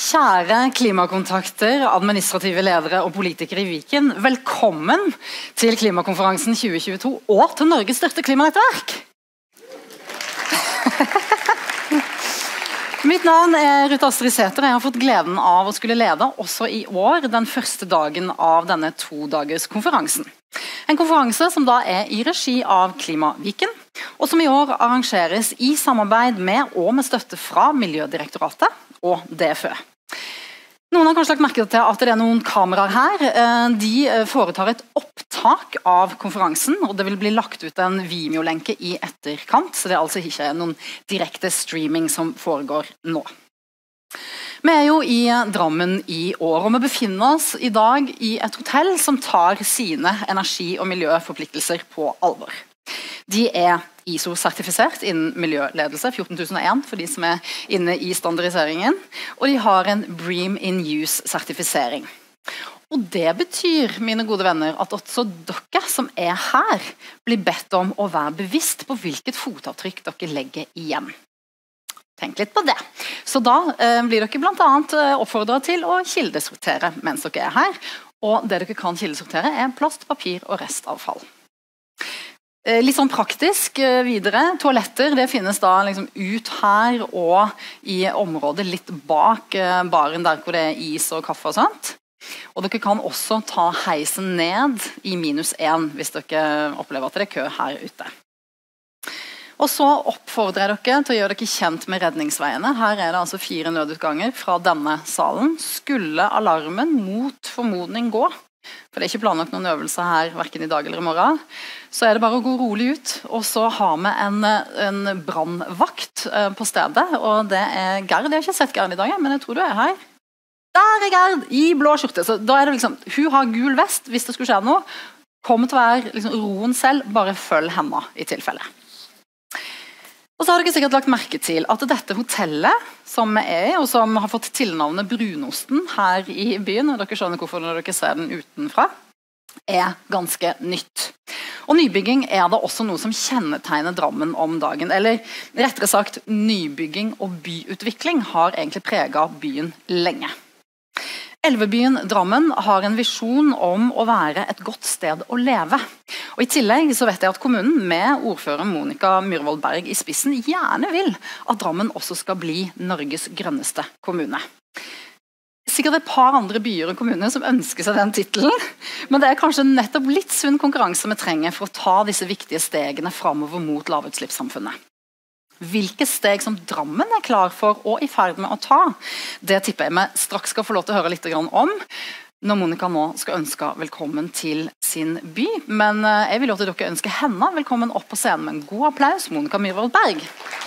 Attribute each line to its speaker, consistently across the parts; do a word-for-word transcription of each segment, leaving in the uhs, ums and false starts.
Speaker 1: Kjære klimakontakter, administrative ledere og politikere i Viken, velkommen til klimakonferansen tjue tjueto og til Norges største klimanettverk. Mitt navn er Ruth Astrid Sæther. Jeg har fått gleden av å skulle lede også i år den første dagen av denne to-dagers konferansen. En konferanse som da er i regi av Klima Viken, og som i år arrangeres i samarbeid med og med støtte fra Miljødirektoratet og D F Ø. Noen har kanskje lagt merke til at det er noen kameraer her. De foretar et opptak av konferansen, og det vil bli lagt ut en Vimeo-lenke i etterkant, så det er altså ikke noen direkte streaming som foregår nå. Vi er jo i Drammen i år, og vi befinner oss i dag i et hotell som tar sine energi- og miljøforpliktelser på alvor. De er I S O-sertifisert innen miljøledelse, fjorten tusen og en for de som er inne i standardiseringen, og de har en Bream in Use-sertifisering. Og det betyr, mine gode venner, at også dere som er her blir bedt om å være bevisst på hvilket fotavtrykk dere legger igjen. Tenk litt på det. Så da eh, blir dere blant annet oppfordret til å kildesortere mens dere er her, og det dere kan kildesortere er plast, papir og restavfall. Litt sånn praktisk videre, toaletter det finnes da liksom ut her og i området litt bak baren der hvor det er is og kaffe og sånt. Og dere kan også ta heisen ned i minus én hvis dere opplever at det er kø her ute. Og så oppfordrer jeg dere til å gjøre dere kjent med redningsveiene. Her er det altså fire nødutganger fra denne salen. Skulle alarmen mot formodning gå, for det er ikke planlagt noen øvelser her hverken i dag eller i morgen, så er det bare å gå rolig ut, og så har vi en, en brannvakt eh, på stedet, og det er Gerd. Jeg har ikke sett Gerd i dag, men jeg tror du er her. Der er Gerd, i blå skjorte. Så da er det liksom, hun har gul vest hvis det skulle skje noe. Kommer til å være liksom, roen selv, bare følg henne i tilfelle. Og så har dere sikkert lagt merke til at dette hotellet som vi er i, og som har fått tilnavnet Brunosten her i byen, og dere skjønner hvorfor når dere ser den utenfra, er ganske nytt. Og nybygging er det også noe som kjennetegner Drammen om dagen, eller rettere sagt nybygging og byutvikling har egentlig preget byen lenge. Elvebyen Drammen har en visjon om å være et godt sted å leve. Og I tillegg så vet jeg at kommunen med ordfører Monica Myrvold Berg i spissen gjerne vil at Drammen også skal bli Norges grønneste kommune. Sikkert et par andre byer og kommuner som ønsker seg den titelen, men det er kanskje nettopp litt sunn konkurranse vi trenger for å ta disse viktige stegene fremover mot lavutslippssamfunnet. Hvilke steg som Drammen er klar for og i ferd med å ta, det tipper jeg meg straks skal få lov til å høre litt om når Monica nå skal ønske velkommen til sin by. Men jeg vil også dere ønske henne velkommen opp på scenen med en god applaus, Monica Myrvold Berg.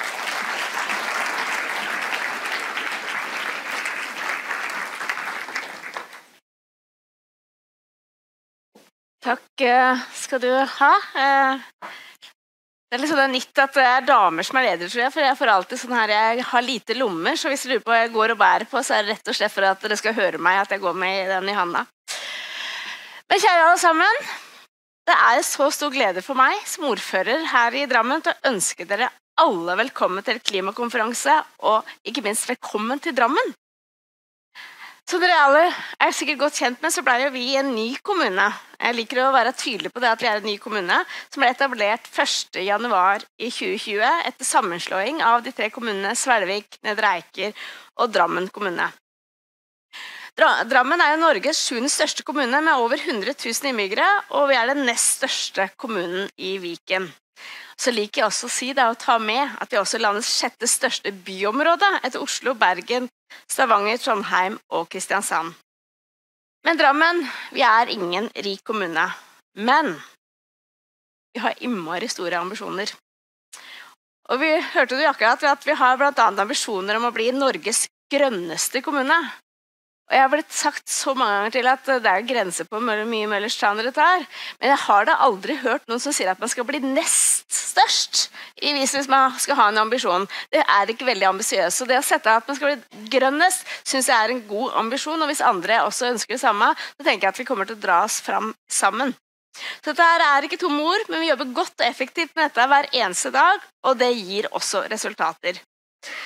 Speaker 2: Takk skal du ha. Det er litt sånn nytt at det er damer som er ledere, tror jeg, for jeg får alltid sånn her, jeg har lite lommer, så hvis du lurer på hva jeg går og bærer på, så er det rett og slett for at dere skal høre meg at jeg går med den i handa. Men kjære alle sammen, det er så stor glede for meg som ordfører her i Drammen til å ønske dere alle velkommen til klimakonferanse, og ikke minst velkommen til Drammen. Så dere alle er sikkert godt kjent med, så ble jo vi en ny kommune. Jeg liker å være tydelig på det at vi er en ny kommune, som ble etablert første januar i tjue tjue etter sammenslåing av de tre kommunene Svelvik, Nedre Eiker og Drammen kommune. Drammen er jo Norges sjuende største kommune med over hundre tusen innbyggere, og vi er den nest største kommunen i Viken. Så liker jeg også å si det å ta med at vi også er landets sjette største byområde etter Oslo, Bergen, Stavanger, Trondheim og Kristiansand. Men Drammen, vi er ingen rik kommune, men vi har innmari store ambisjoner. Og vi hørte det jo akkurat at vi har blant annet ambisjoner om å bli Norges grønneste kommune. Og jeg har blitt sagt så mange ganger til at det er grenser på hvor mye Møllers tran dere tar, men jeg har da aldri hørt noen som sier at man skal bli nest størst i vis hvis man skal ha en ambisjon. Det er ikke veldig ambisiøst, så det å sette at man skal bli grønnest synes jeg er en god ambisjon, og hvis andre også ønsker det samme, så tenker jeg at vi kommer til å dra oss fram sammen. Så dette her er ikke tomme ord, men vi jobber godt og effektivt med dette hver eneste dag, og det gir også resultater.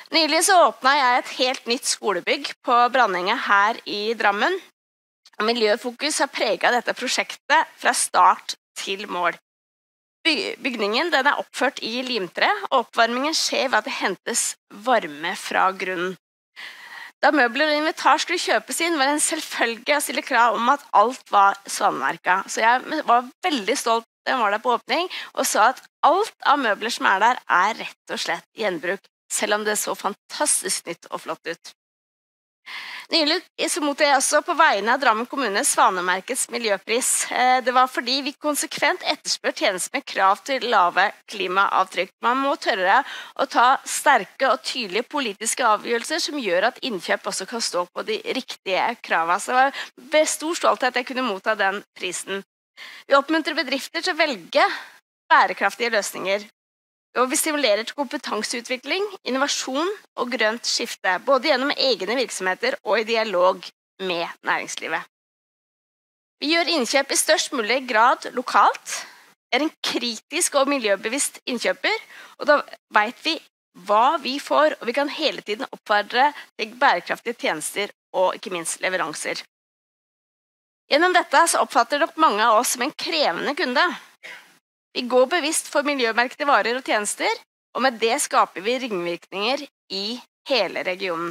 Speaker 2: Nylig så åpnet jeg et helt nytt skolebygg på Branninge her i Drammen. Miljøfokus har preget dette prosjektet fra start til mål. Bygningen den er oppført i limtre, og oppvarmingen skjer ved at det hentes varme fra grunnen. Da møbler og inventar skulle kjøpes inn, var det en selvfølge å stille krav om at alt var svanemerket. Så jeg var veldig stolt da jeg var der på åpning, og så at alt av møbler som er der, er rett og slett gjenbruk, selv om det så fantastisk nytt og flott ut. Nylig så mottok jeg også på vegne av Drammen kommune Svanemerkets miljøpris. Det var fordi vi konsekvent etterspør tjenester med krav til lave klimaavtrykk. Man må tørre å ta sterke og tydelige politiske avgjørelser som gjør at innkjøp også kan stå på de riktige kravene. Så det var med stor stolthet at jeg kunne motta den prisen. Vi oppmuntrer bedrifter til å velge bærekraftige løsninger. Og vi stimulerer til kompetanseutvikling, innovasjon og grønt skifte, både gjennom egne virksomheter og i dialog med næringslivet. Vi gjør innkjøp i størst mulig grad lokalt, er en kritisk og miljøbevisst innkjøper, og da vet vi hva vi får, og vi kan hele tiden oppfordre til bærekraftige tjenester og ikke minst leveranser. Gjennom dette så oppfatter nok mange av oss som en krevende kunde. Vi går bevisst for miljømerkede varer og tjenester, og med det skaper vi ringvirkninger i hele regionen.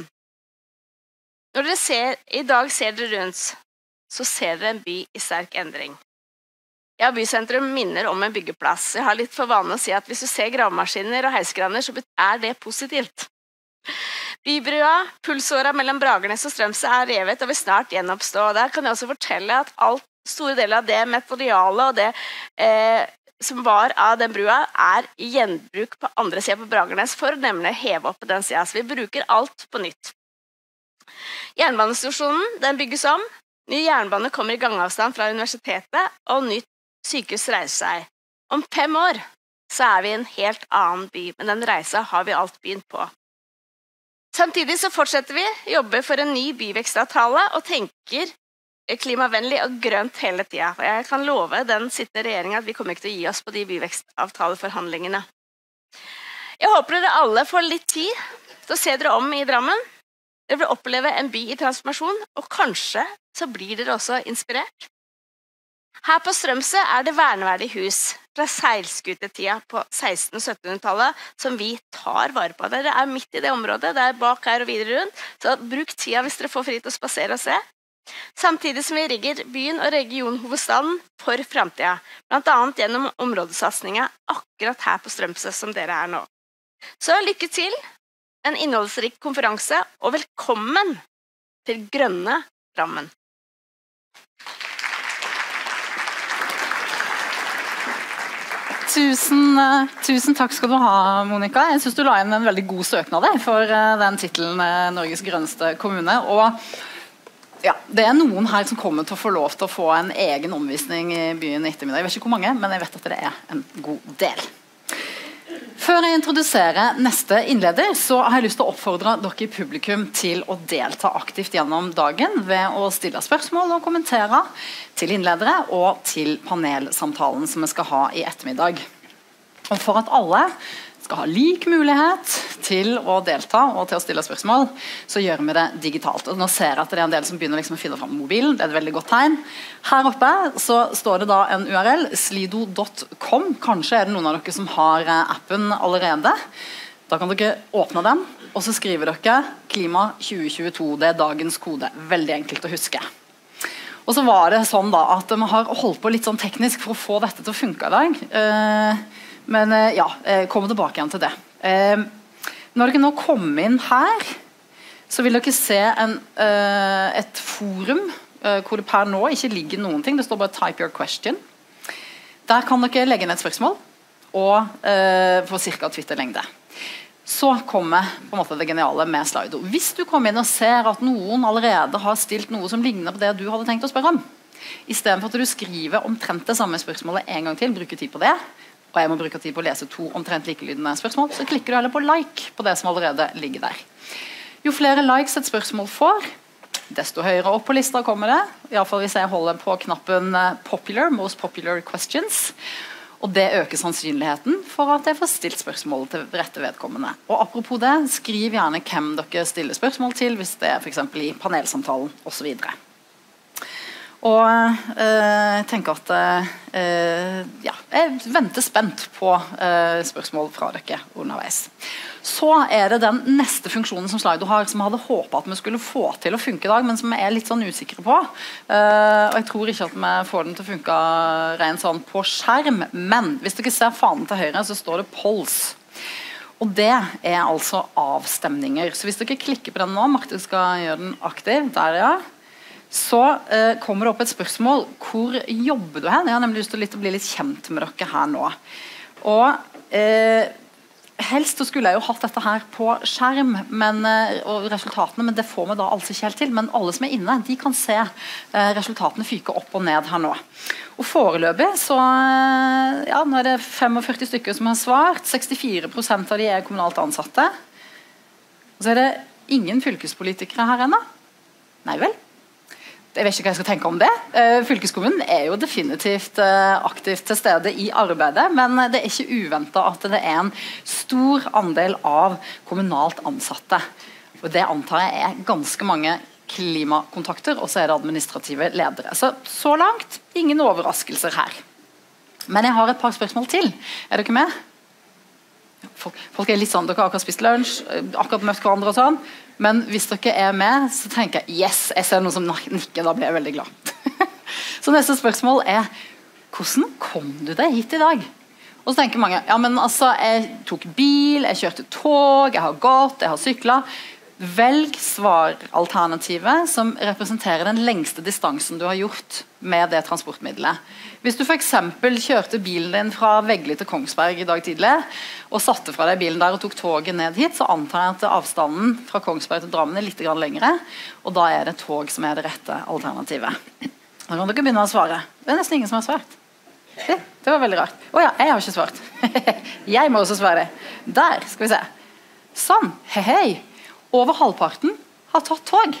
Speaker 2: Når dere ser, i dag ser dere rundt, så ser dere en by i sterk endring. Ja, bysentrum minner om en byggeplass. Jeg har litt for vane å si at hvis du ser gravemaskiner og heiskraner, så er det positivt. Bybrua, pulsåra mellom Bragernes og Strømsø er revet og vil snart gjenoppstå. Der kan jeg også fortelle at alt, store deler av det materialet og det eh, som var av den brua, er gjenbruk på andre siden på Bragernes, for å nemlig heve opp på den siden. Så vi bruker alt på nytt. Jernbanestasjonen, den bygges om. Ny jernbane kommer i gangavstand fra universitetet, og nytt sykehus reiser seg. Om fem år så er vi i en helt annen by, men den reisa har vi alt begynt på. Samtidig så fortsetter vi å jobbe for en ny byvekstavtale, og tenker klimavennlig og grønt hele tiden. Og jeg kan love den sittende regjeringen at vi kommer ikke til å gi oss på de byvekstavtaleforhandlingene. Jeg håper dere alle får litt tid til å se dere om i Drammen. Dere vil oppleve en by i transformasjon, og kanskje så blir dere også inspirert. Her på Strømsø er det verneverdige hus fra seilskutetida på seksten- og syttenhundretallet som vi tar vare på. Dere er midt i det området, det er bak her og videre rundt, så bruk tida hvis dere får fri til å spasere og se. Samtidig som vi rigger byen og regionhovedstaden for fremtiden, blant annet gjennom områdesatsningen akkurat her på Strømsø som dere er nå. Så lykke til, en innholdsrik konferanse, og velkommen til Grønne Drammen.
Speaker 1: Tusen, tusen takk skal du ha, Monica. Jeg synes du la inn en veldig god søknad for den titelen Norges grønneste kommune, og ja, det er noen her som kommer til å få lov til å få en egen omvisning i byen i ettermiddag. Jeg vet ikke hvor mange, men jeg vet at det er en god del. Før jeg introduserer neste innleder, så har jeg lyst til å oppfordre dere i publikum til å delta aktivt gjennom dagen ved å stille spørsmål og kommentere til innledere og til panelsamtalen som vi skal ha i ettermiddag. Og for at alle skal ha lik mulighet til å delta og til å stille spørsmål, så gjør vi det digitalt. Og nå ser jeg at det er en del som begynner liksom å finne fram mobilen, det er et veldig godt tegn. Her oppe så står det da en U R L, slido punktum com. Kanskje er det noen av dere som har appen allerede. Da kan dere åpne den, og så skriver dere klima tjue tjueto, det er dagens kode. Veldig enkelt å huske. Og så var det sånn da at vi har holdt på litt sånn teknisk for å få dette til å funke i dag. Eh, Men ja, jeg kommer tilbake igjen til det. Eh, når dere nå kommer inn her, så vil dere se en, eh, et forum eh, hvor det per nå ikke ligger noen ting. Det står bare type your question. Der kan dere legge inn et spørsmål og eh, få cirka Twitter-lengde. Så kommer på en måte det geniale med Slido. Hvis du kommer inn og ser at noen allerede har stilt noe som ligner på det du hadde tenkt å spørre om, i stedet for at du skriver omtrent det samme spørsmålet en gang til, bruker tid på det, og jeg må bruke tid på å lese to omtrent likelydende spørsmål, så klikker du heller på like på det som allerede ligger der. Jo flere likes et spørsmål får, desto høyere opp på lista kommer det, i alle fall hvis jeg holder på knappen popular, most popular questions. Og det øker sannsynligheten for at jeg får stilt spørsmål til rette vedkommende. Og apropos det, skriv gjerne hvem dere stiller spørsmål til, hvis det er for eksempel i panelsamtalen og så videre. Og eh, jeg tenker at eh, ja, jeg venter spent på eh, spørsmål fra dere underveis. Så er det den neste funksjonen som Slido har, som jeg hadde håpet at vi skulle få til å funke i dag, men som jeg er litt sånn usikre på. Uh, og jeg tror ikke at vi får den til å funke rent sånn på skjerm, men hvis dere ser fanen til høyre, så står det polls. Og det er altså avstemninger. Så hvis dere klikker på den nå, Marte skal gjøre den aktiv, der ja, så uh, kommer det opp et spørsmål, hvor jobber du hen? Jeg har nemlig lyst til å bli litt kjent med dere her nå. Og uh, helst så skulle jeg jo hatt dette her på skjerm men, og resultatene, men det får vi da altså ikke helt til. Men alle som er inne, de kan se eh, resultatene fyke opp og ned her nå. Og foreløpig så ja, nå er det førtifem stykker som har svart. sekstifire prosent av de er kommunalt ansatte. Og så er det ingen fylkespolitikere her ennå. Nei vel? Jeg vet ikke hva jeg skal tenke om det. Fylkeskommunen er jo definitivt aktivt til stede i arbeidet, men det er ikke uventet at det er en stor andel av kommunalt ansatte. Og det antar jeg er ganske mange klimakontakter, og så er det administrative ledere. Så, så langt, ingen overraskelser her. Men jeg har et par spørsmål til. Er dere med? Folk, folk er litt sånn, dere har akkurat spist lunsj, akkurat møtt hverandre og sånn. Men hvis dere er med, så tenker jeg, yes, jeg ser noen som nikker, da blir jeg veldig glad. Så neste spørsmål er, hvordan kom du deg hit i dag? Og så tenker mange, ja men altså, jeg tok bil, jeg kjørte tog, jeg har gått, jeg har syklet. Velg svaralternativet som representerer den lengste distansen du har gjort med det transportmiddelet. Hvis du for eksempel kjørte bilen din fra Veggli til Kongsberg i dag tidlig, og satte fra deg bilen der og tok toget ned hit, så antar jeg at avstanden fra Kongsberg til Drammen er litt grann lengre, og da er det tog som er det rette alternativet. Da kan dere begynne å svare. Det er nesten ingen som har svart. Det, det var veldig rart. Åja, jeg har ikke svart. Jeg må også svare. Der, skal vi se. Sånn, hei hei. Over halvparten har tatt tog.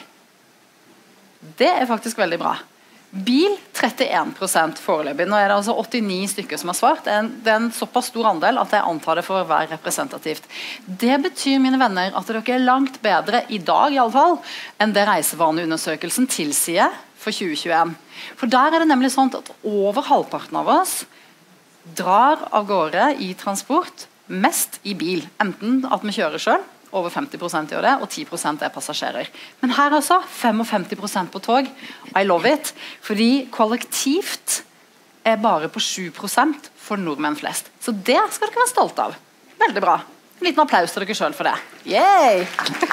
Speaker 1: Det er faktisk veldig bra. Bil trettien prosent foreløpig. Nå er det altså åttini stykker som har svart. Det er, en, det er en såpass stor andel at jeg antar det for å være representativt. Det betyr, mine venner, at dere er langt bedre i dag i alle fall enn det reisevaneundersøkelsen tilsier for tjue tjueen. For der er det nemlig sånn at over halvparten av oss drar av gårde i transport mest i bil. Enten at vi kjører selv, over femti prosent gjør det, og ti prosent er passasjerer. Men her altså, femtifem prosent på tog. I love it. Fordi kollektivt er bare på sju prosent for nordmenn flest. Så det skal dere være stolte av. Veldig bra. En liten applaus til dere selv for det. Yay!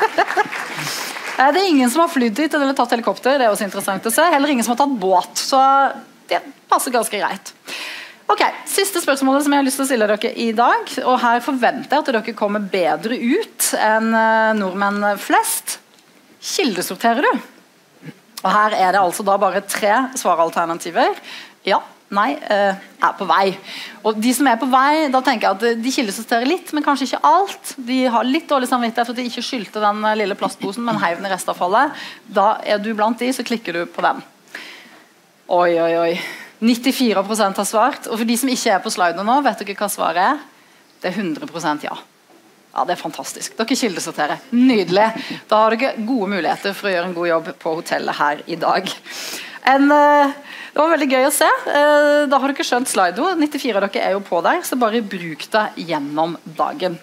Speaker 1: Det er ingen som har flydd dit eller tatt helikopter, det er også interessant å se. Heller ingen som har tatt båt, så det passer ganske greit. Ok, siste spørsmålet som jeg har lyst til å stille dere i dag, og her forventer jeg at dere kommer bedre ut enn nordmenn flest. Kildesorterer du? Og her er det altså da bare tre svaralternativer. Ja, nei, er på vei. Og de som er på vei, da tenker jeg at de kildesorterer litt, men kanskje ikke alt. De har litt dårlig samvittighet for at de ikke skyldte den lille plastposen, men heiv den i restavfallet. Da er du blant de, så klikker du på den. Oi, oi, oi. nittifire prosent har svart, og for de som ikke er på sliden nå, vet dere hva svaret er? Det er hundre prosent ja. Ja, det er fantastisk. Dere kildesorterer. Nydelig. Da har dere gode muligheter for å gjøre en god jobb på hotellet her i dag. En, det var veldig gøy å se. Da har dere skjønt Slido. nittifire av dere er jo på der, så bare bruk det gjennom dagen.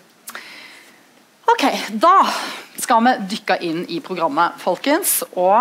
Speaker 1: Ok, da skal vi dykke inn i programmet, folkens, og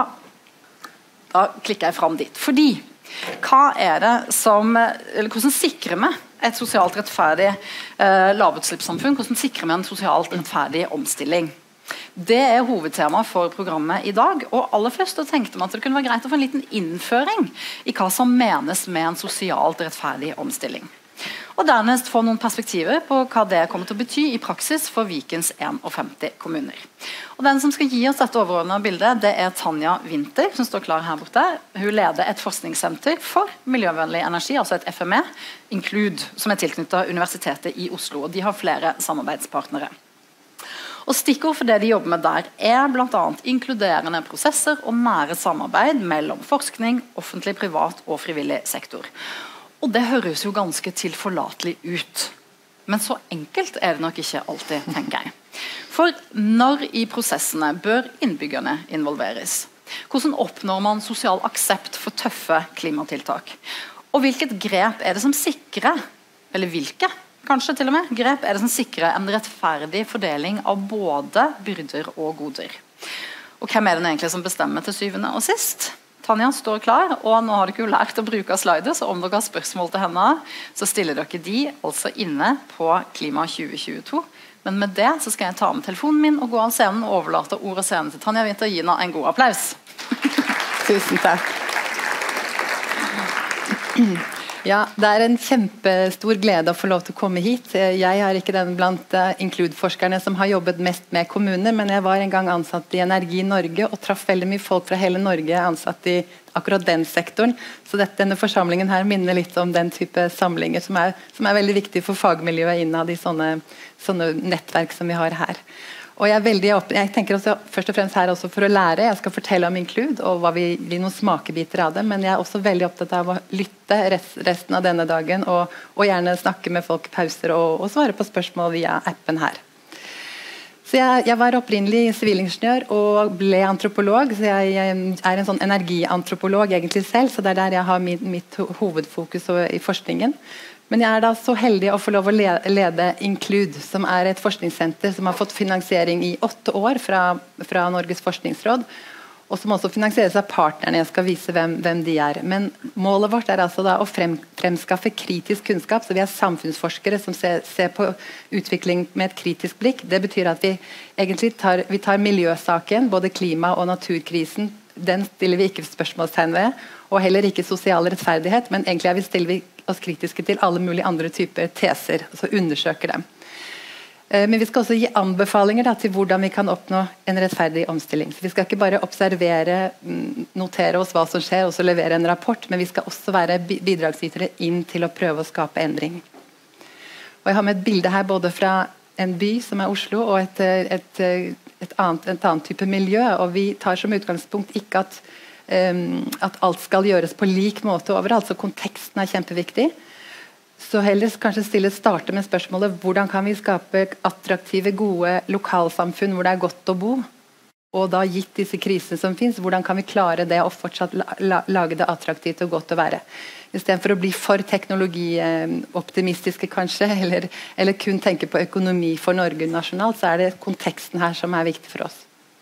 Speaker 1: da klikker jeg fram dit. Fordi hva er det som, eller hvordan sikrer vi et sosialt rettferdig eh, lavutslippssamfunn? Hvordan sikrer vi en sosialt rettferdig omstilling? Det er hovedtema for programmet i dag. Og aller først tenkte man at det kunne være greit å få en liten innføring i hva som menes med en sosialt rettferdig omstilling. Og dernest få noen perspektiver på hva det kommer til å bety i praksis for Vikens femtién kommuner. Og den som skal gi oss dette overordnede bildet, det er Tanja Winther, som står klar her borte. Hun leder et forskningssenter for miljøvennlig energi, altså et F M E, Include, som er tilknyttet Universitetet i Oslo, og de har flere samarbeidspartnere. Og stikkord for det de jobber med der er blant annet inkluderende prosesser og nære samarbeid mellom forskning, offentlig, privat og frivillig sektor. Og det høres jo ganske tilforlatelig ut. Men så enkelt er det nok ikke alltid, tenker jeg. For når i prosessene bør innbyggerne involveres? Hvordan oppnår man sosial aksept for tøffe klimatiltak? Og hvilket grep er det som sikrer, eller hvilke kanskje til og med, grep er det som sikrer en rettferdig fordeling av både byrder og goder? Og hvem er det egentlig som bestemmer til syvende og sist? Tanja står klar, og nå har dere jo lært å bruke slider, så om dere har spørsmål til henne, så stiller dere de altså inne på Klima tjue tjueto. Men med det så skal jeg ta med telefonen min og gå av scenen og overlate ord og scenen til Tanja Winther Gina. En god applaus.
Speaker 3: Tusen takk. Ja, det er en kjempestor glede å få lov til å komme hit. Jeg er ikke den blant Include-forskerne som har jobbet mest med kommuner, men jeg var en gang ansatt i Energi Norge og traff veldig mye folk fra hele Norge ansatt i akkurat den sektoren. Så dette, denne forsamlingen her minner litt om den type samlinger som er, som er veldig viktig for fagmiljøet innad i sånne, sånne nettverk som vi har her. Og jeg, er veldig, jeg tenker også først og fremst her også for å lære. Jeg skal fortelle om Include og hva vi, vi noen smakebiter av det, men jeg er også veldig opptatt av å lytte rest, resten av denne dagen og, og gjerne snakke med folk i pauser og, og svare på spørsmål via appen her. Så jeg, jeg var opprinnelig sivilingeniør og ble antropolog, så jeg, jeg er en sånn energiantropolog egentlig selv, så det er der jeg har mitt, mitt hovedfokus i forskningen. Men jeg er da så heldig å få lov å lede Include, som er et forskningssenter som har fått finansiering i åtte år fra, fra Norges forskningsråd, og som også finansieres av partnerne. Jeg skal vise hvem, hvem de er. Men målet vårt er altså da å frem, fremskaffe kritisk kunnskap, så vi er samfunnsforskere som ser, ser på utvikling med et kritisk blikk. Det betyr at vi egentlig tar, vi tar miljøsaken, både klima- og naturkrisen, den stiller vi ikke spørsmålstegn ved, og heller ikke sosial rettferdighet, men egentlig er vi stiller vi oss kritiske til alle mulige andre typer teser, altså undersøker dem. Eh, men vi skal også gi anbefalinger da, til hvordan vi kan oppnå en rettferdig omstilling. Så vi skal ikke bare observere, notere oss hva som skjer, og så levere en rapport, men vi skal også være bidragsytere inn til å prøve å skape endring. Og jeg har med et bilde her både fra en by som er Oslo, og et, et, et, annet, et annet type miljø, og vi tar som utgangspunkt ikke at Um, at alt skal gjøres på lik måte overalt, så konteksten er kjempeviktig. Så heller kanskje stille starte med spørsmålet hvordan kan vi skape attraktive, gode lokalsamfunn hvor det er godt å bo, og da gitt disse krisene som finnes, hvordan kan vi klare det og fortsatt la, la, lage det attraktivt og godt å være, i stedet for å bli for teknologioptimistiske kanskje, eller, eller kun tenke på økonomi for Norge nasjonalt, så er det konteksten her som er viktig for oss.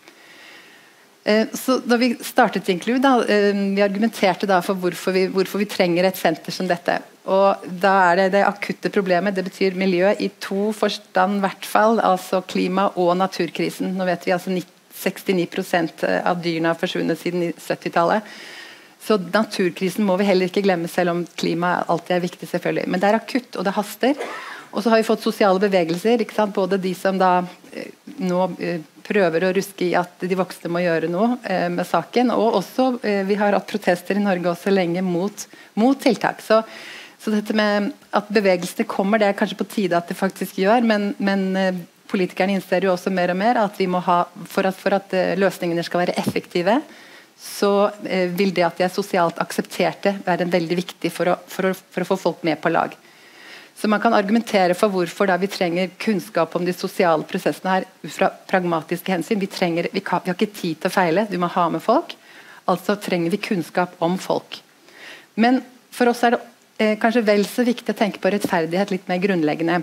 Speaker 3: Så da vi startet Include, da, vi argumenterte da for hvorfor vi, hvorfor vi trenger et senter som dette. Og da er det det akutte problemet, det betyr miljø i to forstand i hvert fall, altså klima- og naturkrisen. Nå vet vi altså sekstini prosent av dyrene har forsvunnet siden syttitallet. Så naturkrisen må vi heller ikke glemme, selv om klima alltid er viktig selvfølgelig. Men det er akutt, og det haster. Og så har vi fått sosiale bevegelser, ikke sant? Både de som da eh, nå eh, prøver å ruske i at de voksne må gjøre noe eh, med saken, og også eh, vi har hatt protester i Norge også lenge mot, mot tiltak. Så, så dette med at bevegelsene kommer, det er kanskje på tide at det faktisk gjør, men, men eh, politikerne innser jo også mer og mer at vi må ha, for at, for at eh, løsningene skal være effektive, så eh, vil det at de er sosialt aksepterte være veldig viktig for å, for å, for å få folk med på lag. Så man kan argumentere for hvorfor da vi trenger kunnskap om de sosiale prosessene her ut fra pragmatiske hensyn. Vi, trenger, vi, kan, vi har ikke tid til å feile, vi må ha med folk. Altså trenger vi kunnskap om folk. Men for oss er det eh, kanskje vel så viktig å tenke på rettferdighet litt mer grunnleggende.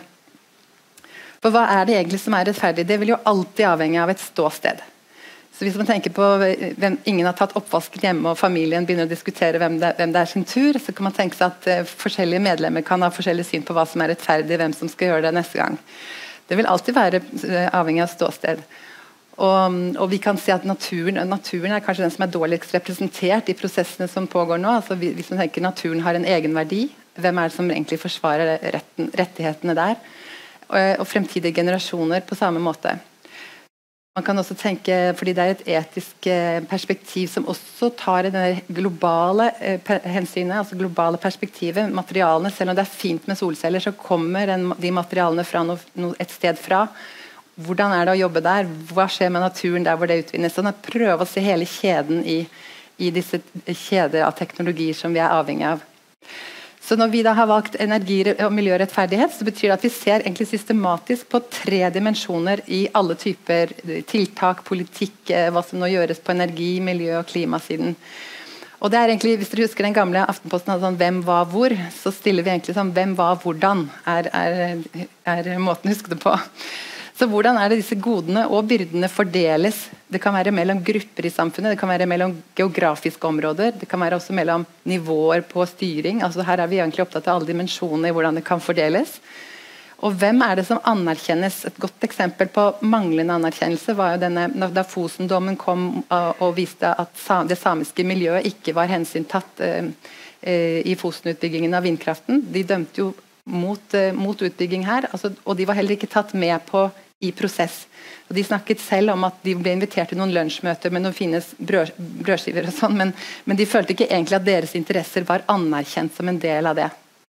Speaker 3: For hva er det egentlig som er rettferdig? Det vil jo alltid avhenge av et ståsted. Så hvis man tenker på hvem ingen har tatt oppvasken hjemme og familien begynner å diskutere hvem det, hvem det er sin tur, så kan man tenke seg at uh, forskjellige medlemmer kan ha forskjellig syn på hva som er rettferdig, hvem som skal gjøre det neste gang. Det vil alltid være uh, avhengig av ståsted. Og, og vi kan si at naturen, naturen er kanskje den som er dårligst representert i prosessene som pågår nå. Altså, hvis man tenker naturen har en egen verdi, hvem er det som egentlig forsvarer retten, rettighetene der? Og, og fremtidige generasjoner på samme måte. Man kan også tenke, fordi det er et etisk perspektiv som også tar det globale hensynet, altså globale perspektivet, materialene, selv om det er fint med solceller, så kommer den, de materialene fra no, no, et sted fra. Hvordan er det å jobbe der? Hva skjer med naturen der hvor det utvinnes? Sånn at prøve å se hele kjeden i, i disse kjeder av teknologier som vi er avhengig av. Så når vi da har valgt energi- og miljørettferdighet, så betyr det at vi ser egentlig systematisk på tre dimensjoner i alle typer tiltak, politikk, hva som nå gjøres på energi, miljø og klimasiden. Og det er egentlig, hvis dere husker den gamle Aftenposten hadde sånn, hvem, hva, hvor, så stiller vi egentlig sånn, hvem, hva, hvordan er, er, er måten å huske det på. Så hvordan er det disse godene og byrdene fordeles? Det kan være mellom grupper i samfunnet, det kan være mellom geografiske områder, det kan være også mellom nivåer på styring. Altså her er vi egentlig opptatt av alle dimensjoner i hvordan det kan fordeles. Og hvem er det som anerkjennes? Et godt eksempel på manglende anerkjennelse var jo denne, da Fosen-dommen kom og viste at det samiske miljøet ikke var hensyntatt eh, i Fosen-utbyggingen av vindkraften. De dømte jo mot, eh, mot utbygging her, altså, og de var heller ikke tatt med på i prosess. Og de snakket selv om at de ble invitert til noen lunsjmøter med noen fine brød, brødskiver og sånn, men, men de følte ikke egentlig at deres interesser var anerkjent som en del av det.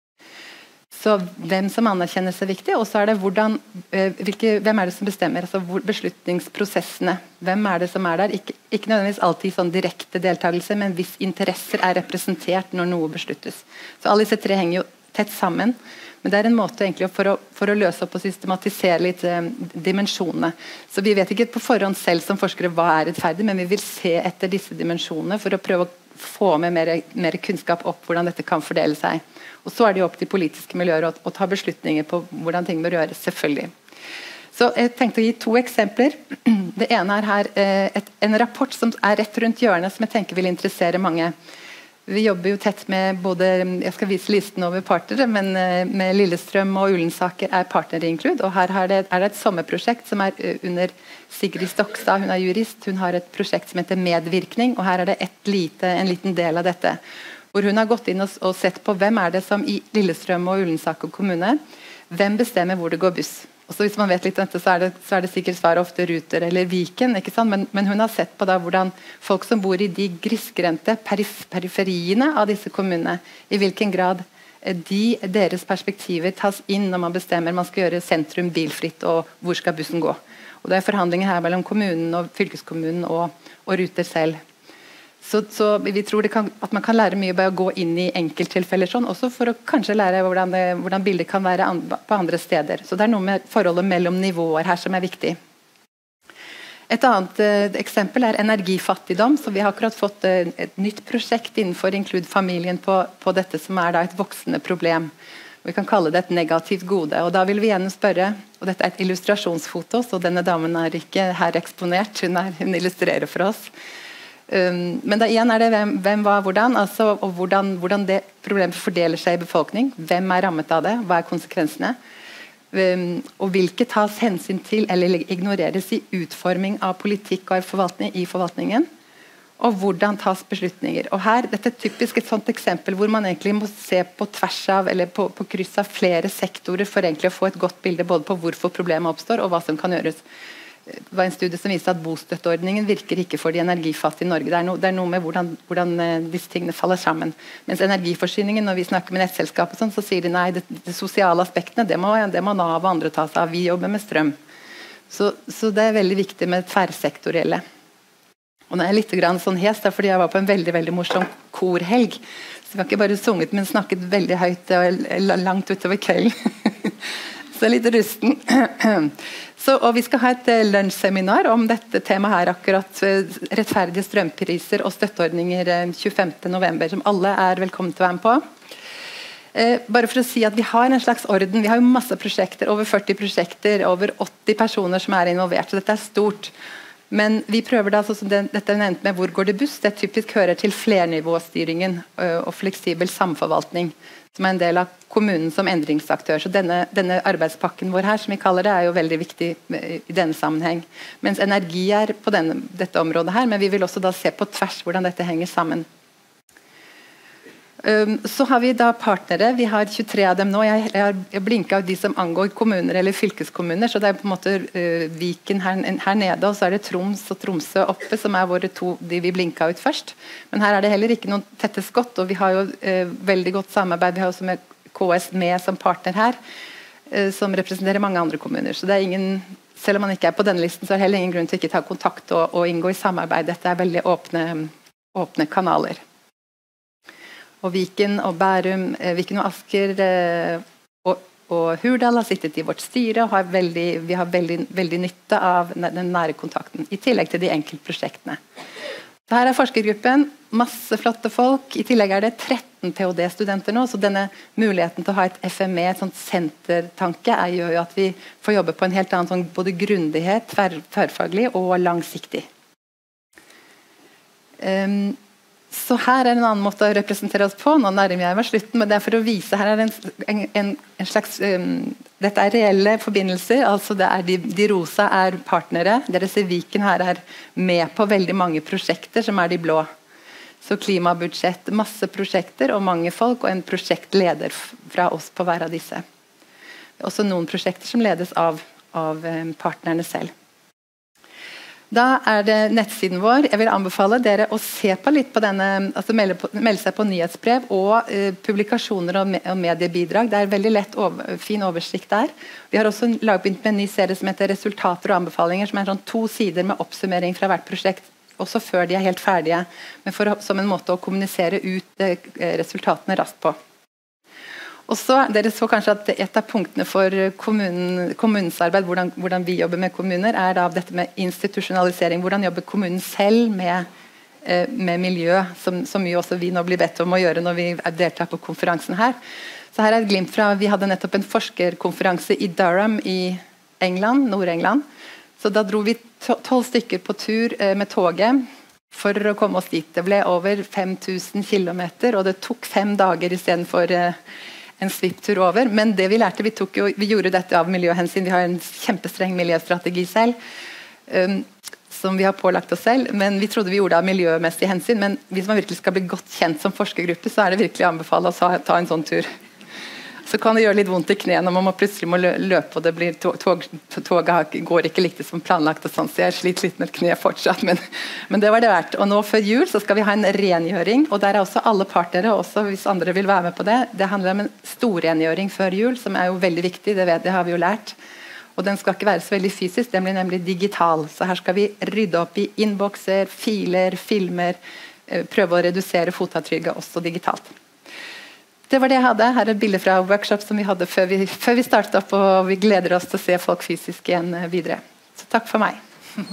Speaker 3: Så hvem som anerkjennes er viktig, og så er det hvordan, hvilke, hvem er det som bestemmer, altså hvor, beslutningsprosessene. Hvem er det som er der? Ikke, ikke nødvendigvis alltid sånn direkte deltakelse, men hvis interesser er representert når noe besluttes. Så alle disse tre henger jo tett sammen. Men det er en måte egentlig for å, for å løse opp og systematisere litt eh, dimensjonene. Så vi vet ikke på forhånd selv som forskere hva er rettferdig, men vi vil se etter disse dimensjonene for å prøve å få med mer, mer kunnskap opp hvordan dette kan fordele seg. Og så er det jo opp til politiske miljøer å, å ta beslutninger på hvordan ting bør gjøres, selvfølgelig. Så jeg tenkte å gi to eksempler. Det ene er her eh, et, en rapport som er rett rundt hjørnet, som jeg tenker vil interessere mange. Vi jobber jo tett med både, jeg skal vise listen over partnere, men med Lillestrøm og Ullensaker er partnere inklud, og her er det, er det et sommerprosjekt som er under Sigrid Stokstad, hun er jurist, hun har et prosjekt som heter Medvirkning, og her er det et lite, en liten del av dette, hvor hun har gått inn og, og sett på hvem er det som i Lillestrøm og Ullensaker kommune, hvem bestemmer hvor det går buss. Og så hvis man vet litt om dette, så er det, så er det sikkert svar ofte Ruter eller Viken, ikke sant? Men, men hun har sett på da hvordan folk som bor i de grisgrendte perif periferiene av disse kommunene, i hvilken grad de, deres perspektiver tas inn når man bestemmer man skal gjøre sentrum bilfritt, og hvor skal bussen gå. Og det er forhandlinger her mellom kommunen og fylkeskommunen og, og Ruter selv. Så, så vi tror det kan, at man kan lære mye by å gå inn i enkelttilfeller sånn, også for å kanskje lære hvordan, det, hvordan bildet kan være an, på andre steder. Så det er noe med forholdet mellom nivåer her som er viktig. Et annet eh, eksempel er energifattigdom. Så vi har akkurat fått eh, et nytt prosjekt innenfor Include-familien på, på dette som er da et voksende problem. Vi kan kalle det et negativt gode. Og da vil vi igjen spørre, og dette er et illustrasjonsfoto, så denne damen er ikke her eksponert, hun, er, hun illustrerer for oss. Um, men da igjen er det hvem, hvem hva, hvordan, altså, og hvordan, hvordan det problemet fordeler seg i befolkning. Hvem er rammet av det? Hva er konsekvensene? Um, og hvilke tas hensyn til eller ignoreres i utforming av politikk og forvaltning, i forvaltningen? Og hvordan tas beslutninger? Og her, dette er typisk et sånt eksempel hvor man egentlig må se på tvers av, eller på, på kryss av flere sektorer for egentlig å få et godt bilde både på hvorfor problemet oppstår og hva som kan gjøres. Det var en studie som viste at bostøtteordningen virker ikke for de energifattige i Norge. Det er, no, det er noe med hvordan, hvordan uh, disse tingene faller sammen. Mens energiforsyningen, når vi snakker med nettselskapet, sånn, så sier de nei, det, det sosiale aspektene, det må, det må Nav og andre ta seg av. Vi jobber med strøm. Så, så det er veldig viktig med tverrsektorielle. Og nå er jeg litt grann sånn hes, det er fordi jeg var på en veldig, veldig morsom korhelg. Så vi har ikke bare sunget, men snakket veldig høyt og langt utover kvelden. Så litt rusten. Så, og vi skal ha et uh, lunsjseminar om dette temaet her akkurat, uh, rettferdige strømpriser og støtteordninger uh, tjuefemte november, som alle er velkommen til å være med på. Uh, bare for å si at vi har en slags orden, vi har jo masse prosjekter, over førti prosjekter, over åtti personer som er involvert, så dette er stort. Men vi prøver da, sånn som det, dette er nevnt med hvor går det buss, det typisk hører til flernivåstyringen uh, og fleksibel samforvaltning, som er en del av kommunen som endringsaktør. Så denne, denne arbeidspakken vår her, som vi kaller det, er jo veldig viktig i denne sammenheng. Mens energi er på denne, dette området her, men vi vil også da se på tvers hvordan dette henger sammen. Um, så har vi da partnere, vi har tjuetre av dem nå. Jeg, jeg har blinket ut de som angår kommuner eller fylkeskommuner, så det er på en måte uh, Viken her, her nede, og så er det Troms og Tromsø oppe, som er våre to, de vi blinket ut først. Men her er det heller ikke noen tette skott, og vi har jo uh, veldig godt samarbeid. Vi har også med K S med som partner her, uh, som representerer mange andre kommuner. Så det er ingen, selv om man ikke er på denne listen, så er det heller ingen grunn til ikke ta kontakt og, og inngå i samarbeid. Dette er veldig åpne, åpne kanaler. Og Viken og Bærum, eh, Viken og Asker eh, og, og Hurdal har sittet i vårt styre, og har veldig, vi har veldig, veldig nytte av den nære kontakten, i tillegg til de enkeltprosjektene. Så her er forskergruppen, masse flotte folk, i tillegg er det tretten PhD-studenter nå, så denne muligheten til å ha et F M E, et sånt sentertanke, er, gjør jo at vi får jobbe på en helt annen sånn, både grundighet, tver, tverrfaglig og langsiktig. Um, Så her er en annen måte å representere oss på. Nå nærmer jeg meg slutten, men det er for å vise her er en, en, en slags um, dette er reelle forbindelser. Altså det er de, de rosa er partnere. Dere ser Viken her er med på veldig mange prosjekter som er de blå. Så klimabudsjett, masse prosjekter og mange folk, og en prosjektleder fra oss på hver av disse. Også noen prosjekter som ledes av, av um, partnerne selv. Da er det nettsiden vår. Jeg vil anbefale dere å se på litt på denne, altså melde, på, melde seg på nyhetsbrev og uh, publikasjoner og, me og mediebidrag. Det er veldig lett over, fin oversikt der. Vi har også laget med en ny serie som heter Resultater og anbefalinger, som er sånn to sider med oppsummering fra hvert prosjekt, også før de er helt ferdige, men for, som en måte å kommunisere ut uh, resultatene raskt på. Og så, dere så kanskje at et av punktene for kommunen, kommunens arbeid, hvordan, hvordan vi jobber med kommuner, er da dette med institusjonalisering. Hvordan jobber kommunen selv med, eh, med miljø, som, som jo også vi nå blir bedt om å gjøre når vi deltar på konferansen her. Så her er et glimt fra, vi hadde nettopp en forskerkonferanse i Durham i England, Nord-England. Så da dro vi tolv stykker på tur eh, med toget for å komme oss dit. Det ble over fem tusen kilometer, og det tok fem dager i stedet for eh, en svipptur over, men det vi lærte, vi, tok jo, vi gjorde dette av miljøhensyn, vi har en kjempestreng miljøstrategi selv, um, som vi har pålagt oss selv, men vi trodde vi gjorde det av miljømessig hensyn, men hvis man virkelig skal bli godt kjent som forskergruppe, så er det virkelig å anbefale å ta, ta en sånn tur. Så kan det gjøre litt vondt i knærne når man plutselig må løpe, og det blir tog, tog, toget går ikke riktig som planlagt, og sånn, så jeg sliter litt med et kne fortsatt, men, men det var det verdt. Og nå før jul så skal vi ha en rengjøring, og der er også alle partnere, også hvis andre vil være med på det. Det handler om en storrengjøring før jul, som er jo veldig viktig, det, vet, det har vi jo lært. Og den skal ikke være så veldig fysisk, den blir nemlig digital. Så her skal vi rydde opp i innbokser, filer, filmer, prøve å redusere fotavtrykket også digitalt. Det var det jeg hadde. Her er et bilde fra workshop som vi hadde før vi, før vi startet opp, og vi gleder oss til å se folk fysisk igjen videre. Så takk for meg.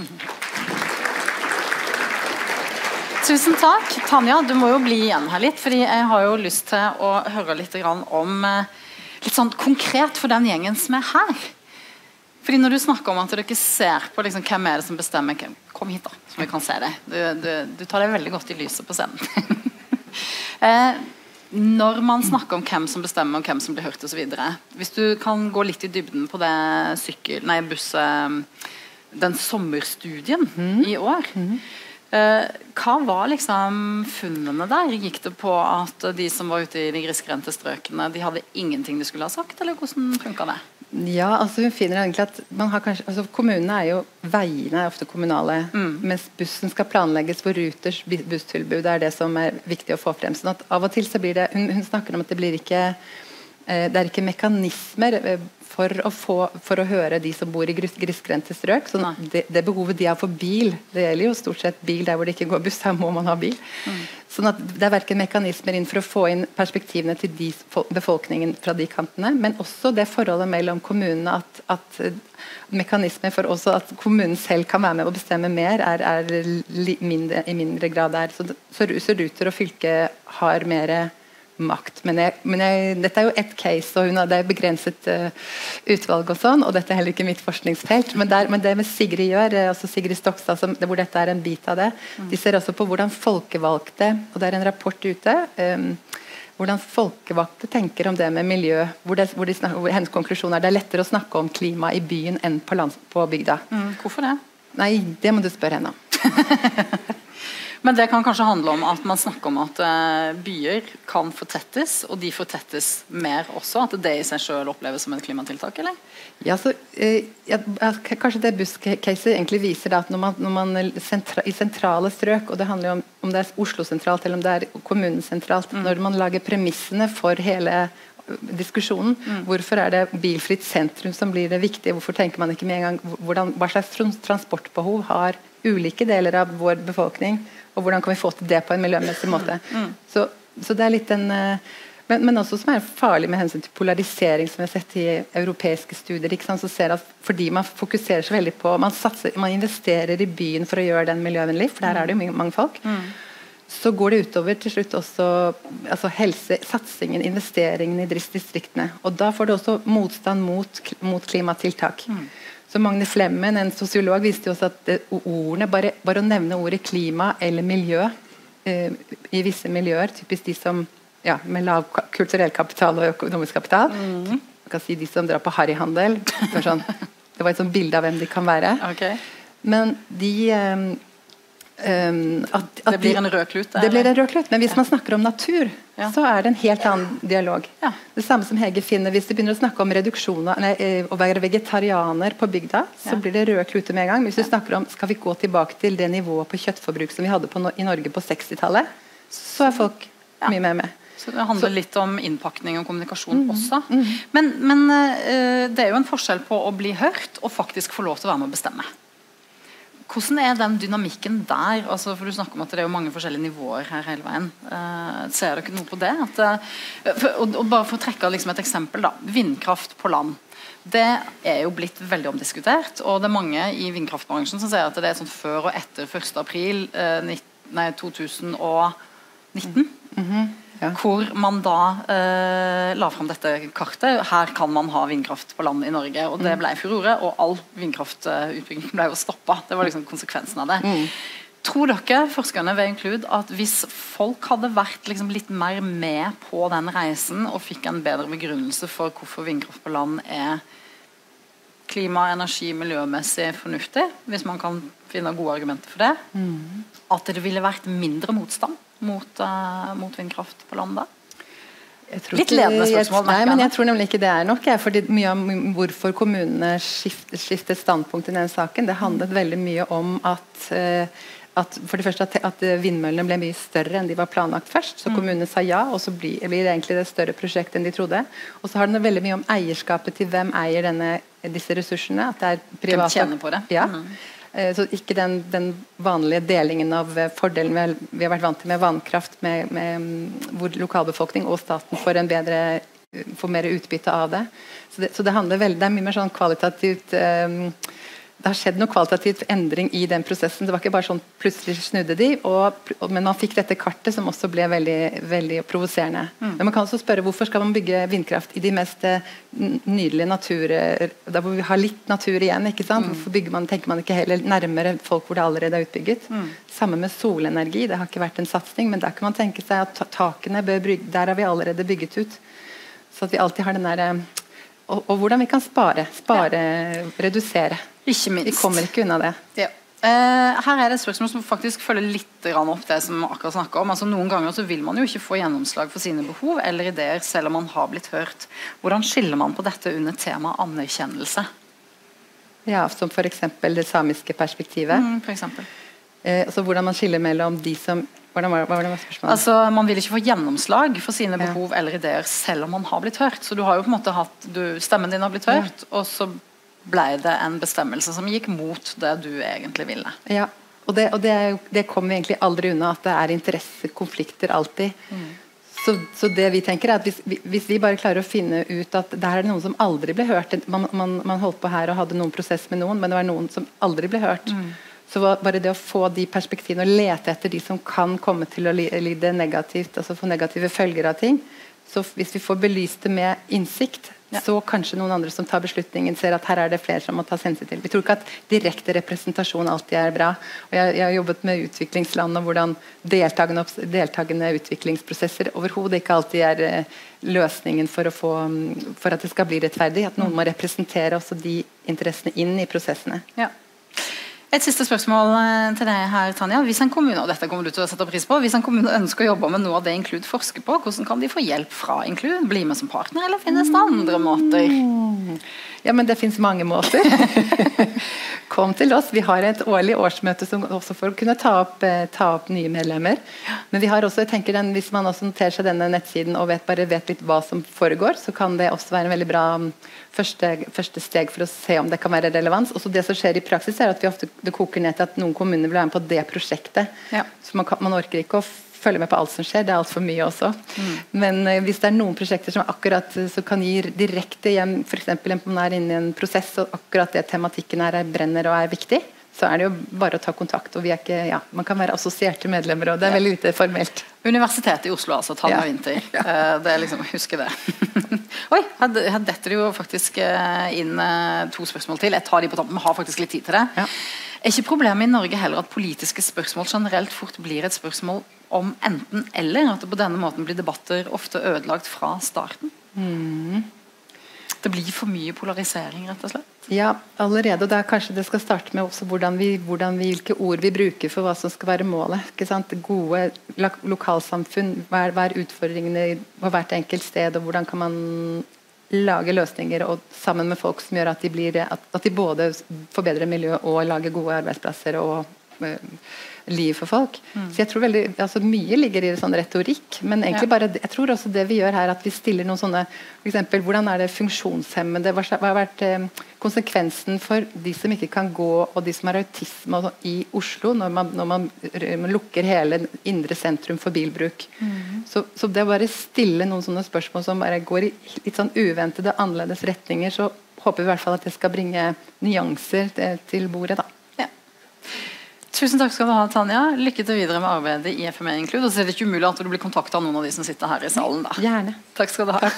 Speaker 1: Tusen takk. Tanja, du må jo bli igjen her litt, fordi jeg har jo lyst til å høre litt om litt sånn konkret for den gjengen som er her. Fordi når du snakker om at dere ser på liksom, hvem er det som bestemmer, kom hit da, så vi kan se det. Du, du, du tar det veldig godt i lyset på scenen. eh, Når man snakker om hvem som bestemmer og hvem som blir hørt og så videre, hvis du kan gå litt i dybden på det sykkel, nei, buss, den sommerstudien mm. i år, mm. eh, hva var liksom funnene der? Gikk det på at de som var ute i de grisgrendte strøkene, de hadde ingenting de skulle ha sagt, eller hvordan funket det?
Speaker 3: Ja, altså hun finner egentlig at man har kanskje, altså kommunene er jo, veiene er ofte kommunale, mm. mens bussen skal planlegges for Ruters busstilbud, er det som er viktig å få frem. Sånn at av og til så blir det, hun, hun snakker om at det blir ikke, eh, det er ikke mekanismer eh, for å, få, for å høre de som bor i gris, grisgrendte strøk. Sånn at det, det behovet de har for bil, det gjelder jo stort sett bil der hvor det ikke går buss, her må man ha bil. Mm. Sånn at det er hverken mekanismer inn for å få inn perspektivene til de, befolkningen fra de kantene, men også det forholdet mellom kommunene at, at mekanismer for også at kommunen selv kan være med og bestemme mer er, er li, mindre, i mindre grad der. Så, så, så Ruter og fylke har mer makt. Men, jeg, men jeg, dette er jo ett case, og hun har, det er begrenset uh, utvalg og sånn, og dette er heller ikke mitt forskningsfelt. Men, der, men det med Sigrid gjør, altså Sigrid Stokstad, som, hvor dette er en bit av det, mm. de ser også på hvordan folkevalgte, og det er en rapport ute, um, hvordan folkevalgte tenker om det med miljø, hvor, det, hvor, de snakker, hvor hennes konklusjon er det er lettere å snakke om klima i byen enn på, lands, på bygda.
Speaker 1: Mm, hvorfor det?
Speaker 3: Nei, det må du spørre henne om.
Speaker 1: Men det kan kanskje handle om at man snakker om at uh, byer kan fortettes, og de fortettes mer også, at det i seg selv oppleves som et klimatiltak, eller?
Speaker 3: Ja, så, uh, ja, kanskje det busscaset egentlig viser det at når man, når man sentra, i sentrale strøk, og det handler jo om, om det er Oslo sentralt eller om det er kommunen sentralt, mm. når man lager premissene for hele diskusjonen, mm. hvorfor er det bilfritt sentrum som blir det viktige, hvorfor tenker man ikke med en gang hvordan, hva slags transportbehov har ulike deler av vår befolkning, og hvordan kan vi få til det på en miljømessig måte. Mm. Så så det er litt en men, men også som er farlig med hensyn til polarisering, som vi har sett i europeiske studier, ikke sant? Så ser at fordi man fokuserer så veldig på man, satser, man investerer i byen for å gjøre den miljøvennlig, for der er det jo mange folk, mm. så går det utover til slutt også altså helse, satsingen, investeringen i distriktene, og da får det også motstand mot, mot klimatiltak. Mm. Så Magne Flemmen, en sosiolog, viste jo også at det, ordene, bare, bare å nevne ordet klima eller miljø eh, i visse miljøer, typisk de som ja, med lav kulturell kapital og økonomisk kapital. Mm. Man kan si de som drar på harryhandel. Det, sånn, det var et sånt bilde av hvem de kan være.
Speaker 1: Okay.
Speaker 3: Men de um, um, at, at
Speaker 1: Det blir
Speaker 3: de,
Speaker 1: en rød klut?
Speaker 3: Det blir en rød klut, men hvis ja. man snakker om natur, ja. så er det en helt annen dialog. Ja. Det samme som Hege finner hvis de begynner å snakke om reduksjon nei, å være vegetarianer på bygda, så ja. blir det røde kluter med en gang. Hvis du snakker om skal vi gå tilbake til det nivået på kjøttforbruk som vi hadde på no i Norge på sekstitallet, så er folk ja. mye mer med.
Speaker 1: Så det handler så. litt om innpakning og kommunikasjon mm, også. Mm. Men, men uh, det er jo en forskjell på å bli hørt og faktisk få lov til å være med å bestemme. Hvordan er den dynamikken der? Altså, for du snakker om at det er jo mange forskjellige nivåer her hele veien. Uh, ser dere noe på det? At, uh, for, og, og bare for å trekke liksom et eksempel da. Vindkraft på land. Det er jo blitt veldig omdiskutert, og det er mange i vindkraftbransjen som sier at det er sånn før og etter første april uh, nei, to tusen nitten. Mm -hmm. Ja. Hvor man da eh, la frem dette kartet. Her kan man ha vindkraft på land i Norge, og det ble furore, og all vindkraftutbygging ble jo stoppet. Det var liksom konsekvensen av det. Mm. Tror dere, forskerne ved Include, at hvis folk hadde vært liksom litt mer med på den reisen og fikk en bedre begrunnelse for hvorfor vindkraft på land er klima-, energi-, miljømessig fornuftig, hvis man kan finne gode argumenter for det, mm. at det ville vært mindre motstand Mot, uh, mot vindkraft på land da? Litt ledende spørsmål.
Speaker 3: Nei, men jeg tror nemlig ikke det er nok. Jeg, fordi mye av hvorfor kommunene skiftet, skiftet standpunkt i denne saken, det handlet veldig mye om at, uh, at for det første at, at vindmøllene ble mye større enn de var planlagt først. Så mm. kommunene sa ja, og så blir, blir det egentlig det større prosjektet enn de trodde. Og så har det veldig mye om eierskapet til hvem eier denne, disse ressursene. At det er private.
Speaker 1: Hvem tjener på det.
Speaker 3: Ja. Mm. Så ikke den, den vanlige delingen av fordelen vi har, vi har vært vant til med vannkraft, med, med, hvor lokalbefolkning og staten får, en bedre, får mer utbytte av det. Så det, så det handler veldig, det er mye mer sånn kvalitativt um, det har skjedd noe kvalitativt endring i den prosessen. Det var ikke bare sånn plutselig snudde de, og, og, men man fikk dette kartet som også ble veldig, veldig provoserende. Mm. Men man kan også spørre hvorfor skal man bygge vindkraft i de mest nydelige naturer, der hvor vi har litt natur igjen, ikke sant? Mm. Hvorfor bygger man, tenker man ikke heller nærmere folk hvor det allerede er utbygget? Mm. Samme med solenergi, det har ikke vært en satsing, men der kan man tenke seg at takene bør bygge, der har vi allerede bygget ut. Så at vi alltid har den der, og, og hvordan vi kan spare, spare, ja. redusere.
Speaker 1: Ikke minst.
Speaker 3: Vi kommer ikke unna det.
Speaker 1: Ja. Eh, her er det et spørsmål som faktisk følger litt opp det som akkurat snakket om. Altså, noen ganger så vil man jo ikke få gjennomslag for sine behov eller ideer selv om man har blitt hørt. Hvordan skiller man på dette under tema anerkjennelse?
Speaker 3: Ja, som for eksempel det samiske perspektivet.
Speaker 1: Mm, for eksempel.
Speaker 3: Eh, altså hvordan man skiller mellom de som hvordan var, hva var det spørsmålet?
Speaker 1: Altså, man vil ikke få gjennomslag for sine behov ja. eller ideer selv om man har blitt hørt. Så du har jo på en måte hatt, du, stemmen din har blitt hørt, ja. og så ble det en bestemmelse som gikk mot det du egentlig ville.
Speaker 3: Ja, og det, og det, det kommer vi egentlig aldri unna, at det er interessekonflikter alltid. Mm. Så, så det vi tenker er at hvis, hvis vi bare klarer å finne ut at det her er noen som aldri ble hørt, man, man, man holdt på her og hadde noen prosess med noen, men det var noen som aldri ble hørt, mm. så var bare det å få de perspektivene og lete etter de som kan komme til å lide negativt, altså få negative følger av ting, så hvis vi får belyst det med innsikt, ja. så kanskje noen andre som tar beslutningen ser at her er det flere som må ta hensyn til. Vi tror ikke at direkte representasjon alltid er bra. Og jeg, jeg har jobbet med utviklingsland og hvordan deltagende, deltagende utviklingsprosesser overhodet ikke alltid er eh, løsningen for, å få, for at det skal bli rettferdig. At noen må representere også de interessene inn i prosessene.
Speaker 1: Ja. Et siste spørsmål til deg her, Tanja. Hvis en kommune, og dette kommer du til å sette pris på, hvis en kommune ønsker å jobbe med noe av det Include forsker på, hvordan kan de få hjelp fra Include? Bli med som partner, eller finnes det andre måter?
Speaker 3: Ja, men det finnes mange måter. Kom til oss. Vi har et årlig årsmøte som også for å kunne ta opp, ta opp nye medlemmer. Men vi har også, jeg tenker den, hvis man også noterer seg denne nettsiden og vet, bare vet litt hva som foregår, så kan det også være en veldig bra første, første steg for å se om det kan være relevans. Også det som skjer i praksis er at vi ofte det koker ned til at noen kommuner vil være med på det prosjektet. Ja. Så man, kan, man orker ikke å følge med på alt som skjer, det er alt for mye også. Mm. Men uh, hvis det er noen prosjekter som akkurat uh, så kan gi direkte hjem, for eksempel om man er inne i en prosess, og akkurat det tematikken her er brenner og er viktig, så er det jo bare å ta kontakt, og vi er ikke, ja, man kan være assosierte medlemmer, og det er veldig lite formelt.
Speaker 1: Universitetet i Oslo, altså, Tanja Winther. Ja. Uh, det er liksom, husk det. Oi, her, her detter det jo faktisk uh, inn uh, to spørsmål til. Jeg tar de på toppen, vi har faktisk litt tid til det. Ja. Er ikke problemet i Norge heller at politiske spørsmål generelt fort blir et spørsmål om enten eller, at det på denne måten blir debatter ofte ødelagt fra starten? Mm. Det blir for mye polarisering, rett og slett?
Speaker 3: Ja, allerede, og det er kanskje det skal starte med også hvordan vi, hvordan vi, hvilke ord vi bruker for hva som skal være målet. Ikke sant? Gode lo lokalsamfunn, hva er, hva er utfordringene på hvert enkelt sted, og hvordan kan man lage løsninger og sammen med folk som gjør at de, blir, at, at de både forbedrer miljø og lager gode arbeidsplasser og uh, liv for folk. Mm. Så jeg tror veldig, altså mye ligger i sånn retorikk, men egentlig ja. bare, jeg tror også det vi gjør her, at vi stiller noen sånne, for eksempel, hvordan er det funksjonshemmede, hva har vært eh, konsekvensen for de som ikke kan gå, og de som har autisme i Oslo, når man, når man, man lukker hele indre sentrum for bilbruk. Mm. Så, så det å bare stille noen sånne spørsmål som bare går i litt sånn uventede, annerledes retninger, så håper vi i hvert fall at det skal bringe nyanser til, til bordet da.
Speaker 1: Tusen takk skal du ha, Tanja. Lykke til videre med arbeidet i F M E Include. Og så er det ikke umulig at du blir kontaktet av noen av de som sitter her i salen. Da.
Speaker 3: Gjerne.
Speaker 1: Takk skal du ha.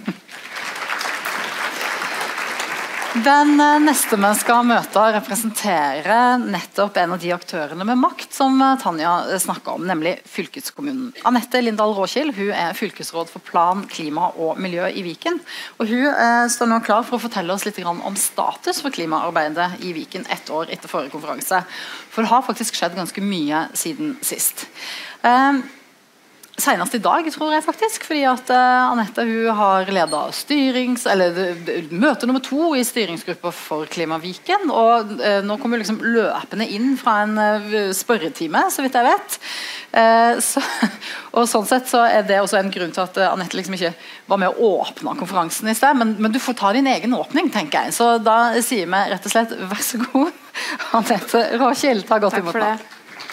Speaker 1: Den neste vi skal møte representerer nettopp en av de aktørene med makt som Tanja snakket om, nemlig fylkeskommunen. Anette Lindahl Råkild, hun er fylkesråd for plan, klima og miljø i Viken. Og hun eh, står nå klar for å fortelle oss litt om status for klimaarbeidet i Viken ett år etter forrige konferanse. For det har faktisk skjedd ganske mye siden sist. Eh, Senest i dag, tror jeg faktisk, fordi at uh, Anette hun har ledet styrings, eller møte nummer to i styringsgruppa for Klimaviken, og uh, nå kommer hun liksom løpende inn fra en uh, spørretime, så vidt jeg vet. Uh, så, og sånn sett så er det også en grunn til at uh, Anette liksom ikke var med å åpne konferansen i sted, men, men du får ta din egen åpning, tenker jeg. Så da sier vi rett og slett, vær så god, Anette Råkild, ta godt imot meg.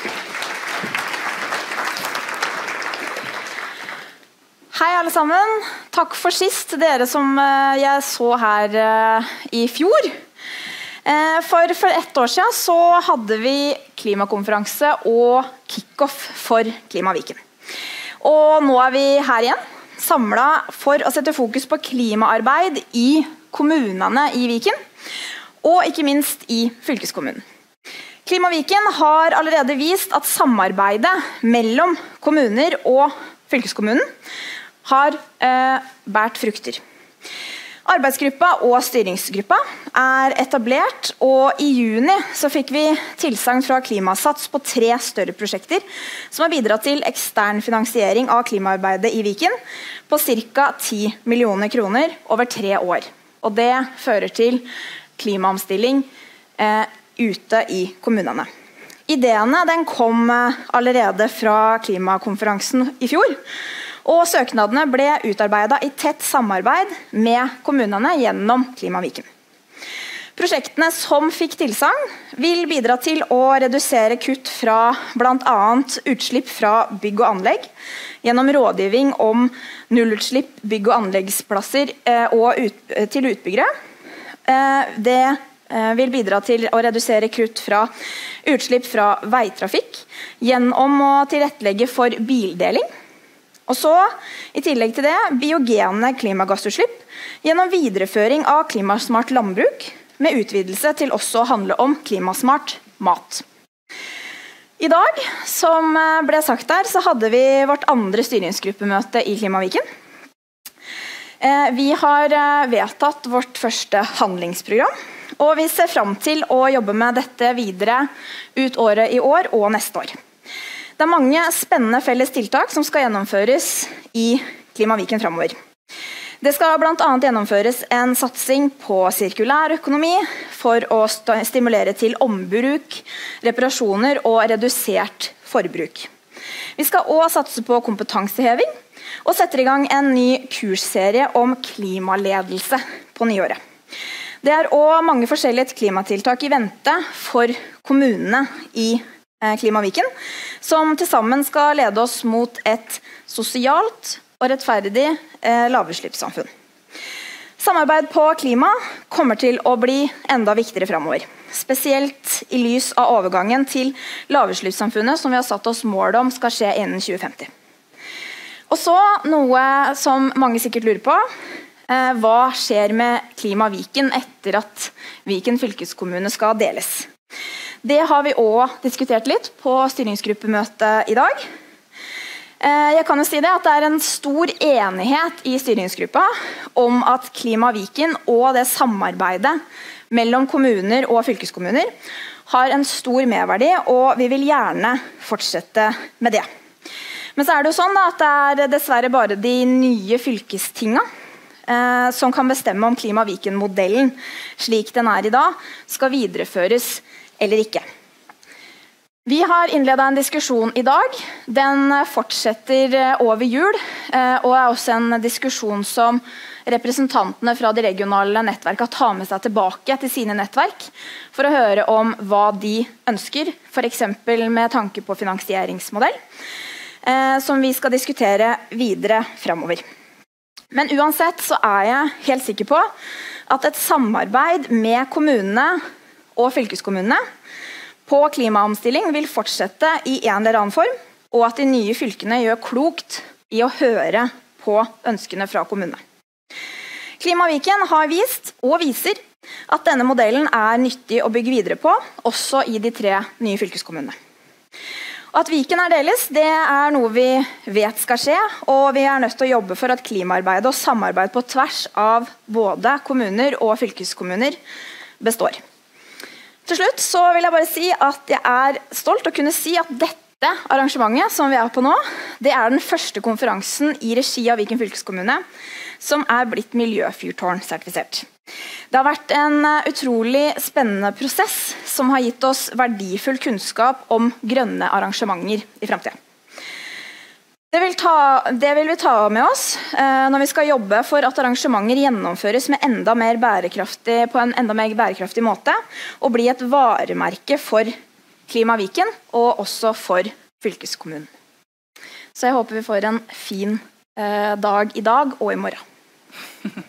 Speaker 4: Hei alle sammen, takk for sist dere som jeg så her i fjor. For, for ett år siden så hadde vi klimakonferanse og kick-off for Klimaviken. Og nå er vi her igjen, samlet for å sette fokus på klimaarbeid i kommunene i Viken, og ikke minst i fylkeskommunen. Klimaviken har allerede vist at samarbeidet mellom kommuner og fylkeskommunen har eh, bært frukter. Arbeidsgruppa og styringsgruppa er etablert, og i juni så fikk vi tilsagn fra Klimasats på tre større prosjekter som har bidratt til ekstern finansiering av klimaarbeidet i Viken på ca. ti millioner kroner over tre år. Og det fører til klimaomstilling eh, ute i kommunene. Ideene den kom allerede fra klimakonferansen i fjor, og søknadene ble utarbeidet i tett samarbeid med kommunene gjennom Klimaviken. Prosjektene som fikk tilsagn vil bidra til å redusere kutt fra blant annet utslipp fra bygg og anlegg, gjennom rådgivning om nullutslipp bygg- og anleggsplasser og ut, til utbyggere. Det vil bidra til å redusere kutt fra utslipp fra veitrafikk, gjennom å tilrettelegge for bildeling. Og så, i tillegg til det, biogene klimagassutslipp gjennom videreføring av klimasmart landbruk, med utvidelse til også å handle om klimasmart mat. I dag, som ble sagt der, så hadde vi vårt andre styringsgruppemøte i Klimaviken. Vi har vedtatt vårt første handlingsprogram, og vi ser frem til å jobbe med dette videre ut året i år og neste år. Det er mange spennende felles tiltak som skal gjennomføres i Klimaviken fremover. Det skal blant annet gjennomføres en satsing på sirkulær økonomi for å stimulere til ombruk, reparasjoner og redusert forbruk. Vi skal også satse på kompetanseheving og setter i gang en ny kursserie om klimaledelse på nyåret. Det er også mange forskjellige klimatiltak i vente for kommunene i Klima Viken, som til sammen skal lede oss mot et sosialt og rettferdig eh, lavutslippssamfunn. Samarbeid på klima kommer til å bli enda viktigere fremover, spesielt i lys av overgangen til lavutslippssamfunnet som vi har satt oss mål om skal skje innen tjue femti. Og så noe som mange sikkert lurer på, eh, hva skjer med Klima Viken etter at Viken fylkeskommune skal deles? Det har vi også diskutert litt på styringsgruppemøtet i dag. Jeg kan jo si det at det er en stor enighet i styringsgruppa om at Klima Viken og det samarbeidet mellom kommuner og fylkeskommuner har en stor merverdi, og vi vil gjerne fortsette med det. Men så er det jo sånn at det er dessverre bare de nye fylkestinga eh, som kan bestemme om Klima Viken-modellen slik den er i dag skal videreføres eller ikke. Vi har innledet en diskusjon i dag. Den fortsetter over jul, og er også en diskusjon som representantene fra de regionale nettverkene tar med seg tilbake til sine nettverk, for å høre om hva de ønsker, for eksempel med tanke på finansieringsmodell, som vi skal diskutere videre fremover. Men uansett så er jeg helt sikker på at et samarbeid med kommunene og fylkeskommunene på klimaomstilling vil fortsette i en eller annen form, og at de nye fylkene gjør klokt i å høre på ønskene fra kommunene. Klima Viken har vist og viser at denne modellen er nyttig å bygge videre på, også i de tre nye fylkeskommunene. Og at Viken er deles, det er noe vi vet skal skje, og vi er nødt til å jobbe for at klimaarbeid og samarbeid på tvers av både kommuner og fylkeskommuner består. Til slutt så vil jeg bare si at jeg er stolt å kunne si at dette arrangementet som vi er på nå, det er den første konferansen i regi av Viken fylkeskommune som er blitt miljøfyrtårn-sertifisert. Det har vært en utrolig spennende prosess som har gitt oss verdifull kunnskap om grønne arrangementer i fremtiden. Det vil, ta, det vil vi ta med oss eh, når vi skal jobbe for at arrangementer gjennomføres med enda mer bærekraftig, på en enda mer bærekraftig måte, og bli et varemerke for Klima Viken og også for fylkeskommunen. Så jeg håper vi får en fin eh, dag i dag og i morgen.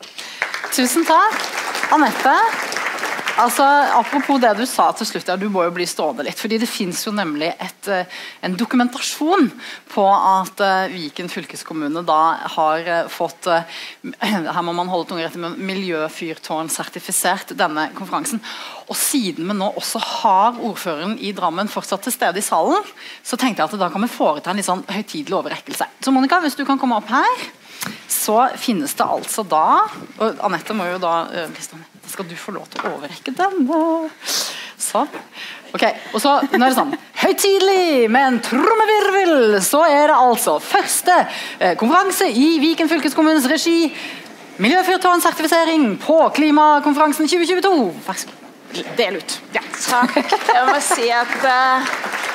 Speaker 1: Tusen takk, Anette. Altså, apropos det du sa til slutt, ja, du må jo bli stående litt, fordi det finnes jo nemlig et, en dokumentasjon på at uh, Viken fylkeskommune da har uh, fått, uh, her må man holde tunga rett med miljøfyrtårn-sertifisert denne konferansen. Og siden vi nå også har ordføreren i Drammen fortsatt til stede i salen, så tenkte jeg at da kan vi foreta en litt sånn høytidelig overrekkelse. Så Monica, hvis du kan komme opp her, så finnes det altså da, og Anette må jo da uh, bli stående. Skal du få lov til å overrekke den? Sånn. Ok, og så, nå er det sånn. Høytidelig, med en trommevirvel, så er det altså første eh, konferanse i Viken fylkeskommunens regi. Miljøfyrtårn-sertifisering på klimakonferansen tjue tjueto. Vær så god. Del ut.
Speaker 2: Ja, takk. Jeg må si at uh,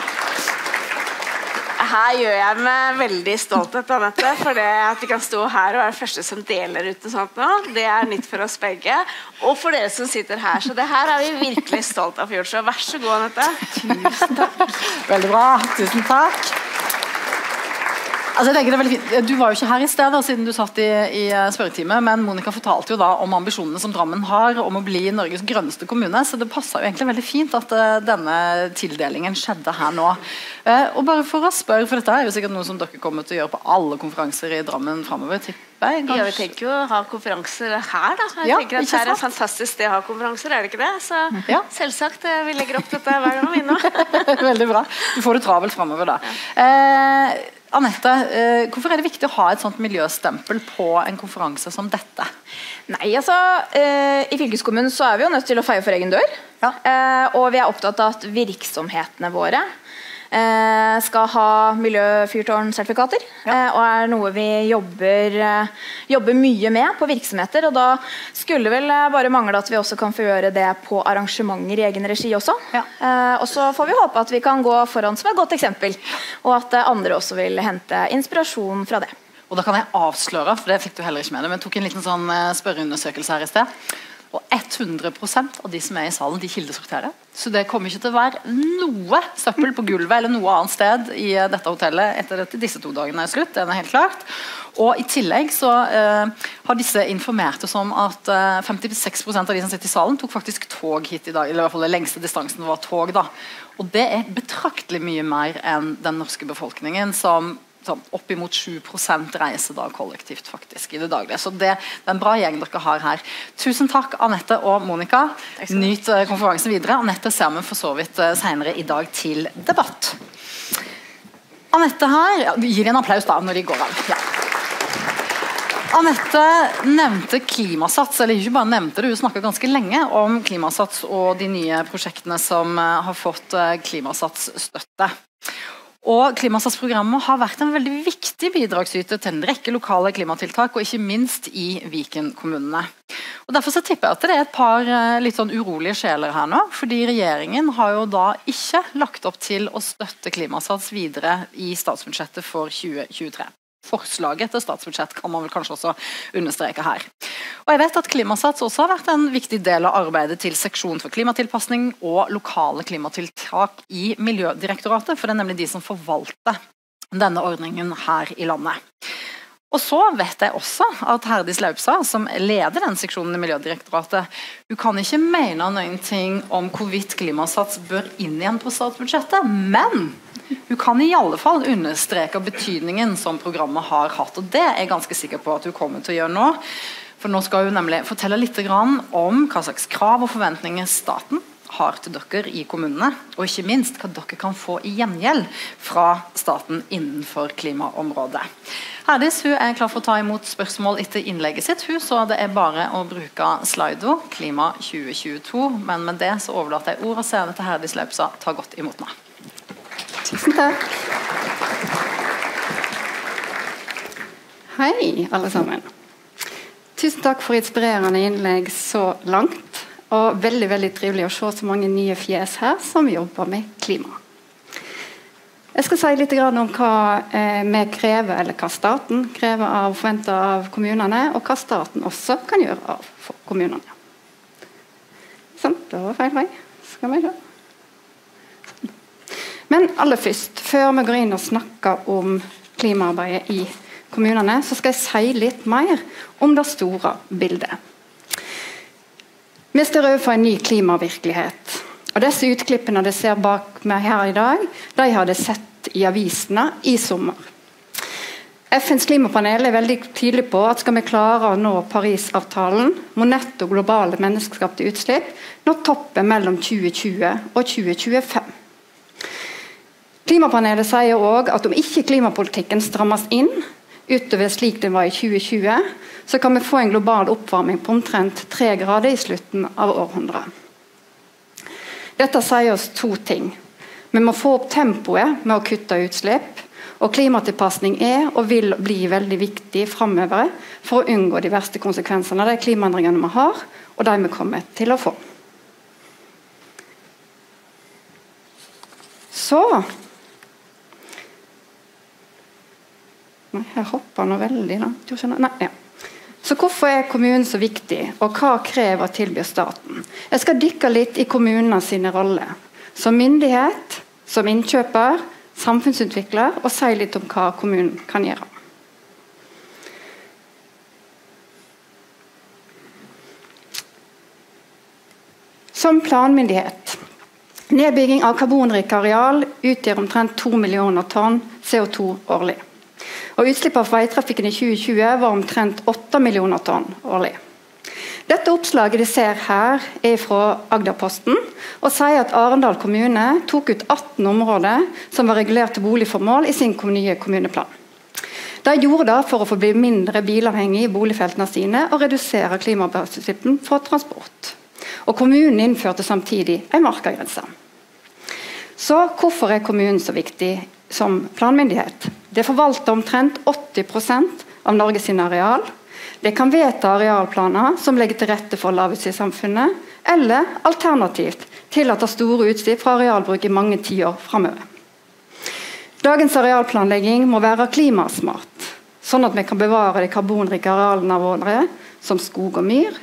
Speaker 2: her gjør jeg meg veldig stolt etter Anette, for det at vi kan stå her og være første som deler ut og sånt nå, det er nytt for oss begge, og for dere som sitter her, så det her er vi virkelig stolt av å gjøre, så vær så god, Anette.
Speaker 1: Tusen takk. Veldig bra, tusen takk. Altså, jeg tenker det er veldig fint. Du var jo ikke her i sted da, siden du satt i, i spørretime, men Monica fortalte jo da om ambisjonene som Drammen har om å bli Norges grønneste kommune, så det passet jo egentlig veldig fint at uh, denne tildelingen skjedde her nå. Uh, og bare for å spørre, for dette er jo sikkert noe som dere kommer til å gjøre på alle konferanser i Drammen fremover, tipper jeg,
Speaker 2: ja, vi tenker jo å ha konferanser her da. Jeg ja, tenker at det er et fantastisk sted å ha konferanser, er det ikke det? Så ja. Selvsagt, vi legger opp dette hver gang vi nå.
Speaker 1: Veldig bra. Du får det travelt fremover da. Ja. Uh, Anette, eh, hvorfor er det viktig å ha et sånt miljøstempel på en konferanse som dette?
Speaker 4: Nei, altså, eh, i fylkeskommunen så er vi jo nødt til å feie for egen dør. Ja. Eh, og vi er opptatt av at virksomhetene våre eh, skal ha miljøfyrtårn-sertifikater. Ja. Eh, og er noe vi jobber, eh, jobber mye med på virksomheter. Og da skulle vel bare mangle at vi også kan få gjøre det på arrangementer i egen regi også. Ja. Eh, og så får vi håpe at vi kan gå foran som et godt eksempel, og at andre også vil hente inspirasjon fra det.
Speaker 1: Og da kan jeg avsløre, for det fikk du heller ikke med deg, men jeg tok en liten sånn spørreundersøkelse her i sted. Og hundre prosent av de som er i salen, de kildesorterer. Så det kommer ikke til å være noe søppel på gulvet eller noe annet sted i dette hotellet etter at disse to dagene er slutt. Det er helt klart. Og i tillegg så eh, har disse informert oss om at eh, femtiseks prosent av de som sitter i salen tok faktisk tog hit i dag, eller i hvert fall den lengste distansen var tog da. Og det er betraktelig mye mer enn den norske befolkningen som sånn, opp imot sju prosent reiser da kollektivt faktisk i det daglige. Så det, det er en bra gjeng dere har her. Tusen takk Anette og Monica. Nyt uh, konferansen videre. Anette ser vi for så vidt uh, senere i dag til debatt. Anette her, ja, gir en applaus da når de går av. Ja. Anette nevnte Klimasats, eller ikke bare nevnte det, hun snakket ganske lenge om Klimasats og de nye prosjektene som uh, har fått uh, Klimasats-støtte. Og Klimasatsprogrammet har vært en veldig viktig bidragsyter til en rekke lokale klimatiltak, og ikke minst i Viken-kommunene. Og Derfor så tipper jeg at det er et par litt sånn urolige sjeler her nå, fordi regjeringen har jo da ikke lagt opp til å støtte Klimasats videre i statsbudsjettet for tjue tjuetre. Forslaget til statsbudsjett kan man vel kanskje også understreke her. Og jeg vet at Klimasats også har vært en viktig del av arbeidet til seksjon for klimatilpasning og lokale klimatiltak i Miljødirektoratet, for det er nemlig de som forvalter denne ordningen her i landet. Og så vet jeg også at Herdis Laupstad, som leder den seksjonen i Miljødirektoratet, hun kan ikke mene noen ting om hvorvidt Klimasats bør inn igjen på statsbudsjettet, men hun kan i alle fall understreke betydningen som programmet har hatt, og det er jeg ganske sikker på at hun kommer til å gjøre nå. For nå skal hun nemlig fortelle litt om hva slags krav og forventninger staten har til dere i kommunene, og ikke minst hva dere kan få i gjengjeld fra staten innenfor klimaområdet. Herdis hun er klar for å ta imot spørsmål etter innlegget sitt, hun, så det er bare å bruke Slido, Klima tjue tjueto, men med det så overlater jeg ord og scene til Herdis Laupstad. Ta godt imot meg.
Speaker 5: Tusen takk. Hei alle sammen. Tusen takk for inspirerende innlegg så langt, og veldig, veldig trivelig å se så mange nye fjes her som jobber med klima. Jeg skal si litt om hva eh, vi krever, eller hva staten krever av forventet av kommunene, og hva staten også kan gjøre av for kommunene. Sånn, det var feil vei. Skal vi se. Men aller først, før vi går inn og snakker om klimaarbeidet i kommunene, så skal jeg si litt mer om det store bildet. Vi står overfor en ny klimavirkelighet, og disse utklippene dere ser bak meg her i dag, de har dere sett i avisene i sommer. F N's klimapanel er veldig tydelig på at skal vi klare å nå Parisavtalen, må netto globale menneskeskapte utslipp nå toppen mellom tjue tjue og tjue tjuefem. Klimapanelet sier også at om ikke klimapolitikken strammes inn utover slik den var i tjue tjue, så kan vi få en global oppvarming på omtrent tre grader i slutten av århundret. Dette sier oss to ting. Vi må få opp tempoet med å kutte utslipp, og klimatilpasning er og vil bli veldig viktig fremover for å unngå de verste konsekvensene av de klimaendringene vi har, og de vi kommer til å få. Så Nei, jeg hopper nå veldig langt. Nei, ja. Så hvorfor er kommunen så viktig, og hva krever å tilby staten? Jeg skal dykke litt i kommunene sine roller. Som myndighet, som innkjøper, samfunnsutvikler, og si litt om hva kommunen kan gjøre. Som planmyndighet. Nedbygging av karbonrik areal utgjør omtrent to millioner tonn C O to årlig. Og utslippet av veitrafikken i tjue tjue var omtrent åtte millioner tonn årlig. Dette oppslaget de ser her er fra Agderposten, og sier at Arendal kommune tok ut atten områder som var regulert til boligformål i sin nye kommuneplan. De gjorde det for å få bli mindre bilavhengig i boligfeltene sine og redusere klimagassutslippene fra transport. Og kommunen innførte samtidig en markagrense. Så hvorfor er kommunen så viktig som planmyndighet? Det forvalter omtrent åtti prosent av Norges areal. Det kan vedta arealplaner som legger til rette for lavutslippssamfunnet, eller alternativt tillate store utslipp fra arealbruk i mange tiår fremover. Dagens arealplanlegging må være klimasmart, sånn at vi kan bevare de karbonrike arealene våre som skog og myr,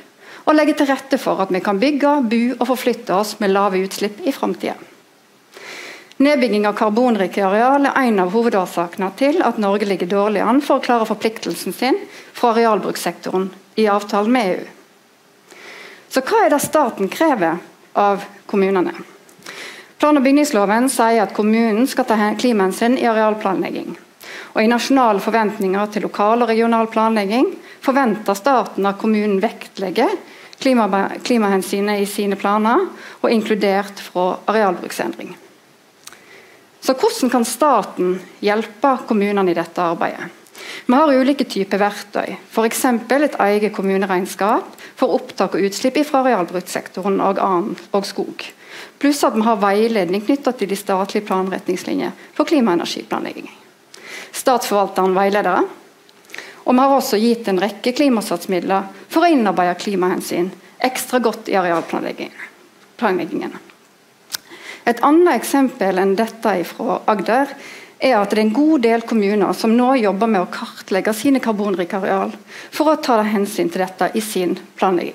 Speaker 5: og legge til rette for at vi kan bygge, bo og forflytte oss med lave utslipp i fremtiden. Nedbygging av karbonrike areal er en av hovedårsakene til at Norge ligger dårlig an for å klare forpliktelsen sin fra arealbrukssektoren i avtalen med E U. Så hva er det staten krever av kommunene? Plan- og bygningsloven sier at kommunen skal ta klimahensyn i arealplanlegging. Og i nasjonale forventninger til lokal og regional planlegging forventer staten at kommunen vektlegger klima, klimahensynet i sine planer, og inkludert fra arealbruksendring. Så hvordan kan staten hjelpe kommunene i dette arbeidet? Vi har ulike typer verktøy, for eksempel et eget kommuneregnskap for opptak og utslipp fra arealbrukssektoren og, annen, og skog. Pluss at vi har veiledning knyttet til de statlige planretningslinjer for klima- og energiplanlegging. Statsforvalteren veileder, og vi har også gitt en rekke klimasatsmidler for å innarbeide klimahensyn ekstra godt i arealplanleggingen. Et annet eksempel enn dette fra Agder er at det er en god del kommuner som nå jobber med å kartlegge sine karbonrike areal for å ta hensyn til dette i sin planlegging.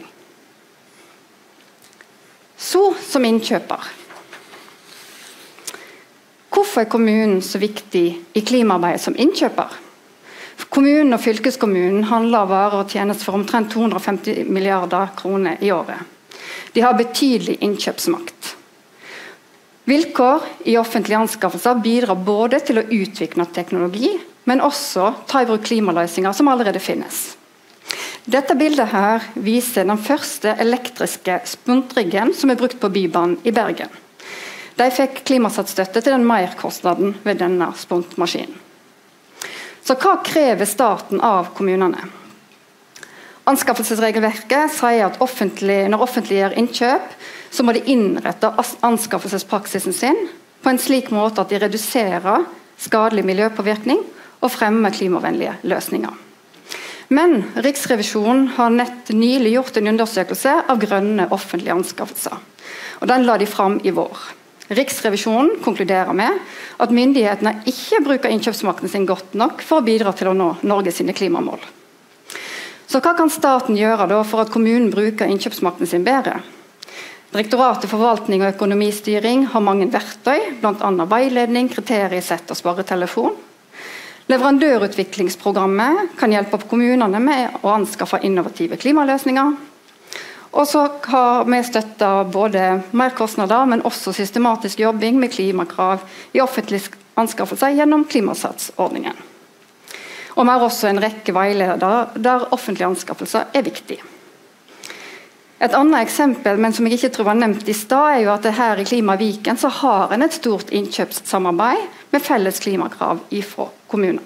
Speaker 5: Så som innkjøper. Hvorfor er kommunen så viktig i klimaarbeidet som innkjøper? Kommunen og fylkeskommunen handler varer og tjenester for omtrent to hundre og femti milliarder kroner i året. De har betydelig innkjøpsmakt. Vilkår i offentlige anskaffelser bidrar både til å utvikle teknologi, men også ta i bruk klimaløsninger som allerede finnes. Dette bildet her viser den første elektriske spuntriggen som er brukt på Bybanen i Bergen. De fikk klimasatsstøtte til den merkostnaden ved denne spuntmaskinen. Så hva krever staten av kommunene? Anskaffelsesregelverket sier at offentlig, når offentlig gjør innkjøp, så må de innrette anskaffelsespraksisen sin på en slik måte at de reduserer skadelig miljøpåvirkning og fremmer klimavennlige løsninger. Men Riksrevisjonen har nett nylig gjort en undersøkelse av grønne offentlige anskaffelser. Og den la de fram i vår. Riksrevisjonen konkluderer med at myndighetene ikke bruker innkjøpsmakten sin godt nok for å bidra til å nå Norges sine klimamål. Så hva kan staten gjøre da for at kommunen bruker innkjøpsmakten sin bedre? Direktoratet for forvaltning og økonomistyring har mange verktøy, blant annet veiledning, kriteriesett og sparetelefon. Leverandørutviklingsprogrammet kan hjelpe kommunene med å anskaffe innovative klimaløsninger. Og så har vi støttet både merkostnader, men også systematisk jobbing med klimakrav i offentlige anskaffelser gjennom klimasatsordningen. Og vi har også en rekke veiledere der offentlige anskaffelser er viktig. Et annet eksempel, men som jeg ikke tror var nevnt i stad, er jo at her i Klimaviken så har en et stort innkjøpssamarbeid med felles klimakrav fra kommuner.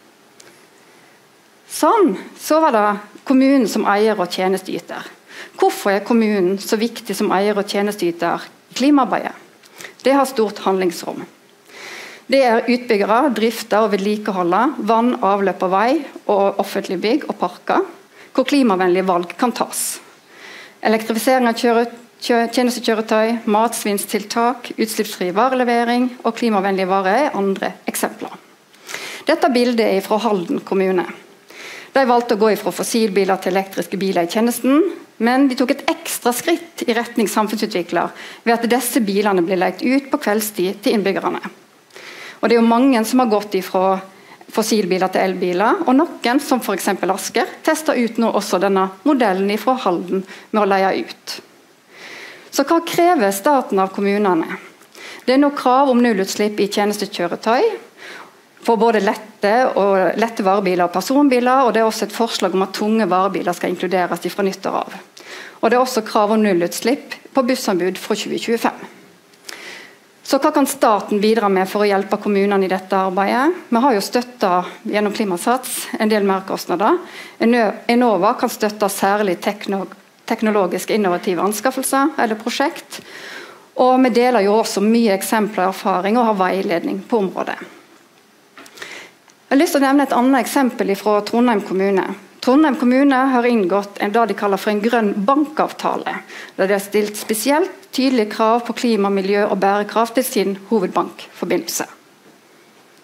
Speaker 5: Sånn, så var det kommunen som eier og tjenesteyter. Hvorfor er kommunen så viktig som eier og tjenesteyter i klimaarbeidet? Det har stort handlingsrom. Det er utbyggere, drifter og vedlikeholder, vann, avløp og vei, og offentlige bygg og parker, hvor klimavennlige valg kan tas. Elektrifisering av tjenestekjøretøy, matsvinnstiltak, utslippsfri varelevering og klimavennlige varer er andre eksempler. Dette bildet er fra Halden kommune. De valgte å gå fra fossilbiler til elektriske biler i tjenesten, men de tok et ekstra skritt i retning samfunnsutvikler ved at disse bilene ble leid ut på kveldstid til innbyggerne. Og det er jo mange som har gått fra fossilbiler til elbiler, og noen, som for eksempel Asker, tester ut nå også denne modellen fra Halden med å leie ut. Så hva krever staten av kommunene? Det er nå krav om nullutslipp i tjenestekjøretøy for både lette, og lette varebiler og personbiler, og det er også et forslag om at tunge varebiler skal inkluderes fra nyttår av. Og det er også krav om nullutslipp på bussanbud fra tjue tjuefem. Så hva kan staten bidra med for å hjelpe kommunene i dette arbeidet? Vi har jo støttet gjennom Klimasats en del merkostnader. Enova kan støtte særlig tekno teknologiske innovative anskaffelser eller prosjekt. Og vi deler jo også mye eksempler og erfaring og har veiledning på området. Jeg har lyst til å nevne et annet eksempel fra Trondheim kommune. Trondheim kommune har inngått en, det de kaller for en grønn bankavtale, der de har stilt spesielt tydelige krav på klima, miljø og bærekraft til sin hovedbankforbindelse.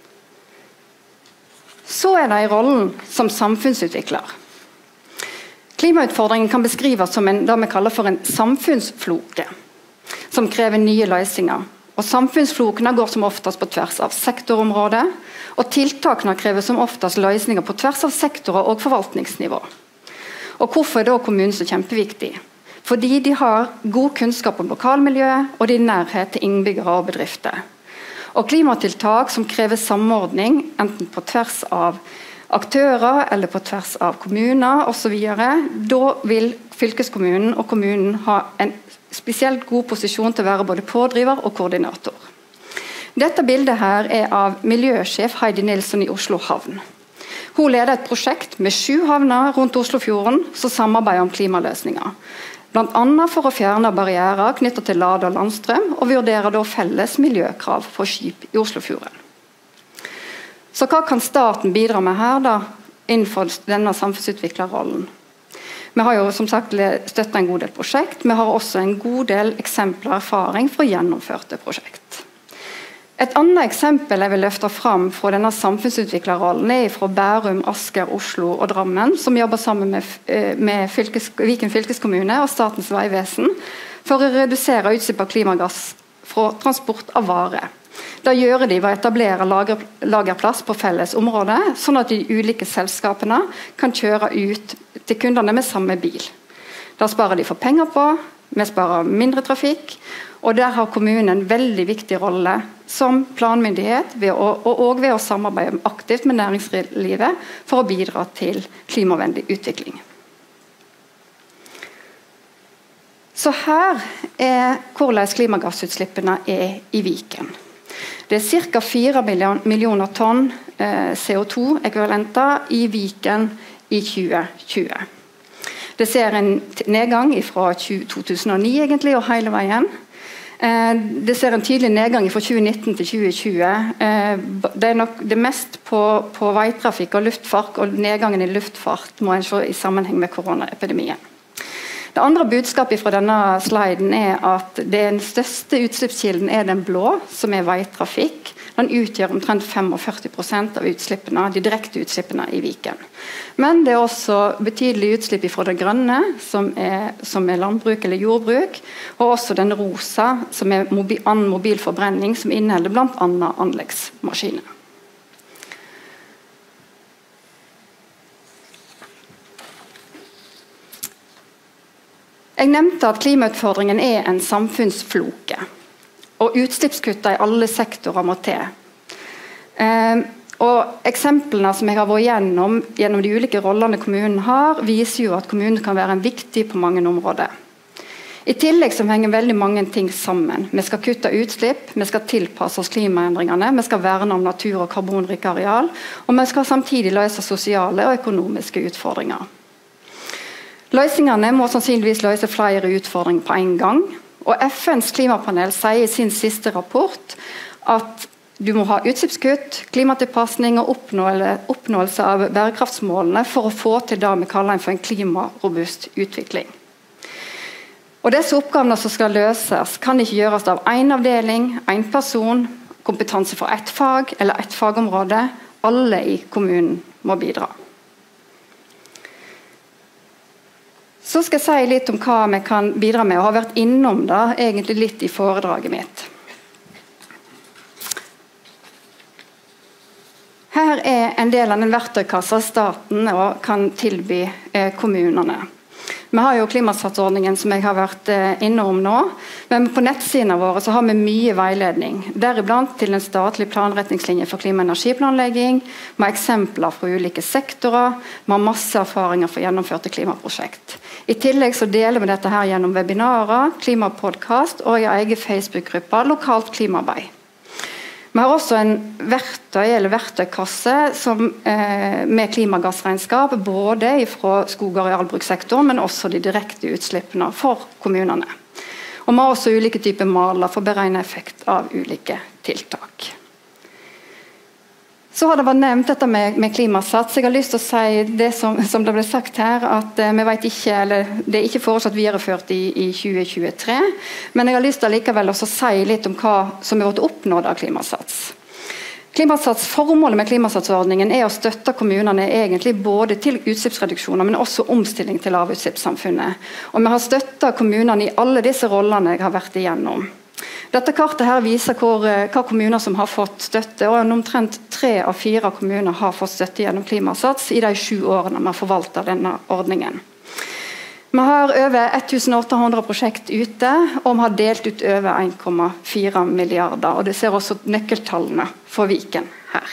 Speaker 5: Så er de i rollen som samfunnsutvikler. Klimautfordringen kan beskrives som en, det vi kaller for en samfunnsfloke, som krever nye løsninger. Og samfunnsflokene går som oftest på tvers av sektorområder, og tiltakene krever som oftest løsninger på tvers av sektorer og forvaltningsnivå. Og hvorfor er da kommunen så kjempeviktig? Fordi de har god kunnskap om lokalmiljø, og de er nærhet til innbyggere og bedrifter. Og klimatiltak som krever samordning, enten på tvers av aktører eller på tvers av kommuner osv., da vil fylkeskommunen og kommunen ha en spesielt god posisjon til å være både pådriver og koordinator. Dette bildet her er av miljøsjef Heidi Nilsson i Oslo havn. Hun leder et prosjekt med sju havner rundt Oslofjorden som samarbeider om klimaløsninger. Blant annet for å fjerne barrierer knyttet til lade og landstrøm, og vurderer da felles miljøkrav for skip i Oslofjorden. Så hva kan staten bidra med her da, innenfor denne samfunnsutviklerrollen? Vi har jo som sagt støttet en god del prosjekt, vi har også en god del eksempler og erfaring fra gjennomførte prosjekt. Et annet eksempel jeg vil løfte fram fra denne samfunnsutviklerrollen er fra Bærum, Asker, Oslo og Drammen, som jobber sammen med, med fylkes, Viken fylkeskommune og Statens vegvesen for å redusere utslipp av klimagass fra transport av varer. Da gjør de ved å etablere lager, lagerplass på felles område, sånn at de ulike selskapene kan kjøre ut til kundene med samme bil. Da sparer de for penger på, vi sparer mindre trafikk, og der har kommunen en veldig viktig rolle som planmyndighet ved å, og, og ved å samarbeide aktivt med næringslivet for å bidra til klimavennlig utvikling. Så her er hvordan klimagassutslippene er i Viken. Det er ca. fire millioner tonn eh, C O to ekvivalenter i Viken i tjue tjue. Det ser en nedgang fra to tusen og ni egentlig, og hele veien. Eh, det ser en tydelig nedgang fra tjue nitten til tjue tjue. Eh, det er nok det mest på, på veitrafikk og luftfart, og nedgangen i luftfart må en se i sammenheng med koronaepidemien. Det andre budskapet fra denne sliden er at den største utslippskilden er den blå, som er veitrafikk. Den utgjør omtrent førtifem prosent av utslippene, de direkte utslippene i Viken. Men det er også betydelige utslipp fra det grønne, som er, som er landbruk eller jordbruk, og også den rosa, som er mobil, annen mobil forbrenning, som inneholder blant annet anleggsmaskiner. Jeg nevnte at klimautfordringen er en samfunnsfloke, og utslippskutter i alle sektorer må til. Eh, og eksemplene som jeg har vært gjennom, gjennom de ulike rollene kommunen har, viser jo at kommunen kan være en viktig på mange områder. I tillegg så henger veldig mange ting sammen. Vi skal kutte utslipp, vi skal tilpasse oss klimaendringene, vi skal verne om natur og karbonrik areal, og vi skal samtidig løse sosiale og økonomiske utfordringer. Løsningene må sannsynligvis løse flere utfordringer på en gang, og F N's klimapanel sier i sin siste rapport at du må ha utslippskutt, klimatilpasning og oppnåelse av bærekraftsmålene for å få til det vi kaller for en klimarobust utvikling. Og disse oppgavene som skal løses kan ikke gjøres av en avdeling, en person, kompetanse for ett fag eller ett fagområde. Alle i kommunen må bidra. Så skal jeg si litt om hva vi kan bidra med, og har vært innom det egentlig litt i foredraget mitt. Her er en del av den verktøykassa staten kan tilby eh, kommunene. Vi har jo klimasatsordningen som jeg har vært eh, innom nå, men på nettsidene våre så har vi mye veiledning, deriblant til en statlig planretningslinje for klima- og energiplanlegging, med eksempler fra ulike sektorer, med masse erfaringer for gjennomførte klimaprosjekt. I tillegg så deler vi dette her gjennom webinarer, klimapodcast og en egen Facebook-gruppe, lokalt klimaarbeid. Vi har også en verktøy eller verktøykasse som, eh, med klimagassregnskap, både fra skog- og arealbrukssektoren, men også de direkte utslippene for kommunene. Og vi har også ulike typer maler for å beregne effekt av ulike tiltak. Så har det vært nevnt dette med, med klimasats. Jeg har lyst til å si det som, som det ble sagt her, at eh, vi vet ikke, eller det er ikke foreslått videreført i, i tjue tjuetre, men jeg har lyst til likevel også å si litt om hva som er blitt oppnådd av klimasats. Klimasats, formålet med klimasatsordningen er å støtte kommunene egentlig både til utslippsreduksjoner, men også omstilling til lavutslippssamfunnet. Og vi har støttet kommunene i alle disse rollene jeg har vært igjennom. Dette kartet her viser hvor, hva kommuner som har fått støtte, og omtrent tre av fire kommuner har fått støtte gjennom Klimasats i de sju årene vi har forvaltet denne ordningen. Vi har over åtte hundre prosjekt ute, og vi har delt ut over en komma fire milliarder. Og det ser også nøkkeltallene for Viken her.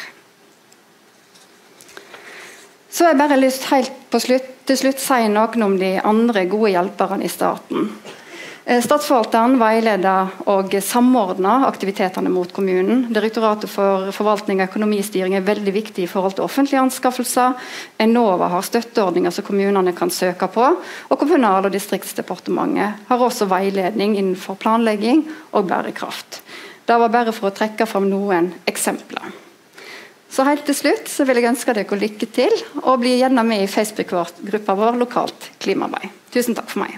Speaker 5: Så har jeg bare lyst helt på slutt, til slutt si noe om de andre gode hjelperne i staten. Statsforvalteren veileder og samordner aktivitetene mot kommunen. Direktoratet for forvaltning og økonomistyring er veldig viktig i forhold til offentlige anskaffelser. Enova har støtteordninger som kommunene kan søke på, og Kommunal- og distriktsdepartementet har også veiledning innenfor planlegging og bærekraft. Det var bare for å trekke fram noen eksempler. Så helt til slutt så vil jeg ønske dere lykke til, og bli gjerne med i Facebook-gruppa vår Lokalt klimaarbeid. Tusen takk for meg.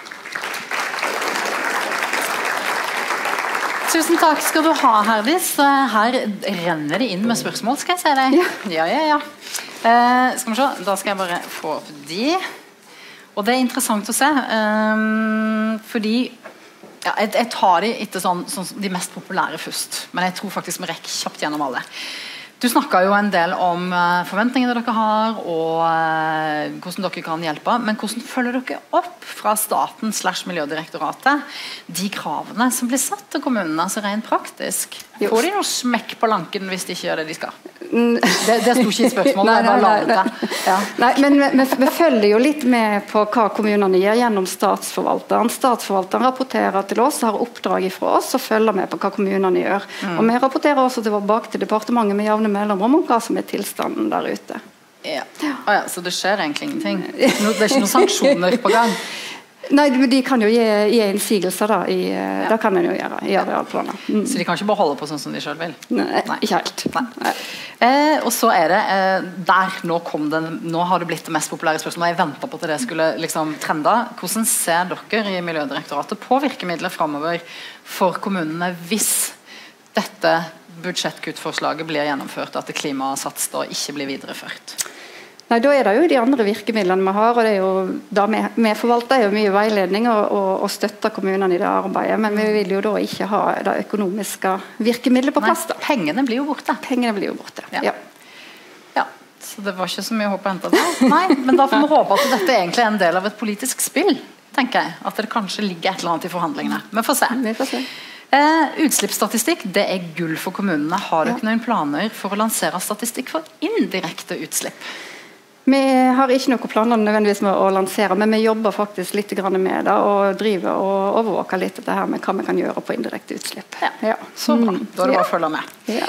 Speaker 1: Tusen takk skal du ha, Herdis. Her renner det inn med spørsmål, skal jeg se deg.
Speaker 5: Ja,
Speaker 1: ja, ja. ja. Eh, skal vi se, da skal jeg bare få opp de. Og det er interessant å se, um, fordi ja, jeg, jeg tar de etter sånn, sånn, de mest populære først, men jeg tror faktisk vi rekker kjapt gjennom alle. Du snakket jo en del om uh, forventningene dere har, og uh, hvordan dere kan hjelpe, men hvordan følger dere opp fra staten slash Miljødirektoratet de kravene som blir satt til kommunene, altså rent praktisk? Jo. Får de noe smekk på lanken hvis de ikke gjør det de skal? Det, det sto ikke i spørsmålet,
Speaker 5: nei,
Speaker 1: jeg bare
Speaker 5: nei,
Speaker 1: laget
Speaker 5: nei,
Speaker 1: det. Ja.
Speaker 5: Nei, men vi, vi, vi følger jo litt med på hva kommunene gjør gjennom statsforvalteren. Statsforvalteren rapporterer til oss, har oppdrag fra oss, og følger med på hva kommunene gjør. Mm. Og vi rapporterer også tilbake til departementet med jevne mellomrom om hva som er tilstanden der ute.
Speaker 1: Ja. Oh, ja, så det skjer egentlig ingenting? Det er ikke noen sanksjoner på gang?
Speaker 5: Nei, de kan jo gi, gi innsigelser da, i, ja. Det kan de jo gjøre i arealplaner. Mm.
Speaker 1: Så de kan ikke bare holde på sånn som de selv vil?
Speaker 5: Nei, Nei. ikke helt.
Speaker 1: Nei. Nei. Eh, og så er det eh, der, nå, kom det, nå har det blitt det mest populære spørsmålet. Jeg ventet på at det skulle liksom trende. Hvordan ser dere i Miljødirektoratet på virkemidler fremover for kommunene hvis dette budsjettkuttforslaget blir gjennomført, at Klimasats da ikke blir videreført?
Speaker 5: Nei, da er det jo de andre virkemidlene vi har, og det er jo, da vi, vi forvalter jo mye veiledning og, og, og støtter kommunene i det arbeidet, men vi vil jo da ikke ha det økonomiske virkemidlet på plass. Da.
Speaker 1: Nei, pengene blir jo borte.
Speaker 5: Pengene blir jo borte, ja.
Speaker 1: ja. Ja, så det var ikke så mye håp å hente der. Nei, men da får vi håpe at dette egentlig er en del av et politisk spill, tenker jeg. At det kanskje ligger et eller annet i forhandlingene. Vi får se.
Speaker 5: Vi får se.
Speaker 1: Eh, utslippsstatistikk, det er gull for kommunene. Har dere ja. noen planer for å lansere statistikk for indirekte utslipp?
Speaker 5: Vi har ikke noen planer nødvendigvis med å lansere, men vi jobber faktisk litt med det og driver og overvåker litt dette her med hva vi kan gjøre på indirekte utslipp.
Speaker 1: Ja.
Speaker 5: Ja.
Speaker 1: Så bra, da er det bare å følge med.
Speaker 5: Ja.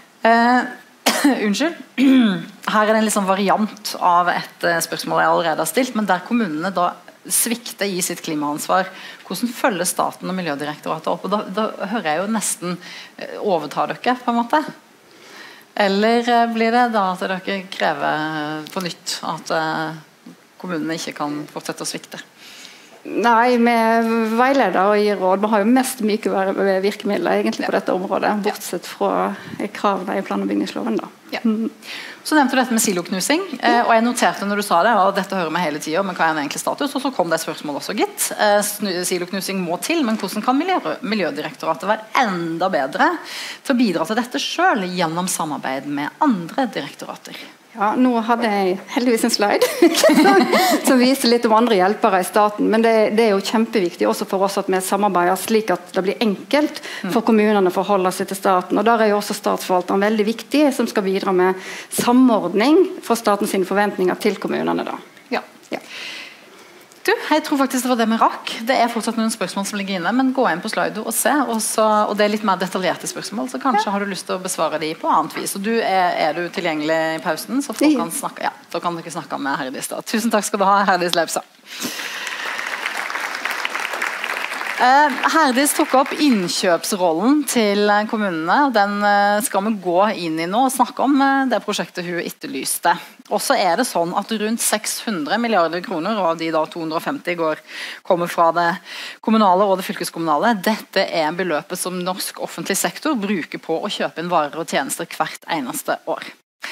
Speaker 1: Eh, unnskyld, her er det en litt sånn variant av et spørsmål jeg allerede har stilt, men der kommunene da svikter i sitt klimaansvar, hvordan følger staten og Miljødirektoratet opp? Og da, da hører jeg jo nesten overta dere på en måte. Eller blir det da at dere krever på nytt at kommunene ikke kan fortsette å svikte?
Speaker 5: Nei, vi veileder og gir råd. Vi har jo mest myke virkemidler egentlig på dette området, bortsett fra kravene i plan- og bygningsloven. Da.
Speaker 1: Ja. Så nevnte du dette med siloknusing, og jeg noterte når du sa det, og dette hører vi hele tiden, men hva er en egentlig status? Og så kom det et spørsmål også, gitt. Siloknusing må til, men hvordan kan miljø- Miljødirektoratet være enda bedre til å bidra til dette selv gjennom samarbeid med andre direktorater?
Speaker 5: Ja, nå hadde jeg heldigvis en slide som viser litt om andre hjelpere i staten, men det, det er jo kjempeviktig også for oss at vi samarbeider slik at det blir enkelt for kommunene å forholde seg til staten, og der er jo også statsforvalteren veldig viktig, som skal bidra med samordning fra statens forventninger til kommunene da.
Speaker 1: Ja.
Speaker 5: Ja.
Speaker 1: Du, jeg tror faktisk det var det vi rakk. Det er fortsatt noen spørsmål som ligger inne, men gå inn på Slido og se, og, så, og det er litt mer detaljerte spørsmål, så kanskje ja. har du lyst til å besvare de på annet vis. Og du er, er du tilgjengelig i pausen, så folk kan snakke, ja, da kan dere snakke med Herdis da. Tusen takk skal du ha, Herdis Leipstad. Herdis tok opp innkjøpsrollen til kommunene, og den skal vi gå inn i nå og snakke om det prosjektet hun etterlyste. Og så er det sånn at rundt seks hundre milliarder kroner, og av de da to hundre og femti går, kommer fra det kommunale og det fylkeskommunale. Dette er beløpet som norsk offentlig sektor bruker på å kjøpe inn varer og tjenester hvert eneste år.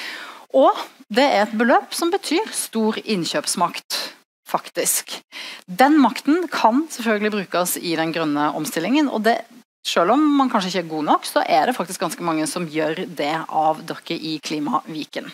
Speaker 1: Og det er et beløp som betyr stor innkjøpsmakt. Faktisk. Den makten kan selvfølgelig brukes i den grønne omstillingen, og det, selv om man kanskje ikke er god nok, så er det faktisk ganske mange som gjør det av dere i Klimaviken.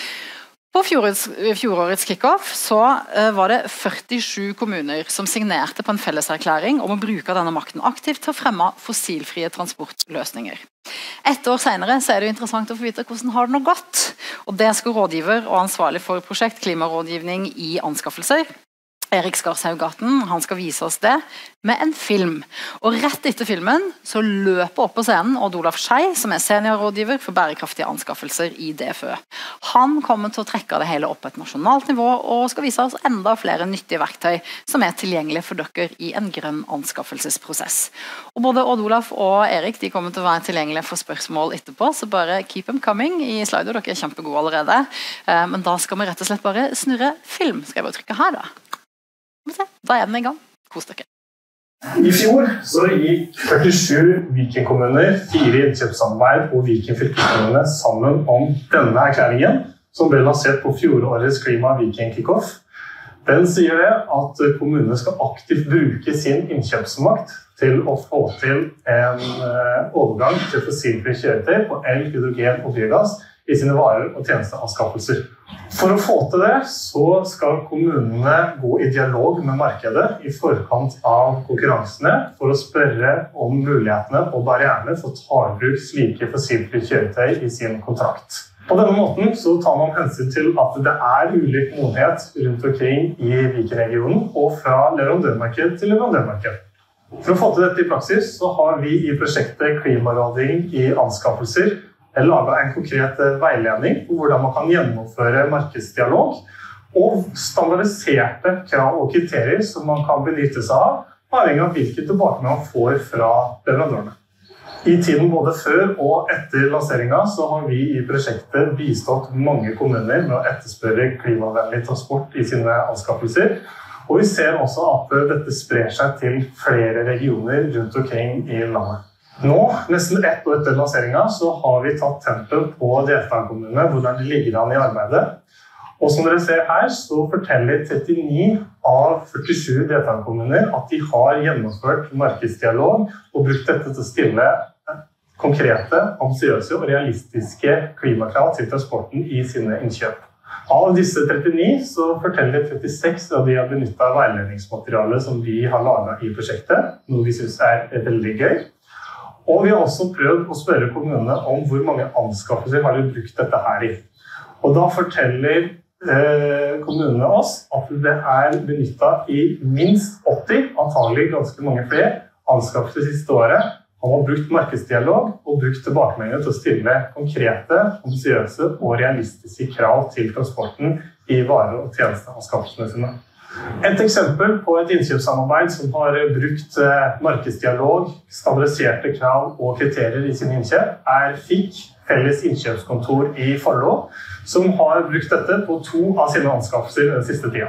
Speaker 1: På fjorårets, fjorårets kick-off så uh, var det førtisju kommuner som signerte på en felleserklæring om å bruke denne makten aktivt til å fremme fossilfrie transportløsninger. Et år senere så er det jo interessant å få vite hvordan har det nå gått, og det skal rådgiver og ansvarlig for prosjekt klimarådgivning i anskaffelser, Erik Skarshaug-Gaten, han skal vise oss det med en film. Og rett etter filmen så løper opp på scenen Odd Olaf Skei, som er seniorrådgiver for bærekraftige anskaffelser i D F Ø. Han kommer til å trekke det hele opp på et nasjonalt nivå og skal vise oss enda flere nyttige verktøy som er tilgjengelige for dere i en grønn anskaffelsesprosess. Og både Odd Olaf og Erik de kommer til å være tilgjengelige for spørsmål etterpå, så bare keep them coming i Slido, dere er kjempegode allerede. Men da skal vi rett og slett bare snurre film. Skal jeg bare trykke her da? Da er den i gang. Kos dere.
Speaker 6: I fjor så gikk førtisju Viken-kommuner, fire innkjøpssamarbeid og Viken fylkeskommune sammen om denne erklæringen, som ble lansert på fjorårets Klima-Viken kick-off. Den sier det at kommunene skal aktivt bruke sin innkjøpsmakt til å få til en overgang til fossilfrie kjøretøy på el, hydrogen og biogass i sine varer og tjenesteanskaffelser. For å få til det så skal kommunene gå i dialog med markedet i forkant av konkurransene for å spørre om mulighetene og barrierene for å ta i bruk slike fossilfrie kjøretøy i sin kontrakt. På denne måten så tar man hensyn til at det er ulik modenhet rundt omkring i Viken-regionen og fra leverandørmarked til leverandørmarked. For å få til dette i praksis så har vi i prosjektet Klimarådgivning i anskaffelser laget en konkret veiledning på hvordan man kan gjennomføre markedsdialog og standardiserte krav og kriterier som man kan benytte seg av, avhengig av hvilke tilbakemelding man får fra leverandørene. I tiden både før og etter lanseringen så har vi i prosjektet bistått mange kommuner med å etterspørre klimavennlig transport i sine anskaffelser, og vi ser også at dette sprer seg til flere regioner rundt omkring i landet. Nå, nesten ett år etter lanseringen, så har vi tatt tempen på deltakerkommunene, hvordan de ligger an i arbeidet. Og som dere ser her, så forteller trettini av førtisju deltakerkommuner at de har gjennomført markedsdialog og brukt dette til å stille konkrete, ambisiøse og realistiske klimakrav til transporten i sine innkjøp. Av disse trettini så forteller trettiseks at de har benyttet veiledningsmaterialet som vi har laget i prosjektet, noe vi synes er veldig gøy. Og vi har også prøvd å spørre kommunene om hvor mange anskaffelser har de brukt dette her i. Og da forteller eh, kommunene oss at det er benyttet i minst åtti, antagelig ganske mange flere, anskaffelser siste året. Man har brukt markedsdialog og brukt tilbakemeldinger til å stille konkrete, ambisiøse og realistiske krav til transporten i varer- og tjenesteanskaffelsene sine. Et eksempel på et innkjøpssamarbeid som har brukt markedsdialog, standardiserte krav og kriterier i sin innkjøp, er F I K, Felles innkjøpskontor i Follo, som har brukt dette på to av sine anskaffelser den siste tida.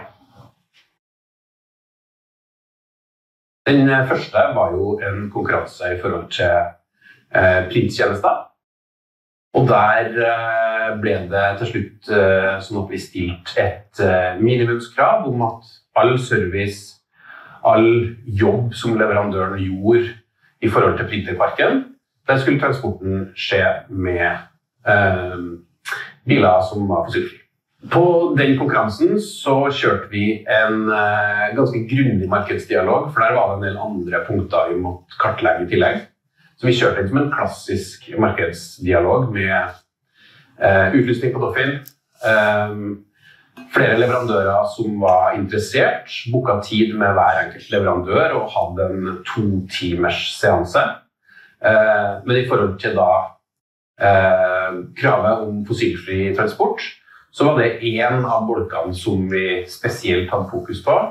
Speaker 7: Den første var jo en konkurranse i forhold til eh, printtjenester. Og der eh, ble det til slutt eh, sånn at vi stilte et eh, minimumskrav om at all service, all jobb som leverandøren gjorde i forhold til printerparken, der skulle transporten skje med eh, biler som var fossilfrie. På den konkurransen så kjørte vi en eh, ganske grundig markedsdialog, for der var det en del andre punkter vi måtte kartlegge i tillegg. Så vi kjørte den som en klassisk markedsdialog med eh, utlysning på Doffin, eh, flere leverandører som var interessert, boket tid med hver enkelt leverandør og hadde en to timers seanse. Eh, men i forhold til da eh, kravet om fossilfri transport, så var det en av bolkene som vi spesielt hadde fokus på,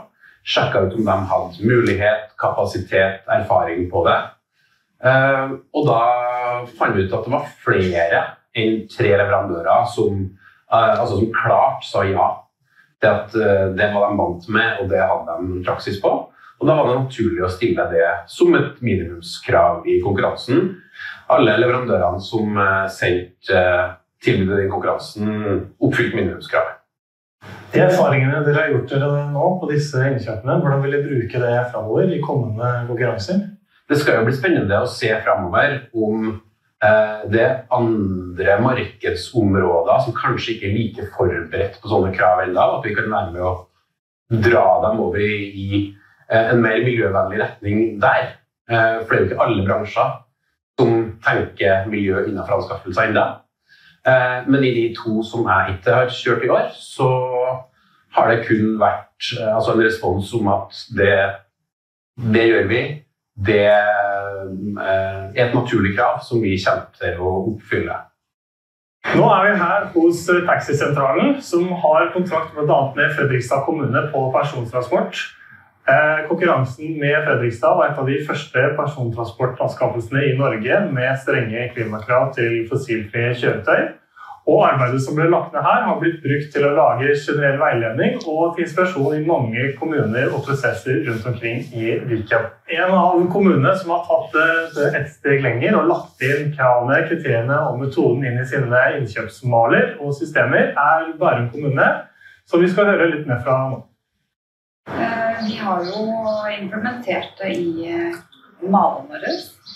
Speaker 7: sjekket ut om de hadde mulighet, kapasitet, erfaring på det. Og da fant vi ut at det var flere enn tre leverandører som, altså som klart sa ja. Det, at det var de vant med, og det hadde de praksis på. Og da var det naturlig å stille det som et minimumskrav i konkurransen. Alle leverandørene som sendte tilbudet i konkurransen oppfylte minimumskravet.
Speaker 6: De erfaringene dere har gjort dere nå på disse innkjøpene, hvordan vil dere bruke det fremover i kommende konkurranser?
Speaker 7: Det skal jo bli spennende å se fremover om eh, det andre markedsområder som kanskje ikke er like forberedt på sånne krav enda, at vi kan være med å dra dem over i, i eh, en mer miljøvennlig retning der. Eh, for det er jo ikke alle bransjer som tenker miljø innenfor anskaffelser enda. Men i de to som jeg hittil har kjørt i år, så har det kun vært altså en respons om at det, det gjør vi. Det er et naturlig krav som vi kommer til å oppfylle.
Speaker 6: Nå er vi her hos Taxisentralen, som har kontrakt blant annet med Fredrikstad kommune på persontransport. Konkurransen med Fredrikstad var et av de første persontransportanskaffelsene i Norge med strenge klimakrav til fossilfrie kjøretøy. Og arbeidet som ble lagt ned her har blitt brukt til å lage generell veiledning og til inspirasjon i mange kommuner og prosesser rundt omkring i Viken. En av kommunene som har tatt det et steg lenger og lagt inn kravene, kriteriene og metoden inn i sine innkjøpsmaler og systemer er Bærum kommune, som vi skal høre litt mer fra nå.
Speaker 8: Vi har jo implementert det i malene våre,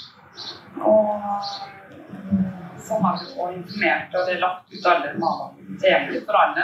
Speaker 8: og så har vi også informert og det er lagt ut alle malene tilgjengelig for alle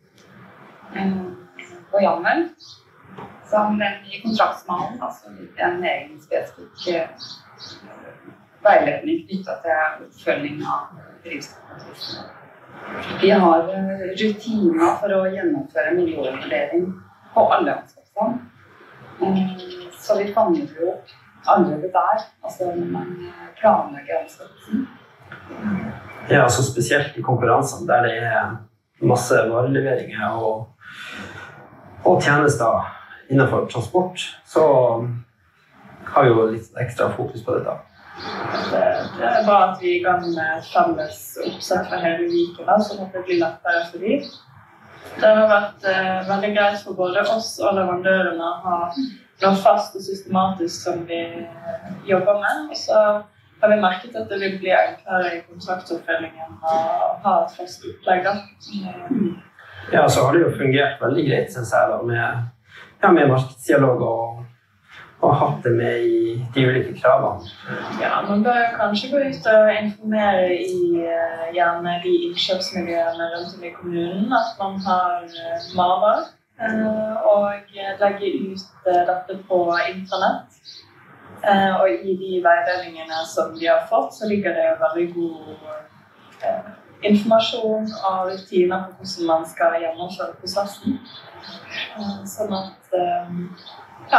Speaker 8: på Jammer. Som den i kontraktsmalen, altså en egen spesifikk veiledning knyttet til oppfølging av drivstoffkontroll. Vi har rutiner for å gjennomføre miljøvurdering på alle anskaffelsene. Så vi fanger jo allerede der, altså når man planlegger anskaffelsen.
Speaker 9: Ja, altså spesielt i konkurransene der det er masse vareleveringer og, og tjenester innenfor transport, så har vi jo litt ekstra fokus på dette.
Speaker 10: Det, det er bra at vi kan felles oppsett for hele Viken, sånn at det blir lettere for dem. Det har vært eh, veldig greit for både oss og leverandørene å ha noe fast og systematisk som vi jobber med. Og så har vi merket at det vil bli enklere i kontraktoppfølgingen å ha et fast opplegg.
Speaker 9: Ja, så har det jo fungert veldig greit, synes jeg, da, med, ja, med markedsdialog og, og hatt det med i de ulike kravene.
Speaker 10: Ja, man bør jo kanskje gå ut og informere i gjerne de innkjøpsmiljøene rundt om i kommunen, at man har maler, og legge ut dette på internett. Og i de veiledningene som de har fått, så ligger det veldig god informasjon og rutiner på hvordan man skal gjennomføre prosessen. Sånn at, ja,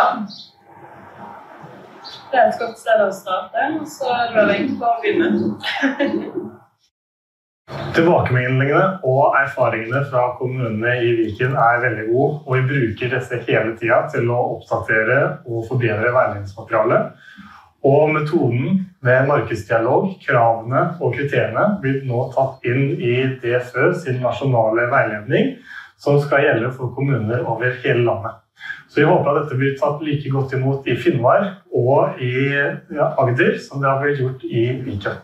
Speaker 10: det er et godt sted å starte, og så er det vel egentlig bare å begynne.
Speaker 6: Tilbakemeldingene og erfaringene fra kommunene i Viken er veldig gode, og vi bruker disse hele tiden til å oppdatere og forbedre veiledningsmaterialet. Og metoden med markedsdialog, kravene og kriteriene blir nå tatt inn i D F Ø sin nasjonale veiledning, som skal gjelde for kommuner over hele landet. Så vi håper at dette blir tatt like godt imot i Finnmark og i ja, Agder, som det har blitt gjort i Viken.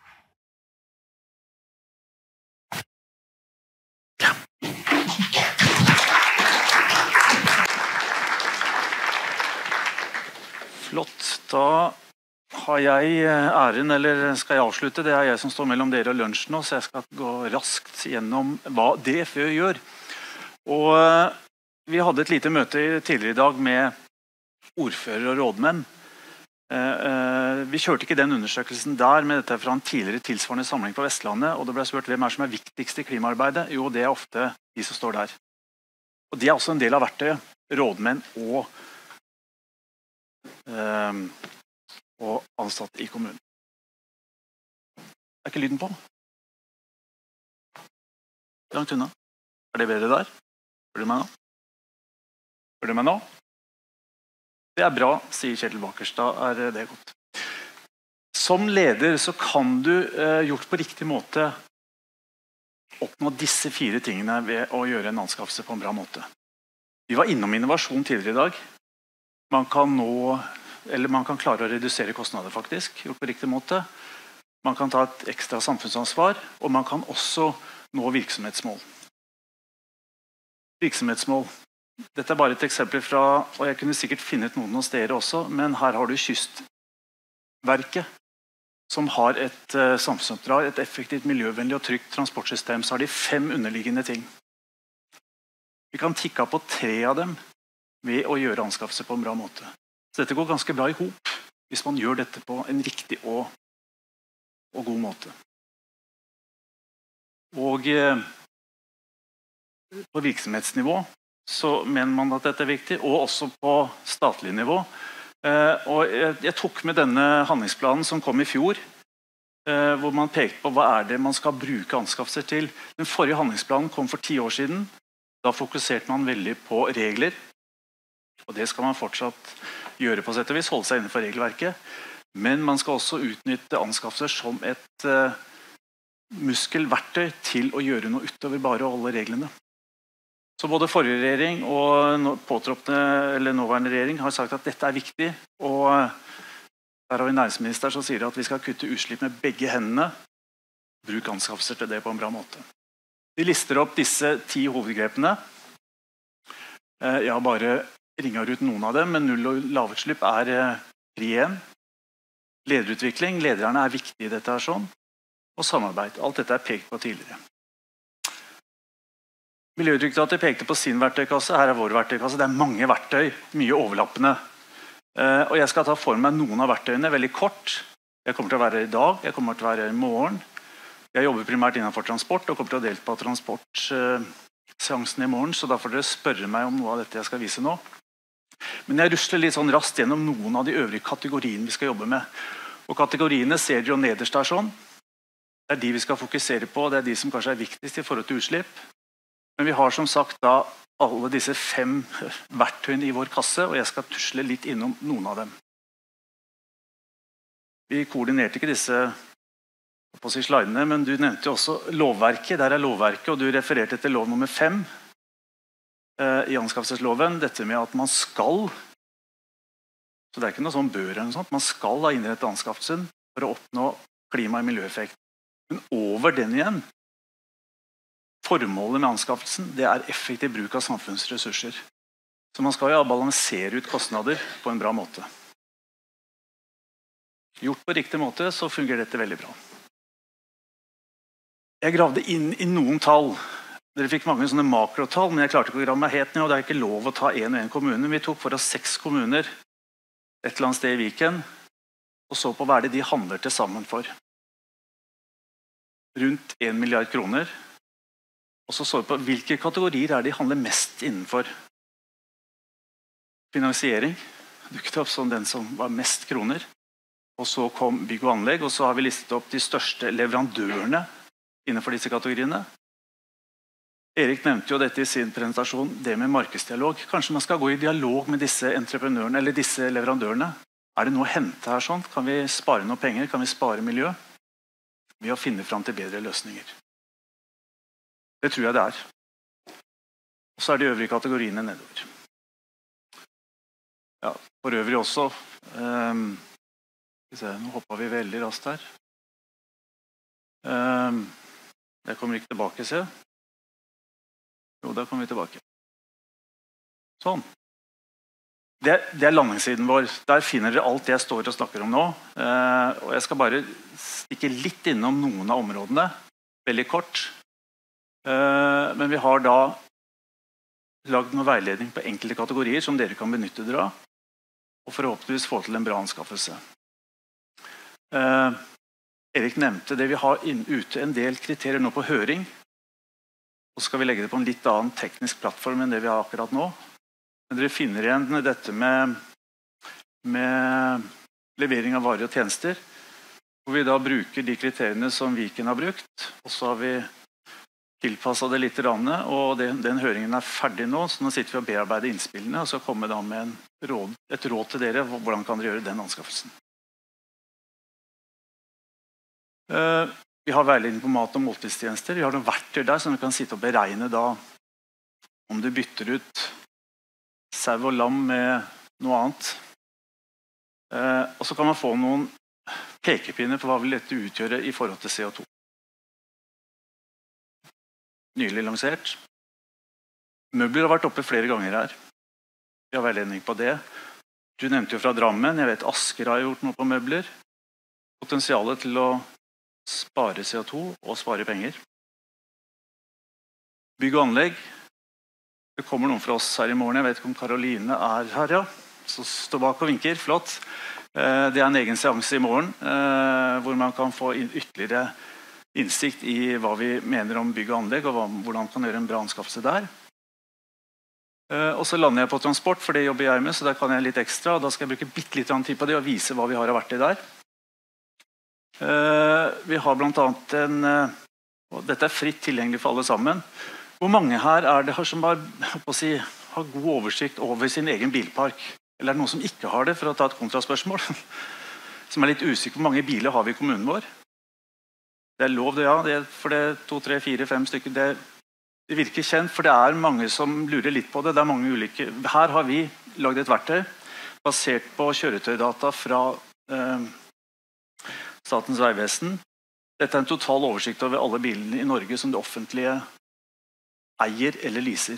Speaker 11: Flott. Da har jeg æren, eller skal jeg avslutte? Det er jeg som står mellom dere og lunsj nå, så jeg skal gå raskt gjennom hva D F Ø gjør. Og vi hadde et lite møte tidligere i dag med ordfører og rådmenn. Vi kjørte ikke den undersøkelsen der, men dette er fra en tidligere tilsvarende samling på Vestlandet, og det ble spurt hvem er som er viktigst i klimaarbeidet. Jo, det er ofte de som står der. Og de er også en del av verktøyet, rådmenn og Um, og ansatte i kommunen. Er ikke lyden på? Langt unna. Er det bedre der? Hører du meg nå? Hører du meg nå? Det er bra, sier Kjetil Bakers. Da er det godt. Som leder så kan du, eh, gjort på riktig måte, oppnå disse fire tingene ved å gjøre en anskaffelse på en bra måte. Vi var innom innovasjon tidligere i dag. Man kan nå, eller man kan klare å redusere kostnader faktisk, gjort på riktig måte. Man kan ta et ekstra samfunnsansvar, og man kan også nå virksomhetsmål. Virksomhetsmål. Dette er bare et eksempel fra, og jeg kunne sikkert finnet noen hos dere også, men her har du Kystverket, som har et uh, samfunnsoppdrag, et effektivt, miljøvennlig og trygt transportsystem. Så har de fem underliggende ting. Vi kan tikke på tre av dem ved å gjøre anskaffelse på en bra måte. Så dette går ganske bra i hop, hvis man gjør dette på en riktig og, og god måte. Og uh, på virksomhetsnivå så mener man at dette er viktig, og også på statlig nivå. Eh, og jeg, jeg tok med denne handlingsplanen som kom i fjor, eh, hvor man pekte på hva er det man skal bruke anskaffelser til. Den forrige handlingsplanen kom for ti år siden. Da fokuserte man veldig på regler, og det skal man fortsatt gjøre på sett og vis, holde seg innenfor regelverket. Men man skal også utnytte anskaffelser som et eh, muskelverktøy til å gjøre noe utover bare å holde reglene. Så både forrige regjering og påtroppende eller nåværende regjering har sagt at dette er viktig, og der har vi næringsminister som sier at vi skal kutte utslipp med begge hendene. Bruk anskaffelser til det på en bra måte. Vi lister opp disse ti hovedgrepene. Jeg har bare ringet ut noen av dem, men null og lavutslipp er pri én. Lederutvikling, lederne er viktige i dette her sånn, og samarbeid. Alt dette er pekt på tidligere. Miljødirektoratet pekte på sin verktøykasse, her er vår verktøykasse. Det er mange verktøy, mye overlappende. Eh, og jeg skal ta for meg noen av verktøyene veldig kort. Jeg kommer til å være her i dag, jeg kommer til å være her i morgen. Jeg jobber primært innenfor transport, og kommer til å delta på transportseansen i morgen, så da får dere spørre meg om noe av dette jeg skal vise nå. Men jeg rusler litt sånn raskt gjennom noen av de øvrige kategoriene vi skal jobbe med. Og kategoriene ser dere jo nederst der sånn. Det er de vi skal fokusere på, det er de som kanskje er viktigst i forhold til utslipp. Men vi har som sagt da alle disse fem verktøyene i vår kasse, og jeg skal tusle litt innom noen av dem. Vi koordinerte ikke disse på si slidene, men du nevnte jo også lovverket. Der er lovverket, og du refererte til lov nummer fem eh, i anskaffelsesloven. Dette med at man skal, så det er ikke noe sånn bør eller noe sånt, man skal ha innrettet anskaffelsen for å oppnå klima- og miljøeffekt. Men over den igjen, formålet med anskaffelsen, det er effektiv bruk av samfunnsressurser. Så man skal jo balansere ut kostnader på en bra måte. Gjort på riktig måte, så fungerer dette veldig bra. Jeg gravde inn i noen tall. Dere fikk mange sånne makrotall, men jeg klarte ikke å grave meg helt ned, og det er ikke lov å ta en og en kommune. Vi tok for oss seks kommuner et eller annet sted i Viken, og så på hva er det de handler til sammen for. Rundt en milliard kroner. Og så så vi på hvilke kategorier er de handler mest innenfor. Finansiering dukket opp som den som var mest kroner. Og så kom bygg og anlegg, og så har vi listet opp de største leverandørene innenfor disse kategoriene. Erik nevnte jo dette i sin presentasjon, det med markedsdialog. Kanskje man skal gå i dialog med disse entreprenørene eller disse leverandørene. Er det noe å hente her sånn? Kan vi spare noe penger? Kan vi spare miljø? Ved å finne fram til bedre løsninger. Det tror jeg det er. Og så er de øvrige kategoriene nedover. Ja, for øvrig også. Um, nå hopper vi veldig raskt her. Um, jeg kommer ikke tilbake, se. Jo, der kommer vi tilbake. Sånn. Det, det er landingssiden vår. Der finner dere alt jeg står og snakker om nå. Uh, og jeg skal bare stikke litt innom noen av områdene. Veldig kort. Men vi har da lagd noe veiledning på enkelte kategorier som dere kan benytte dere av, og forhåpentligvis få til en bra anskaffelse. Eh, Erik nevnte det vi har ute en del kriterier nå på høring, og så skal vi legge det på en litt annen teknisk plattform enn det vi har akkurat nå. Men dere finner igjen dette med, med levering av varer og tjenester, hvor vi da bruker de kriteriene som Viken har brukt, og så har vi tilpasset det litt, og det, den høringen er ferdig nå, så nå sitter vi og bearbeider innspillene, og så kommer da med en råd, et råd til dere, hvordan kan dere gjøre den anskaffelsen. Uh, vi har veiledning på mat- og måltidstjenester, vi har noen verktøy der, som vi kan sitte og beregne da, om du bytter ut sau og lam med noe annet. Uh, og så kan man få noen pekepinner på hva vil dette utgjøre i forhold til C O to. Nylig lansert. Møbler har vært oppe flere ganger her. Vi har veiledning på det. Du nevnte jo fra Drammen, jeg vet Asker har gjort noe på møbler. Potensialet til å spare C O to og spare penger. Bygg og anlegg. Det kommer noen fra oss her i morgen, jeg vet ikke om Karoline er her, ja. Så står bak og vinker, flott. Det er en egen seanse i morgen, hvor man kan få ytterligere innsikt i hva vi mener om bygg og anlegg, og hvordan man kan gjøre en bra anskaffelse der. Og så lander jeg på transport, for det jobber jeg med, så der kan jeg litt ekstra, og da skal jeg bruke bitte litt tid på det, og vise hva vi har vært i der. Vi har blant annet en, og dette er fritt tilgjengelig for alle sammen, hvor mange her er det som har, å si, har god oversikt over sin egen bilpark, eller er det noen som ikke har det, for å ta et kontraspørsmål, som er litt usikker på hvor mange biler har vi i kommunen vår. Det er lov, det, ja, det er, for det er to, tre, fire, fem stykker, det, det virker kjent, for det er mange som lurer litt på det, det er mange ulike. Her har vi laget et verktøy, basert på kjøretøydata fra eh, Statens vegvesen. Dette er en total oversikt over alle bilene i Norge som det offentlige eier eller leaser.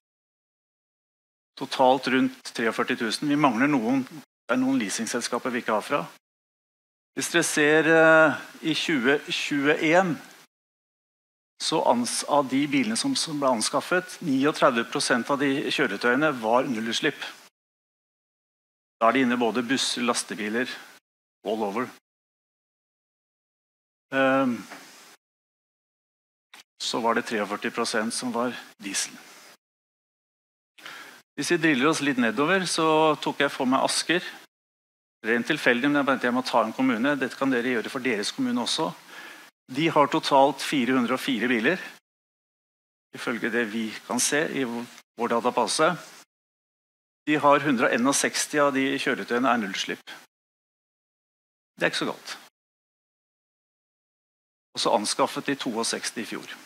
Speaker 11: Totalt rundt førti tusen. Vi mangler noen, det er noen leasingselskaper vi ikke har fra. Hvis dere ser uh, i tjue tjueen, så ans av de bilene som, som ble anskaffet, trettini prosent av de kjøretøyene var nullutslipp. Da er de inne både busser, lastebiler, all over. Um, så var det førti prosent som var diesel. Hvis vi driller oss litt nedover, så tok jeg for meg Asker. Rent tilfeldig, men jeg må ta en kommune. Dette kan dere gjøre for deres kommune også. De har totalt fire hundre og fire biler, ifølge det vi kan se i vår database. De har ett hundre og sekstién av de kjøretøyene er nullutslipp. Det er ikke så galt. Og så anskaffet de sekstito i fjor.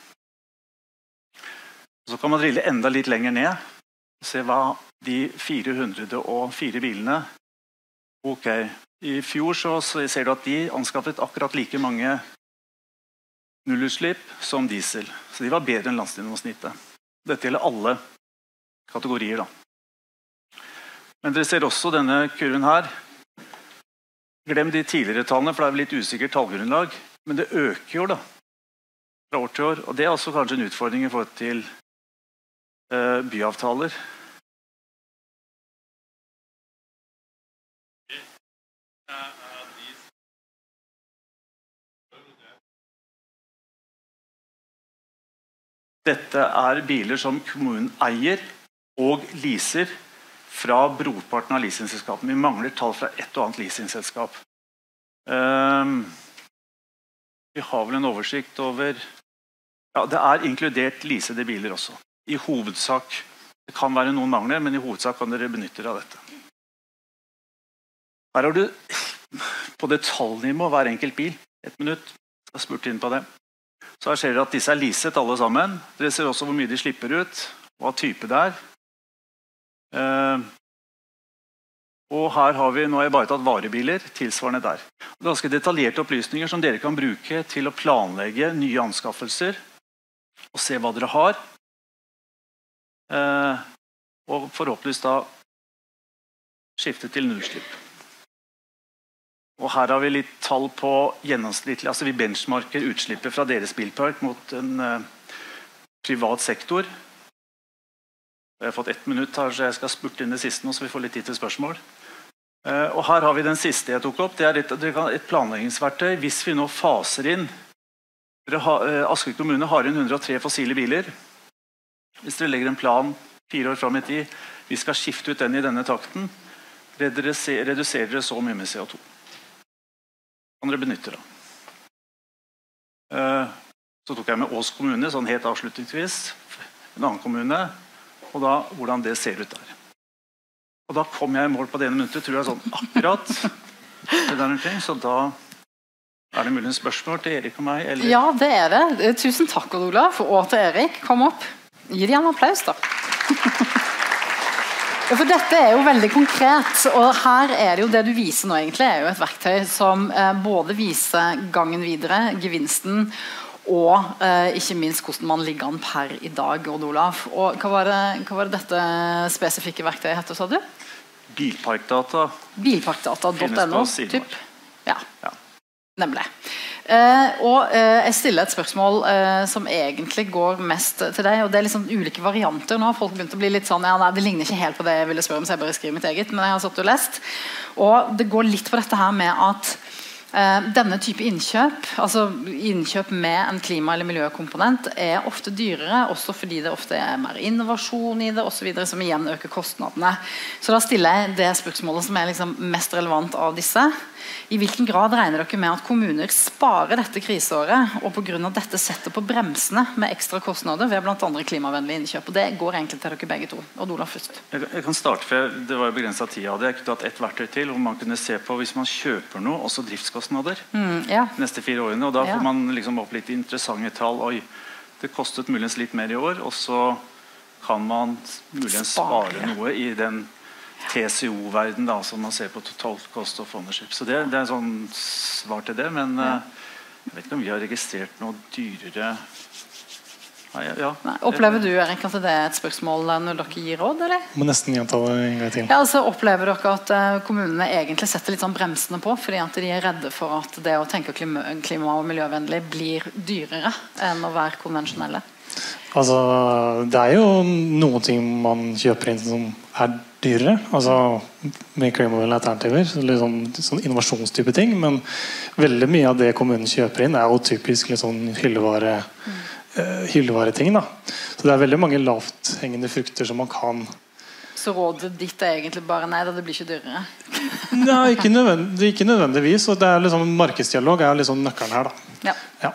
Speaker 11: Så kan man drille enda litt lenger ned, og se hva de fire hundre og fire bilene. Ok, i fjor så ser du at de anskaffet akkurat like mange nullutslipp som diesel. Så de var bedre enn landsgjennomsnittet. Dette gjelder alle kategorier da. Men dere ser også denne kurven her. Glem de tidligere tallene, for det er litt usikkert tallgrunnlag. Men det øker jo da, fra år til år. Og det er også kanskje en utfordring i forhold til uh, byavtaler. Dette er biler som kommunen eier og leaser fra brorparten av leasingselskapene. Vi mangler tall fra et og annet leasingselskap. Um, vi har vel en oversikt over... Ja, det er inkludert leasede biler også. I hovedsak. Det kan være noen mangler, men i hovedsak kan dere benytte dere av dette. Her har du på detaljnivå hver enkelt bil. Et minutt. Jeg har spurt inn på det. Så her ser dere at disse er leaset alle sammen. Dere ser også hvor mye de slipper ut, hva type det er. Uh, og her har vi, nå har jeg bare tatt varebiler, tilsvarende der. Det er ganske detaljerte opplysninger som dere kan bruke til å planlegge nye anskaffelser, og se hva dere har. Uh, og forhåpentligvis da skifte til nullutslipp. Og her har vi litt tall på gjennomsnittlig, altså vi benchmarker utslippet fra deres bilpark mot en uh, privat sektor. Jeg har fått ett minutt her, så jeg skal spurte inn det siste nå, så vi får litt tid til spørsmål. Uh, og her har vi den siste jeg tok opp, det er et, et planleggingsverktøy. Hvis vi nå faser inn, har, uh, Asker kommune har inn hundre og tre fossile biler. Hvis dere legger en plan fire år frem i tid, vi skal skifte ut den i denne takten, reduserer dere så mye med C O to. Kan dere benytte det. Så tok jeg med Ås kommune, sånn helt avslutningsvis, en annen kommune, og da hvordan det ser ut der. Og da kom jeg i mål på det ene minuttet, tror jeg sånn akkurat det der ting, så da er det mulig en spørsmål til Erik og meg, eller?
Speaker 1: Ja, det er det. Tusen takk, Olaf, og til Erik. Kom opp. Gi dem en applaus, da. For dette er jo veldig konkret, og her er det jo det du viser nå egentlig, er jo et verktøy som eh, både viser gangen videre, gevinsten, og eh, ikke minst hvordan man ligger an per i dag, Odd Olaf. Og hva var, det, hva var det dette spesifikke verktøyet heter, sa du?
Speaker 11: Bilparkdata.
Speaker 1: Bilparkdata punkt no, typ. Ja,
Speaker 11: ja.
Speaker 1: Nemlig. Eh, og eh, jeg stiller et spørsmål eh, som egentlig går mest til deg, og det er liksom ulike varianter. Nå har folk begynt å bli litt sånn, ja, nei, det ligner ikke helt på det jeg ville spørre om, så jeg bare skriver mitt eget, men jeg har satt og lest. Og det går litt på dette her med at eh, denne type innkjøp, altså innkjøp med en klima- eller miljøkomponent, er ofte dyrere, også fordi det ofte er mer innovasjon i det, og så videre, som igjen øker kostnadene. Så da stiller jeg det spørsmålet som er liksom mest relevant av disse. I hvilken grad regner dere med at kommuner sparer dette kriseåret, og på grunn av dette setter på bremsene med ekstra kostnader ved blant andre klimavennlige innkjøp? Og det går egentlig til dere begge to. Og Olaf først.
Speaker 11: Jeg, jeg kan starte, for det var jo begrenset tid av det. Jeg kunne tatt ett verktøy til, hvor man kunne se på hvis man kjøper noe, også driftskostnader,
Speaker 1: mm, ja.
Speaker 11: neste fire årene, og da får
Speaker 1: ja.
Speaker 11: man liksom opp litt interessante tall. Oi, det kostet muligens litt mer i år, og så kan man muligens spare, spare noe i den T C O-verden da, som man ser på total cost of ownership. Så det, det er en sånn svar til det, men ja. uh, jeg vet ikke om vi har registrert noe dyrere. Nei, ja.
Speaker 1: Nei, opplever du, Erik, at det er et spørsmål når dere gir råd, eller?
Speaker 6: Jeg må nesten gjenta det en gang til.
Speaker 1: Ja, altså opplever dere at uh, kommunene egentlig setter litt sånn bremsene på, fordi at de er redde for at det å tenke klima, klima- og miljøvennlig blir dyrere enn å være konvensjonelle?
Speaker 6: Altså, det er jo noen ting man kjøper inn som er dyrere, altså med klimavennlige alternativer, så liksom, sånn innovasjonstype ting, men veldig mye av det kommunen kjøper inn er jo typisk litt sånn hyllevare, mm. uh, hyllevareting da. Så det er veldig mange lavt hengende frukter som man kan.
Speaker 1: Så rådet ditt er egentlig bare nei, da det blir ikke dyrere?
Speaker 6: Nei, ikke, nødvendig, ikke nødvendigvis, og det er liksom, markedsdialog er liksom nøkkelen her da.
Speaker 1: Ja.
Speaker 6: Ja.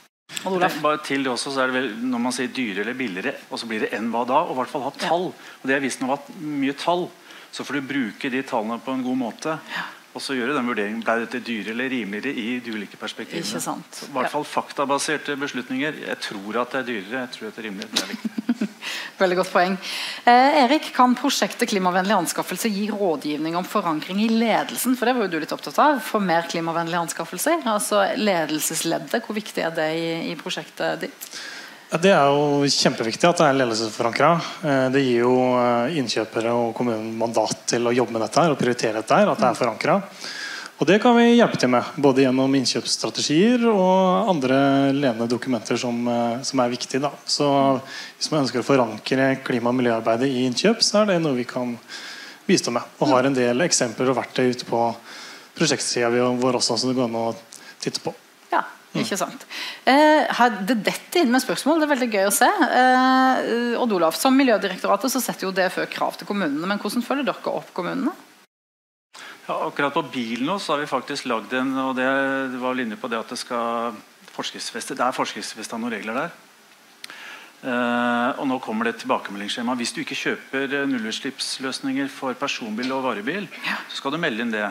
Speaker 11: Bare til det også, så er det vel når man sier dyre eller billigere, og så blir det enn hva da, og i hvert fall ha tall. Og det er visst noe mye tall, så får du bruke de tallene på en god måte, og så gjøre den vurderingen, ble dette dyre eller rimeligere i de ulike perspektivene.
Speaker 1: Ikke sant.
Speaker 11: Så, i hvert fall faktabaserte beslutninger. Jeg tror at det er dyrere, jeg tror at det er rimeligere. Det er viktig.
Speaker 1: Veldig godt poeng. Eh, Erik, kan prosjektet klimavennlig anskaffelse gi rådgivning om forankring i ledelsen? For det var jo du litt opptatt av, for mer klimavennlige anskaffelser. Altså ledelsesleddet, hvor viktig er det i, i prosjektet ditt?
Speaker 6: Ja, det er jo kjempeviktig at det er ledelsesforankret. Det gir jo innkjøpere og kommunen mandat til å jobbe med dette her, og prioritere dette her, at det er forankret. Og det kan vi hjelpe til med, både gjennom innkjøpsstrategier og andre ledende dokumenter som, som er viktige. Da. Så hvis man ønsker å forankre klima- og miljøarbeidet i innkjøp, så er det noe vi kan bistå med. Og har en del eksempler og verktøy ute på prosjektsiden vår også, så det går an å titte på.
Speaker 1: Ja, ikke sant. Eh, det detter inn med spørsmål, det er veldig gøy å se. Eh, Odd Olaf, som Miljødirektoratet så setter jo det før krav til kommunene, men hvordan følger dere opp kommunene?
Speaker 11: Ja, akkurat på bilen nå så har vi faktisk lagd en, og det, det var vel inne på det at det skal forskriftsfeste, det er forskriftsfestet noen regler der. Uh, og nå kommer det tilbakemeldingsskjema. Hvis du ikke kjøper nullutslippsløsninger for personbil og varebil, ja. Så skal du melde inn det.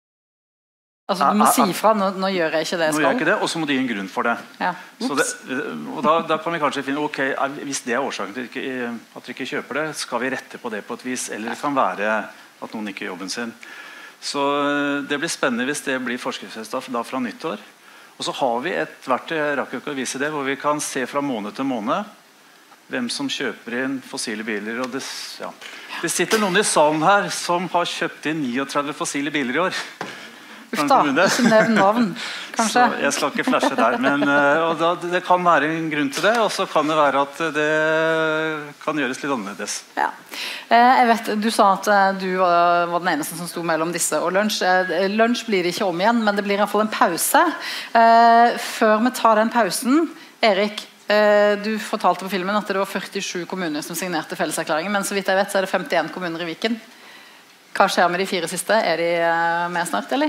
Speaker 1: Altså du må si ifra, nå, nå gjør jeg ikke det jeg skal.
Speaker 11: Nå gjør jeg ikke det, og så må du gi en grunn for det.
Speaker 1: Ja.
Speaker 11: Så det og da, da kan vi kanskje finne, ok, hvis det er årsaken til ikke, at dere ikke kjøper det, skal vi rette på det på et vis, eller det kan være at noen ikke gjør jobben sin. Så det blir spennende hvis det blir forskriftsfestet da fra nyttår. Og så har vi et verktøy, jeg rakk ikke å vise det, hvor vi kan se fra måned til måned hvem som kjøper inn fossile biler. Og det, ja. det sitter noen i salen her som har kjøpt inn trettini fossile biler i år.
Speaker 1: Uff da, ikke nevn navn, kanskje.
Speaker 11: Så jeg skal ikke flashe der, men og da, det kan være en grunn til det, og så kan det være at det kan gjøres litt annerledes. Ja.
Speaker 1: Jeg vet, du sa at du var, var den eneste som sto mellom disse og lunsj. Lunsj blir det ikke om igjen, men det blir i hvert fall en pause. Før vi tar den pausen, Erik, du fortalte på filmen at det var førtisju kommuner som signerte felleserklæringen, men så vidt jeg vet så er det femtien kommuner i Viken. Hva skjer med de fire siste? Er de med snart, eller?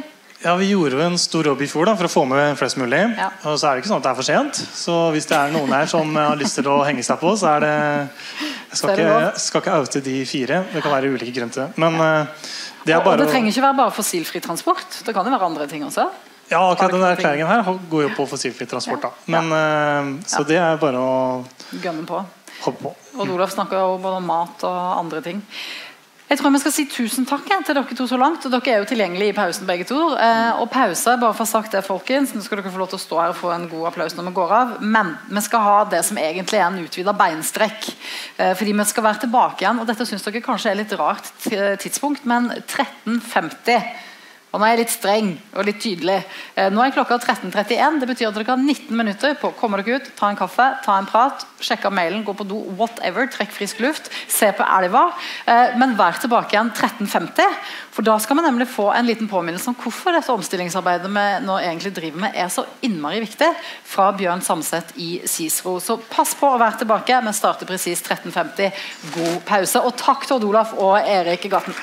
Speaker 6: Ja, vi gjorde jo en stor jobb i fjor da, for å få med flest mulig.
Speaker 1: Ja.
Speaker 6: Og så er det ikke sånn at det er for sent. Så hvis det er noen her som har lyst til å henge seg på, så er det... Jeg skal, ikke, jeg skal ikke oute de fire. Det kan være ulike grunner til det. Men uh, det er bare...
Speaker 1: Og det trenger ikke være bare fossilfri transport. Det kan jo være andre ting også.
Speaker 6: Ja, akkurat denne erklæringen her går jo på fossilfri transport da. Men, uh, så det er bare å...
Speaker 1: Gønne på.
Speaker 6: Hoppe på.
Speaker 1: Og Olaf snakker jo både om mat og andre ting. Jeg tror vi skal si tusen takk til dere to så langt. Dere er jo tilgjengelige i pausen begge to. Eh, og pause, bare for å ha sagt det, folkens. Nå skal dere få lov til å stå her og få en god applaus når vi går av. Men vi skal ha det som egentlig er en utvidet beinstrekk. Eh, fordi vi skal være tilbake igjen, og dette synes dere kanskje er litt rart tidspunkt, men tretten femti. Og nå er jeg litt streng og litt tydelig. Eh, nå er klokka tretten trettien. Det betyr at dere har nitten minutter på å komme dere ut, ta en kaffe, ta en prat, sjekke mailen, gå på do, whatever, trekk frisk luft, se på elva. Eh, men vær tilbake igjen tretten femti. For da skal vi nemlig få en liten påminnelse om hvorfor dette omstillingsarbeidet vi nå egentlig driver med er så innmari viktig, fra Bjørn Samset i Cicero. Så pass på å være tilbake. Vi starter precis tretten femti. God pause. Og takk til Odd Olaf og Erik Gaten.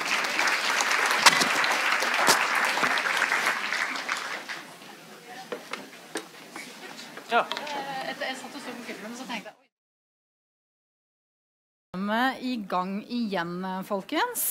Speaker 11: Ja.
Speaker 1: Jeg satt og så på filmen, så tenkte jeg oi. Vi er i gang igjen, folkens.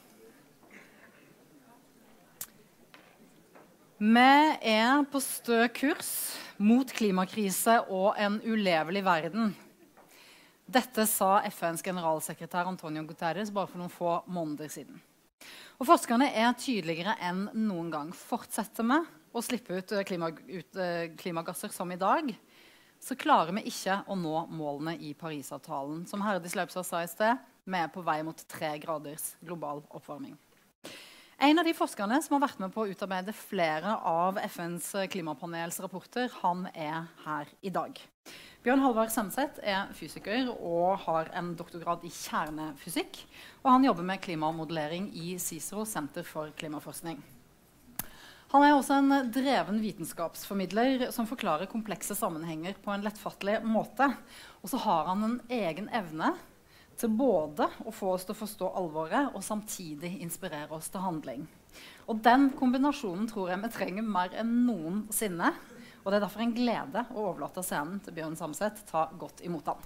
Speaker 1: Vi er på stø kurs mot klimakrise og en ulevelig verden. Dette sa F N's generalsekretær Antonio Guterres bare for noen få måneder siden. Og forskerne er tydeligere enn noen gang. Fortsetter vi å slippe ut, klima, ut klimagasser som i dag, så klarer vi ikke å nå målene i Parisavtalen. Som Herdis Laupstad sa i sted, vi er på vei mot tre graders global oppvarming. En av de forskerne som har vært med på å utarbeide flere av F N's klimapanels rapporter, han er her i dag. Bjørn Halvard Samset er fysiker og har en doktorgrad i kjernefysikk, og han jobber med klimamodellering i Cicero Senter for klimaforskning. Han er også en dreven vitenskapsformidler som forklarer komplekse sammenhenger på en lettfattelig måte. Og så har han en egen evne til både å få oss til å forstå alvoret og samtidig inspirere oss til handling. Og den kombinasjonen tror jeg vi trenger mer enn noensinne. Og det er derfor en glede å overlate scenen til Bjørn Samset. Ta godt imot han.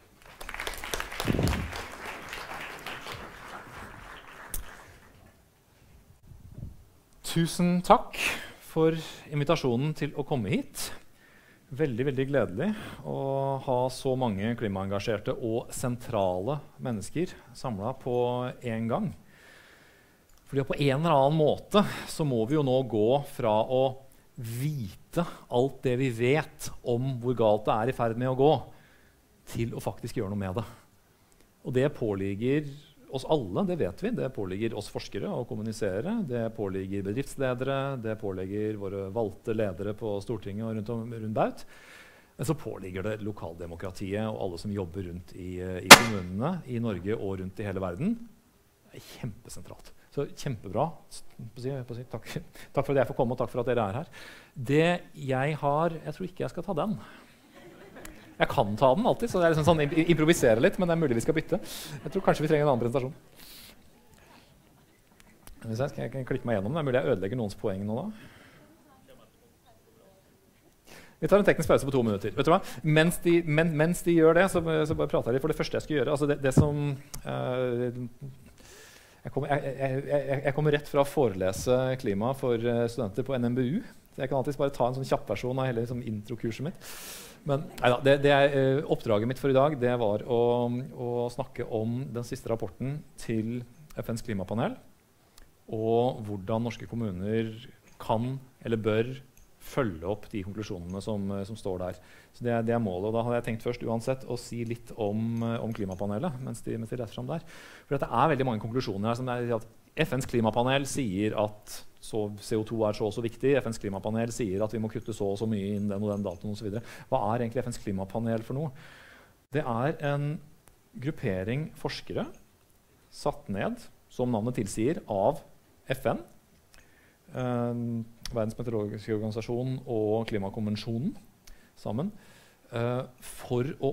Speaker 12: Tusen takk for invitasjonen til å komme hit. Veldig, veldig gledelig å ha så mange klimaengasjerte og sentrale mennesker samlet på en gang. Fordi på en eller annen måte så må vi jo nå gå fra å vite alt det vi vet om hvor galt det er i ferd med å gå, til å faktisk gjøre noe med det. Og det påligger oss alle, det vet vi. Det påligger oss forskere å kommunisere. Det påligger bedriftsledere, det påligger våre valgte ledere på Stortinget og rundt om rundt baut. Men så påligger det lokaldemokratiet og alle som jobber rundt i, i kommunene i Norge og rundt i hele verden. Det er kjempesentralt. Så kjempebra. Takk, takk for at jeg får komme, og takk for at dere er her. Det jeg har, jeg tror ikke jeg skal ta den. Jeg kan ta den alltid, så det er liksom sånn improvisere litt, men det er mulig vi skal bytte. Jeg tror kanskje vi trenger en annen presentasjon. Hvis jeg skal jeg klikke meg gjennom, det er mulig jeg ødelegger noens poeng nå da. Vi tar en teknisk pause på to minutter. Vet du hva? Mens de, men, mens de gjør det, så, så bare prater jeg litt for det første jeg skal gjøre. Altså det, det som... Uh, jeg, kommer, jeg, jeg, jeg, jeg kommer rett fra å forelese klima for studenter på N M B U. Så jeg kan alltid bare ta en sånn kjapp versjon av hele liksom, introkurset mitt. Men neida, det, det er, uh, oppdraget mitt for i dag det var å, å snakke om den siste rapporten til F N's klimapanel, og hvordan norske kommuner kan eller bør følge opp de konklusjonene som, som står der. Så det er, det er målet, og da hadde jeg tenkt først uansett å si litt om, om klimapanelet mens de, mens de leser frem der. For det er veldig mange konklusjoner her som er at F N's klimapanel sier at så C O to er så og så viktig. F N's klimapanel sier at vi må kutte så og så mye innen den og den datoen og så videre. Hva er egentlig F N's klimapanel for noe? Det er en gruppering forskere satt ned, som navnet tilsier, av F N, eh, Verdens meteorologiske organisasjon og Klimakonvensjonen sammen, eh, for å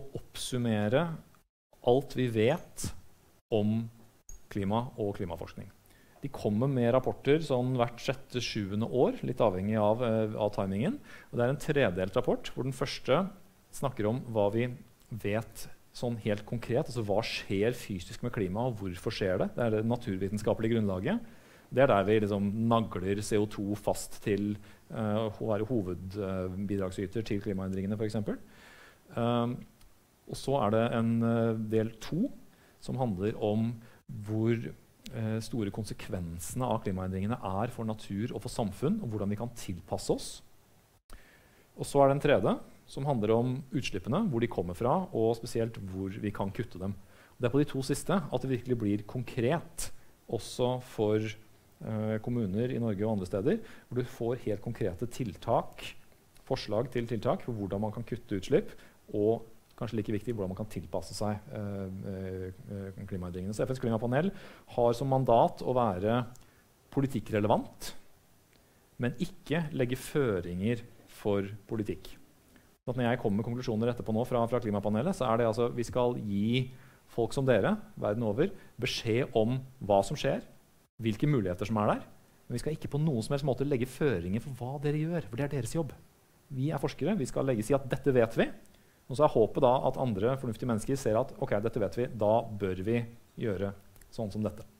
Speaker 12: oppsummere alt vi vet om klima og klimaforskning. De kommer med rapporter sånn hvert sjette, sjuende år, litt avhengig av, av timingen. Og det er en tredelt rapport, hvor den første snakker om hva vi vet sånn helt konkret. Altså hva skjer fysisk med klimaet, og hvorfor skjer det? Det er det naturvitenskapelige grunnlaget. Det er der vi liksom nagler C O to fast til uh, å være hovedbidragsyter til klimaendringene, for eksempel. Um, og så er det en uh, del to som handler om hvor uh, store konsekvensene av klimaendringene er for natur og for samfunn, og hvordan vi kan tilpasse oss. Og så er det en tredje som handler om utslippene, hvor de kommer fra, og spesielt hvor vi kan kutte dem. Og det er på de to siste at det virkelig blir konkret, også for uh, kommuner i Norge og andre steder, hvor du får helt konkrete tiltak, forslag til tiltak for hvordan man kan kutte utslipp, og kanskje like viktig, hvordan man kan tilpasse seg uh, uh, klimaendringene. Så F N's klimapanel har som mandat å være politikkrelevant, men ikke legge føringer for politikk. Så når jeg kommer med konklusjoner etterpå nå fra, fra klimapanelet, så er det altså vi skal gi folk som dere, verden over, beskjed om hva som skjer, hvilke muligheter som er der, men vi skal ikke på noen som helst måte legge føringer for hva dere gjør, for det er deres jobb. Vi er forskere, vi skal legge si at dette vet vi, og så er håpet da at andre fornuftige mennesker ser at ok, dette vet vi, da bør vi gjøre sånn som dette.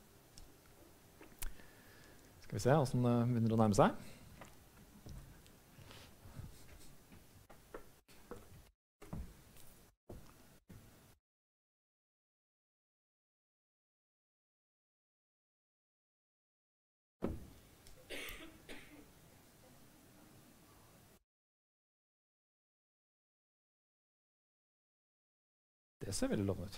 Speaker 12: Skal vi se hvordan det begynner å nærme seg. Det ser veldig lovende ut.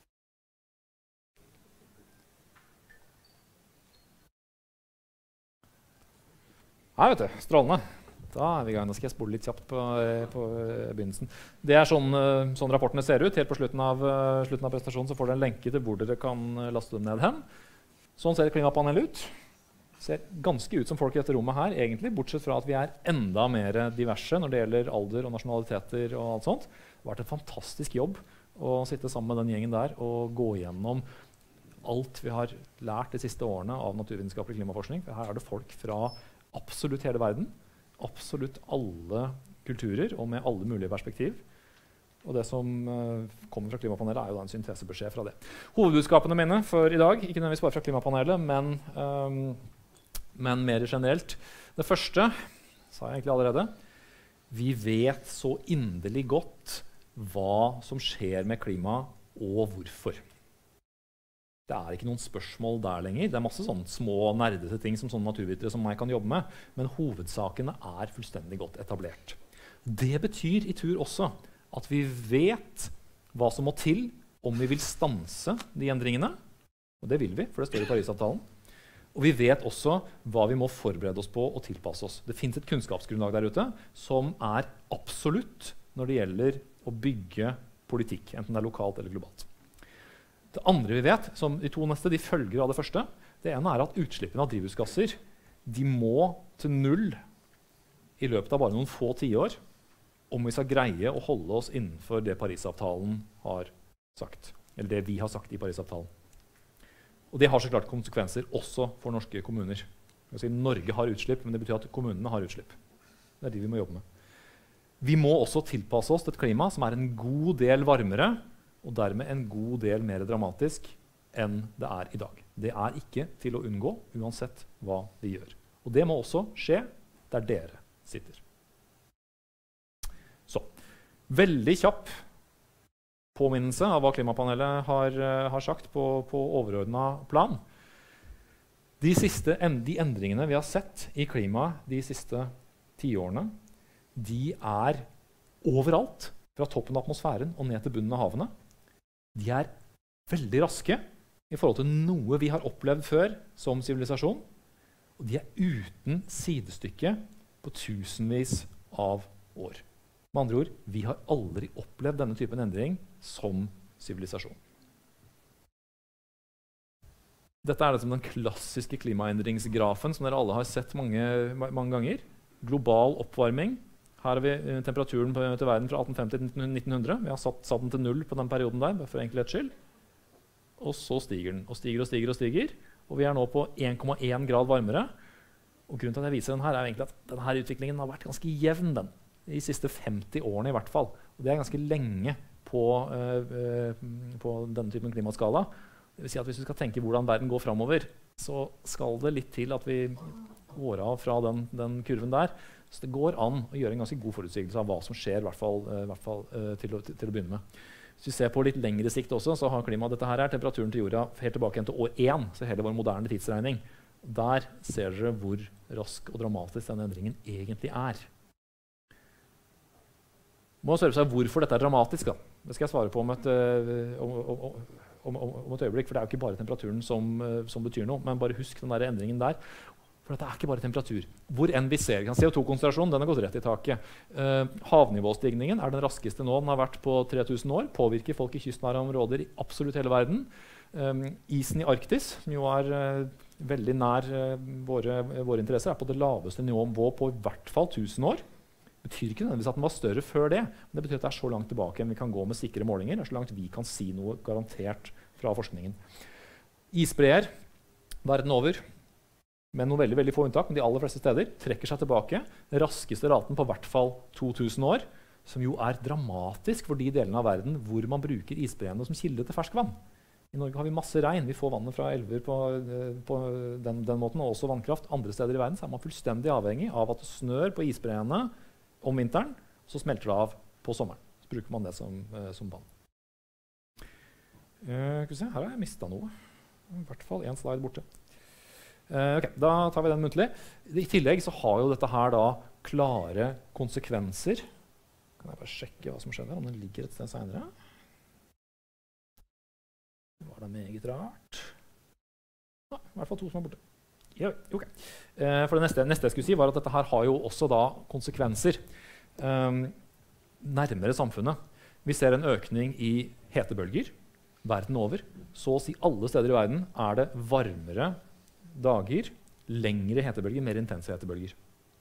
Speaker 12: Nei, vet du, strålende. Da er vi i gang. Nå skal jeg spole litt kjapt på, på begynnelsen. Det er sånn, sånn rapportene ser ut. Helt på slutten av, slutten av presentasjonen så får dere en lenke til hvor dere kan laste dem ned hen. Sånn ser klimapanelet ut. Ser ganske ut som folk i dette rommet her, egentlig, bortsett fra at vi er enda mer diverse når det gjelder alder og nasjonaliteter og alt sånt. Det har vært en fantastisk jobb å sitte sammen med den gjengen der og gå gjennom alt vi har lært de siste årene av naturvitenskapelig klimaforskning. For her er det folk fra absolutt hele verden, absolutt alle kulturer og med alle mulige perspektiv. Og det som uh, kommer fra klimapanelet er jo da en syntesebeskjed fra det. Hovedbudskapene mine for i dag, ikke nødvendigvis bare fra klimapanelet, men, um, men mer generelt. Det første, sa jeg egentlig allerede, vi vet så inderlig godt hva som skjer med klima og hvorfor. Det er ikke noen spørsmål der lenger. Det er masse sånne små nerdete ting som sånne naturvitere som meg kan jobbe med, men hovedsakene er fullstendig godt etablert. Det betyr i tur også at vi vet hva som må til om vi vil stanse de endringene, og det vil vi, for det står i Parisavtalen. Og vi vet også hva vi må forberede oss på og tilpasse oss. Det finnes et kunnskapsgrunnlag der ute som er absolutt når det gjelder å bygge politikk, enten det er lokalt eller globalt. Det andre vi vet, som de to neste, de følger av det første, det ene er at utslippene av drivhusgasser, de må til null i løpet av bare noen få tiår, om vi skal greie å holde oss innenfor det Parisavtalen har sagt, eller det vi har sagt i Parisavtalen. Og det har så klart konsekvenser også for norske kommuner. Si, Norge har utslipp, men det betyr at kommunene har utslipp. Det er de vi må jobbe med. Vi må også tilpasse oss til et klima som er en god del varmere, og dermed en god del mer dramatisk enn det er i dag. Det er ikke til å unngå, uansett hva vi gjør. Og det må også skje der dere sitter. Så, veldig kjapp påminnelse av hva klimapanelet har, har sagt på, på overordnet plan. De, siste, de endringene vi har sett i klimaet de siste tiårene, de er overalt, fra toppen av atmosfæren og ned til bunnen av havene. De er veldig raske i forhold til noe vi har opplevd før som sivilisasjon, og de er uten sidestykke på tusenvis av år. Med andre ord, vi har aldri opplevd denne typen endring som sivilisasjon. Dette er det som den klassiske klimaendringsgrafen som dere alle har sett mange, mange ganger. Global oppvarming. Her har vi temperaturen på, til verden fra atten femti til nitten hundre. Vi har satt, satt den til null på den perioden der, for enkelhets skyld. Og så stiger den, og stiger og stiger og stiger. og vi er nå på en komma én grad varmere. Og grunnen til at jeg viser den her, er egentlig at denne utviklingen har vært ganske jevn den, de siste femti årene i hvert fall. Og det er ganske lenge på, uh, på denne typen klimaskala. Det vil si at hvis vi skal tenke hvordan verden går fremover, så skal det litt til at vi går av fra den, den kurven der. Så det går an å gjøre en ganske god forutsigelse av hva som skjer, i hvert fall, uh, hvert fall uh, til, å, til, til å begynne med. Hvis vi ser på litt lengre sikt også, så har klimaet dette her er temperaturen til jorda helt tilbake igjen til år én, så hele vår moderne tidsregning. Der ser dere hvor rask og dramatisk denne endringen egentlig er. Må spørre seg hvorfor dette er dramatisk. Da. Det skal jeg svare på om et, uh, om, om, om, om et øyeblikk, for det er jo ikke bare temperaturen som, uh, som betyr noe, men bare husk den der endringen der. For dette er ikke bare temperatur. Hvor enn vi ser, C O to konsentrasjonen den har gått rett i taket. Uh, havnivåstigningen er den raskeste nå, den har vært på tre tusen år, påvirker folk i kystnære områder i absolutt hele verden. Um, isen i Arktis, som jo er uh, veldig nær uh, våre, våre interesser, er på det laveste nivået på i hvert fall tusen år. Det betyr ikke nødvendigvis at den var større før det, men det betyr at det er så langt tilbake enn vi kan gå med sikre målinger, det er så langt vi kan si noe garantert fra forskningen. Isbreer verden over, med noen veldig, veldig få unntak, men de aller fleste steder, trekker seg tilbake. Den raskeste raten på hvert fall to tusen år, som jo er dramatisk for de delene av verden hvor man bruker isbreene som kilde til ferskvann. I Norge har vi masse regn, vi får vannet fra elver på, på den, den måten, og også vannkraft. Andre steder i verden så er man fullstendig avhengig av at det snør på isbreene om vinteren, så smelter det av på sommeren. Så bruker man det som, som vann. Uh, skal vi se, her har jeg mistet noe. I hvert fall en slide borte. Uh, ok, da tar vi den muntlig. I tillegg så har jo dette her da klare konsekvenser. Kan jeg bare sjekke hva som skjedde, om den ligger et sted senere. Det var da meget rart. Ja, i hvert fall to som er borte. Ja, okay. uh, for det neste, neste jeg skulle si var at dette her har jo også da konsekvenser um, nærmere samfunnet. Vi ser en økning i hetebølger verden over. Så å si alle steder i verden er det varmere dager, lengre hetebølger, mer intense hetebølger.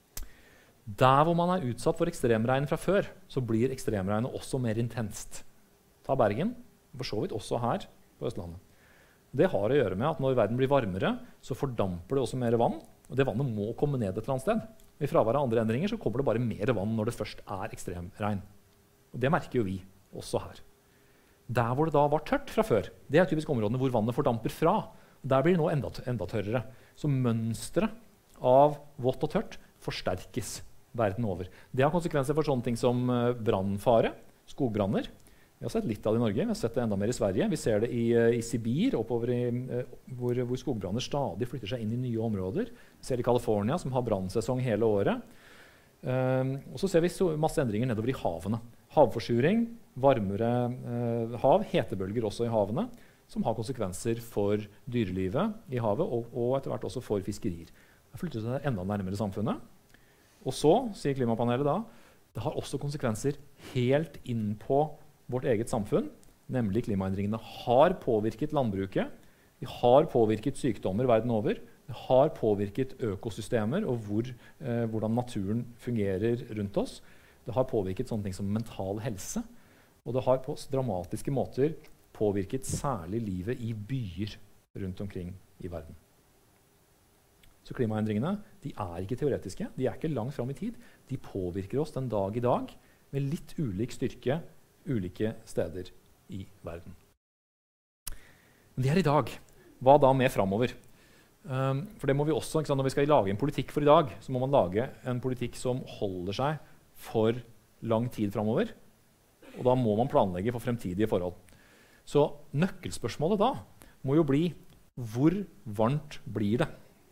Speaker 12: Der hvor man er utsatt for ekstremregn fra før, så blir ekstremregnet også mer intenst. Ta Bergen, for så vidt også her på Østlandet. Det har å gjøre med at når verden blir varmere, så fordamper det også mer vann, og det vannet må komme ned et eller annet sted. I fravær av andre endringer så kommer det bare mer vann når det først er ekstremregn. Og det merker jo vi også her. Der hvor det da var tørt fra før, det er typisk områdene hvor vannet fordamper fra. Der blir det nå enda, enda tørrere. Så mønstret av vått og tørt forsterkes verden over. Det har konsekvenser for sånne ting som brannfare, skogbranner. Vi har sett litt av det i Norge, vi har sett det enda mer i Sverige. Vi ser det i, i Sibir, oppover i, hvor, hvor skogbranner stadig flytter seg inn i nye områder. Vi ser det i California, som har brannsesong hele året. Um, og så ser vi så masse endringer nedover i havene. Havforsuring, varmere uh, hav, hetebølger også i havene, som har konsekvenser for dyrelivet i havet, og, og etter hvert også for fiskerier. Det flytter seg enda nærmere samfunnet. Og så, sier klimapanelet da, det har også konsekvenser helt inn på vårt eget samfunn, nemlig klimaendringene har påvirket landbruket, de har påvirket sykdommer verden over, de har påvirket økosystemer og hvor, eh, hvordan naturen fungerer rundt oss. Det har påvirket sånne ting som mental helse, og det har på dramatiske måter påvirket særlig livet i byer rundt omkring i verden. Så klimaendringene de er ikke teoretiske, de er ikke langt frem i tid. De påvirker oss den dag i dag med litt ulik styrke ulike steder i verden. Men det er i dag. Hva da med fremover? Um, for det må vi også, ikke sant, når vi skal lage en politikk for i dag, så må man lage en politikk som holder seg for lang tid fremover. Og da må man planlegge for fremtidige forhold. Så nøkkelspørsmålet da må jo bli hvor varmt blir det?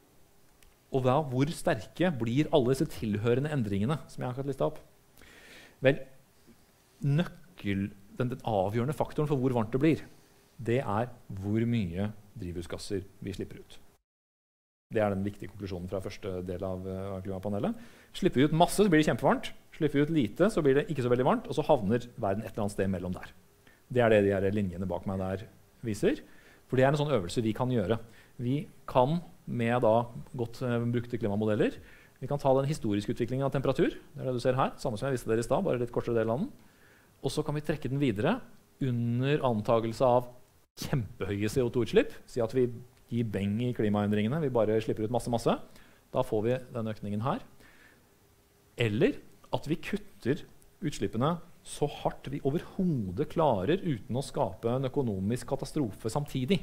Speaker 12: Og da, hvor sterke blir alle disse tilhørende endringene som jeg har akkurat listet opp? Vel, nøkkel, den, den avgjørende faktoren for hvor varmt det blir, det er hvor mye drivhusgasser vi slipper ut. Det er den viktige konklusjonen fra første del av, av klimapanelet. Slipper vi ut masse, så blir det kjempevarmt. Slipper vi ut lite, så blir det ikke så veldig varmt, og så havner verden et eller annet sted mellom der. Det er det de her linjene bak meg der viser. For det er en sånn øvelse vi kan gjøre. Vi kan med da godt uh, brukte klimamodeller, vi kan ta den historiske utviklingen av temperatur, det er det du ser her, samme som jeg viste dere i sted, bare litt kortere del av den. Og så kan vi trekke den videre under antagelse av kjempehøye C O to utslipp, si at vi gi beng i klimaendringene, vi bare slipper ut masse, masse. Da får vi den økningen her. Eller at vi kutter utslippene så hardt vi overhodet klarer uten å skape en økonomisk katastrofe samtidig.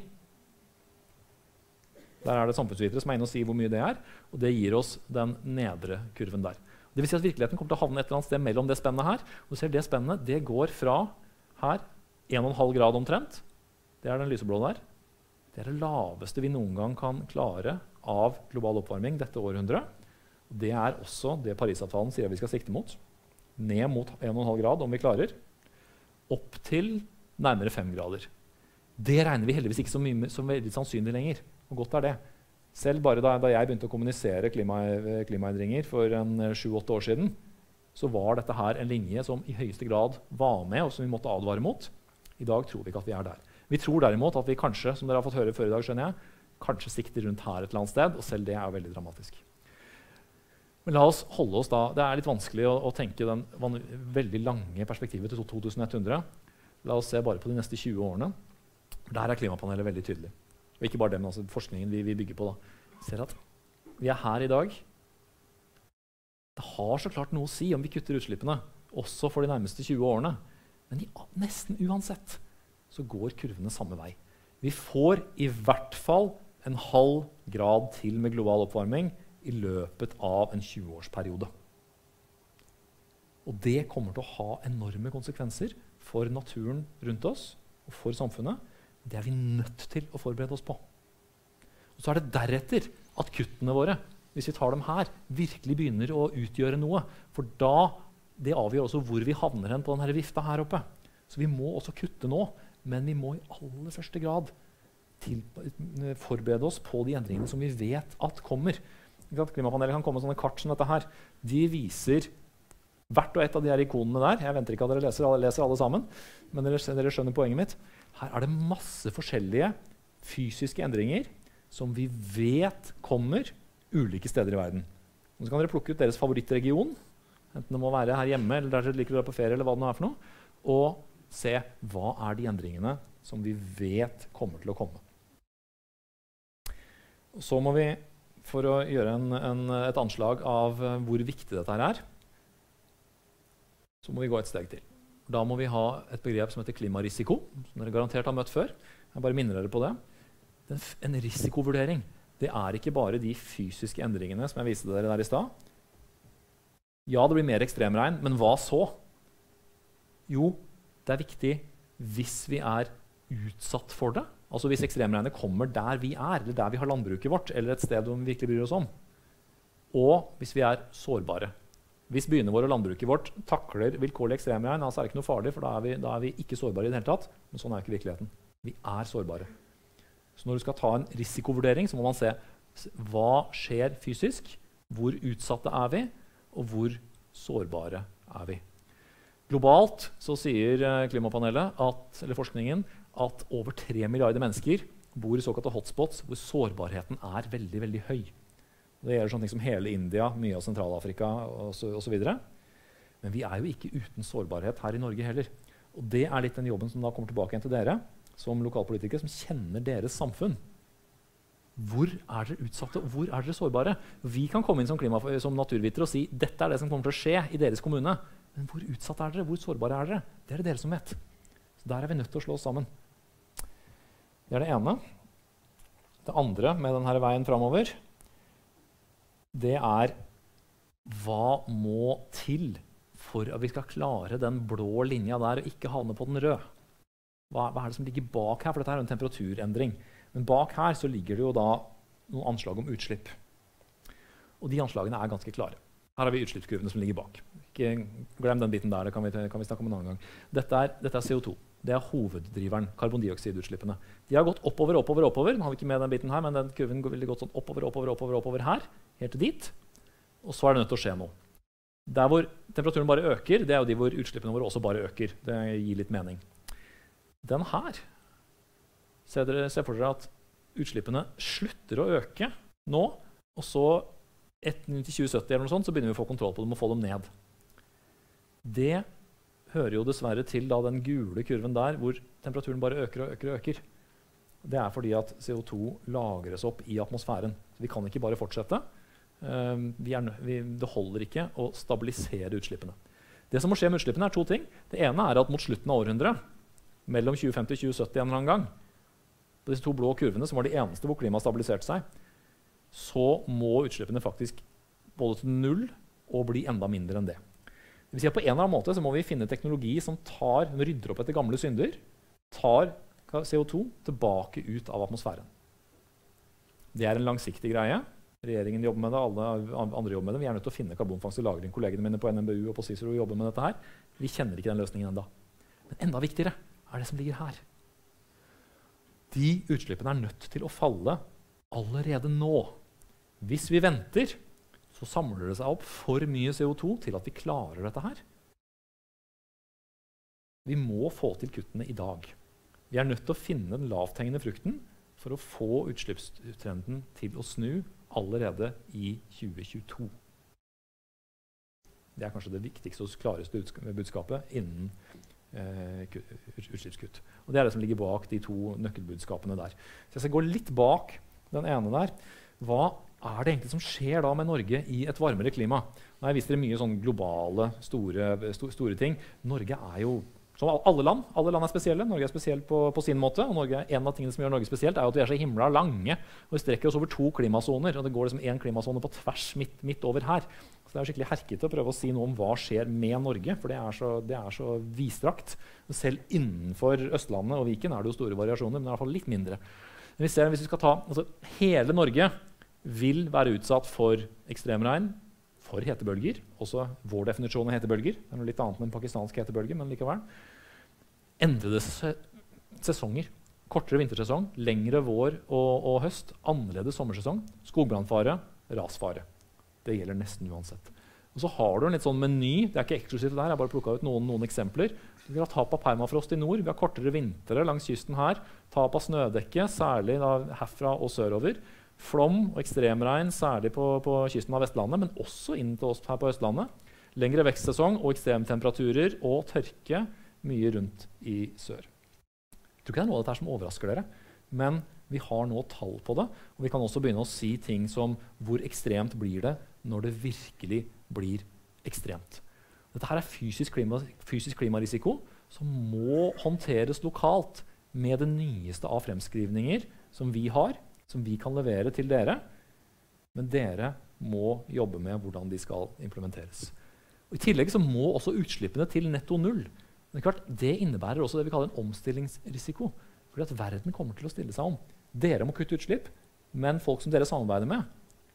Speaker 12: Der er det samfunnsvitere som er inne og sier hvor mye det er, og det gir oss den nedre kurven der. Det vil si at virkeligheten kommer til å havne et eller annet sted mellom det spennet her. Og du ser det spennet, det går fra her, en komma fem grad omtrent. Det er den lyseblå der. Det er det laveste vi noen gang kan klare av global oppvarming dette århundret. Det er også det Parisavtalen sier vi skal sikte mot. Ned mot en komma fem grad om vi klarer. Opp til nærmere fem grader. Det regner vi heldigvis ikke så mye som veldig sannsynlig lenger. Og godt er det. Selv bare da, da jeg begynte å kommunisere klima, klimaendringer for sju åtte år siden, så var dette her en linje som i høyeste grad var med, og som vi måtte advare mot. I dag tror vi ikke at vi er der. Vi tror derimot at vi kanskje, som dere har fått høre før i dag, skjønner jeg, kanskje sikter rundt her et eller annet sted, og selv det er veldig dramatisk. Men la oss holde oss da, det er litt vanskelig å, å tenke den veldig lange perspektivet til to tusen ett hundre. La oss se bare på de neste tjue årene. Der er klimapanelet veldig tydelig. Og ikke bare det, men også forskningen vi, vi bygger på. Da. Ser at vi er her i dag. Det har så klart noe å si om vi kutter utslippene, også for de nærmeste tjue årene. Men i, nesten uansett så går kurvene samme vei. Vi får i hvert fall en halv grad til med global oppvarming i løpet av en tjue-årsperiode. Og det kommer til å ha enorme konsekvenser for naturen rundt oss og for samfunnet. Det er vi nødt til å forberede oss på. Og så er det deretter at kuttene våre, hvis vi tar dem her, virkelig begynner å utgjøre noe. For da, det avgjør også hvor vi havner hen på denne vifta her oppe. Så vi må også kutte nå, men vi må i aller første grad til, forberede oss på de endringene som vi vet at kommer. Klimapanelet kan komme med sånne kart som dette her. De viser hvert og ett av de her ikonene der. Jeg venter ikke at dere leser, leser alle sammen, men dere, dere skjønner poenget mitt. Her er det masse forskjellige fysiske endringer som vi vet kommer ulike steder i verden. Og så kan dere plukke ut deres favorittregion, enten det må være her hjemme eller der dere liker å dra på ferie, eller hva det nå er for noe, og se hva er de endringene som vi vet kommer til å komme. Og så må vi, for å gjøre en, en, et anslag av hvor viktig dette her er, så må vi gå et steg til. Da må vi ha et begrep som heter klimarisiko, som dere garantert har møtt før. Jeg bare minner dere på det. Den, en risikovurdering, det er ikke bare de fysiske endringene som jeg viste dere der i sted. Ja, det blir mer ekstremregn, men hva så? Jo, det er viktig hvis vi er utsatt for det. Altså hvis ekstremregnet kommer der vi er, eller der vi har landbruket vårt, eller et sted hvor vi virkelig bryr oss om. Og hvis vi er sårbare. Hvis byene våre og landbruket vårt takler vilkårlig ekstremregn, så er det ikke noe farlig, for da er, vi, da er vi ikke sårbare i det hele tatt. Men sånn er ikke virkeligheten. Vi er sårbare. Så når du skal ta en risikovurdering, så må man se hva skjer fysisk, hvor utsatte er vi, og hvor sårbare er vi. Globalt så sier klimapanelet, at, eller forskningen, at over tre milliarder mennesker bor i såkalte hotspots, hvor sårbarheten er veldig, veldig høy. Det gjelder sånne ting som hele India, mye av Sentral-Afrika og så, og så videre. Men vi er jo ikke uten sårbarhet her i Norge heller. Og det er litt den jobben som da kommer tilbake igjen til dere, som lokalpolitikere, som kjenner deres samfunn. Hvor er dere utsatte, og hvor er dere sårbare? Vi kan komme inn som, klima, som naturvitere og si dette er det som kommer til å skje i deres kommune. Men hvor utsatt er dere? Hvor sårbare er dere? Det er det dere som vet. Så der er vi nødt til å slå oss sammen. Det er det ene. Det andre med denne veien fremover, det er hva må til for at vi skal klare den blå linja der og ikke havne på den røde. Hva, hva er det som ligger bak her? For dette er en temperaturendring. Men bak her så ligger det jo da noen anslag om utslipp. Og de anslagene er ganske klare. Her har vi utslippskurvene som ligger bak. Ikke glem den biten der, det kan vi, kan vi snakke om en annen gang. Dette er, dette er C O to. Det er hoveddriveren, karbondioksidutslippene. De har gått oppover, oppover, oppover. Nå har vi ikke med den biten her, men den kurven ville gått sånn oppover, oppover, oppover, oppover her, helt til dit. Og så er det nødt til å skje noe. Der hvor temperaturen bare øker, det er jo de hvor utslippene våre også bare øker. Det gir litt mening. Den her, se, dere, se for dere at utslippene slutter å øke nå, og så etter tjue sytti eller noe sånt, så begynner vi å få kontroll på dem og få dem ned. Det hører jo dessverre til da den gule kurven der, hvor temperaturen bare øker og øker og øker. Det er fordi at C O to lagres opp i atmosfæren. Så vi kan ikke bare fortsette. Uh, vi er, vi, det holder ikke å stabilisere utslippene. Det som må skje med utslippene er to ting. Det ene er at mot slutten av århundret, mellom tjue femti og tjue sytti en eller annen gang, på disse to blå kurvene som var de eneste hvor klimaet stabiliserte seg, så må utslippene faktisk både til null og bli enda mindre enn det. Det vil si at på en eller annen måte så må vi finne teknologi som tar, rydder opp etter gamle synder, tar C O to tilbake ut av atmosfæren. Det er en langsiktig greie. Regjeringen jobber med det, alle andre jobber med det. Vi er nødt til å finne karbonfangst og lagring. Kollegene mine på N M B U og på Cicero jobber med dette her. Vi kjenner ikke den løsningen enda. Men enda viktigere er det som ligger her. De utslippene er nødt til å falle allerede nå. Hvis vi venter, så samler det seg opp for mye C O to til at vi klarer dette her. Vi må få til kuttene i dag. Vi er nødt til å finne den lavthengende frukten for å få utslippstrenden til å snu allerede i tjue tjueto. Det er kanskje det viktigste og klareste budskapet innen eh, utslippskutt. Og det er det som ligger bak de to nøkkelbudskapene der. Så jeg skal gå litt bak den ene der. Hva er det egentlig som skjer da med Norge i et varmere klima? Nå har jeg vist dere mye sånn globale, store, sto, store ting. Norge er jo som alle land. Alle land er spesielle. Norge er spesielt på, på sin måte. Og Norge, en av tingene som gjør Norge spesielt, er at vi er så himla lange. Og vi strekker oss over to klimasoner. Og det går liksom en klimasone på tvers midt, midt over her. Så det er skikkelig herkete å prøve å si noe om hva skjer med Norge. For det er så, det er så vidstrakt. Selv innenfor Østlandet og Viken er det jo store variasjoner, men det er i hvert fall litt mindre. Men vi ser, hvis vi skal ta, altså, hele Norge vil være utsatt for ekstremregn, for hetebølger, også vår definisjon av hetebølger. Det er noe litt annet enn pakistansk hetebølge, men likevel. Endrede sesonger. Kortere vintersesong, lengre vår og, og høst, annerledes sommersesong, skogbrannfare, rasfare. Det gjelder nesten uansett. Og så har du en litt sånn meny, det er ikke eksklusivt det der, jeg bare plukket ut noen, noen eksempler. Vi har tap av permafrost i nord, vi har kortere vintere langs kysten her, tap av snødekke, særlig da, herfra og sørover. Flom og ekstremregn, særlig på, på kysten av Vestlandet, men også inn til oss her på Østlandet. Lengre vekstsesong og ekstremtemperaturer og tørke mye rundt i sør. Jeg tror ikke det er noe av dette som overrasker dere, men vi har nå tall på det, og vi kan også begynne å si ting som hvor ekstremt blir det når det virkelig blir ekstremt. Dette her er fysisk, klima, fysisk klimarisiko som må håndteres lokalt med det nyeste av fremskrivninger som vi har, som vi kan levere til dere, men dere må jobbe med hvordan de skal implementeres. Og I tillegg så må også utslippene til netto null. Men klart, det innebærer også det vi kaller en omstillingsrisiko, fordi at verden kommer til å stille seg om. Dere må kutte utslipp, men folk som dere samarbeider med,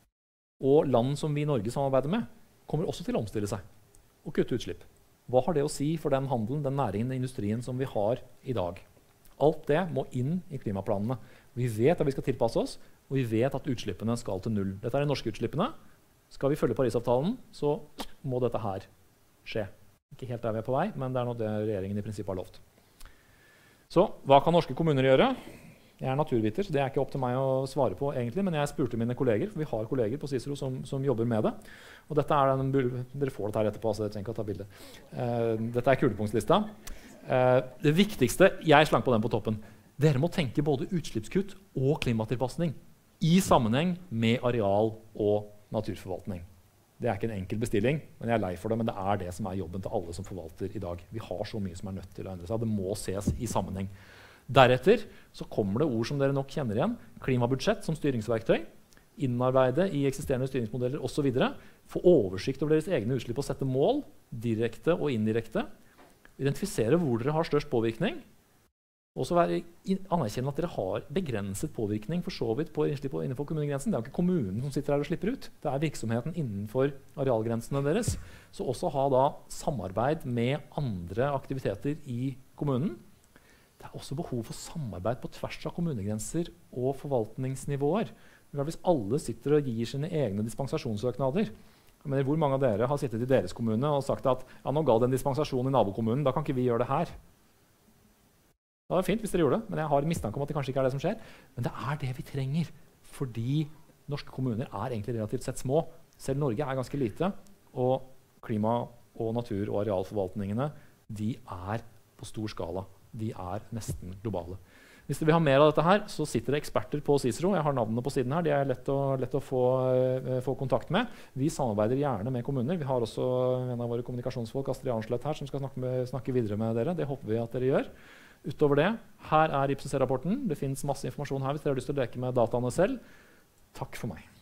Speaker 12: og land som vi i Norge samarbeider med, kommer også til å omstille seg og kutte utslipp. Hva har det å si for den handelen, den næringen, den industrien som vi har i dag? Alt det må inn i klimaplanene. Vi vet at vi skal tilpasse oss, og vi vet at utslippene skal til null. Dette er de norske utslippene. Skal vi følge Parisavtalen, så må dette her skje. Ikke helt der vi er på vei, men det er noe det regjeringen i prinsippet har lovt. Så hva kan norske kommuner gjøre? Jeg er naturviter, så det er ikke opp til meg å svare på egentlig, men jeg spurte mine kolleger, for vi har kolleger på Cicero som, som jobber med det. Og dette er den, dere får dette her etterpå, så dere trenger ikke å ta bilde. Uh, dette er kulepunktslista. Uh, det viktigste, jeg slang på den på toppen. Dere må tenke både utslippskutt og klimatilpasning i sammenheng med areal- og naturforvaltning. Det er ikke en enkel bestilling, men jeg er lei for det, men det er det som er jobben til alle som forvalter i dag. Vi har så mye som er nødt til å endre seg. Det må ses i sammenheng. Deretter så kommer det ord som dere nok kjenner igjen. Klimabudsjett som styringsverktøy. Innarbeide i eksisterende styringsmodeller osv. Få oversikt over deres egne utslipp og sette mål, direkte og indirekte. Identifisere hvor dere har størst påvirkning. Og så være anerkjenne at dere har begrenset påvirkning for så vidt på utslipp innenfor kommunegrensen. Det er jo ikke kommunen som sitter her og slipper ut. Det er virksomheten innenfor arealgrensene deres. Så også ha da samarbeid med andre aktiviteter i kommunen. Det er også behov for samarbeid på tvers av kommunegrenser og forvaltningsnivåer. Hvis alle sitter og gir sine egne dispensasjonssøknader, men hvor mange av dere har sittet i deres kommune og sagt at ja, nå ga det en dispensasjon i nabokommunen, da kan ikke vi gjøre det her. Det var fint hvis dere gjorde det, men jeg har mistanke om at det kanskje ikke er det som skjer. Men det er det vi trenger, fordi norske kommuner er egentlig relativt sett små. Selv Norge er ganske lite, og klima- og natur- og arealforvaltningene, de er på stor skala. De er nesten globale. Hvis dere vil ha mer av dette her, så sitter det eksperter på Cicero. Jeg har navnene på siden her. De er lett å, lett å få, uh, få kontakt med. Vi samarbeider gjerne med kommuner. Vi har også en av våre kommunikasjonsfolk, Astrid Arnslett, her, som skal snakke, med, snakke videre med dere. Det håper vi at dere gjør. Utover det, her er IPCC-rapporten. Det finnes masse informasjon her hvis dere har lyst til å leke med dataene selv. Takk for meg.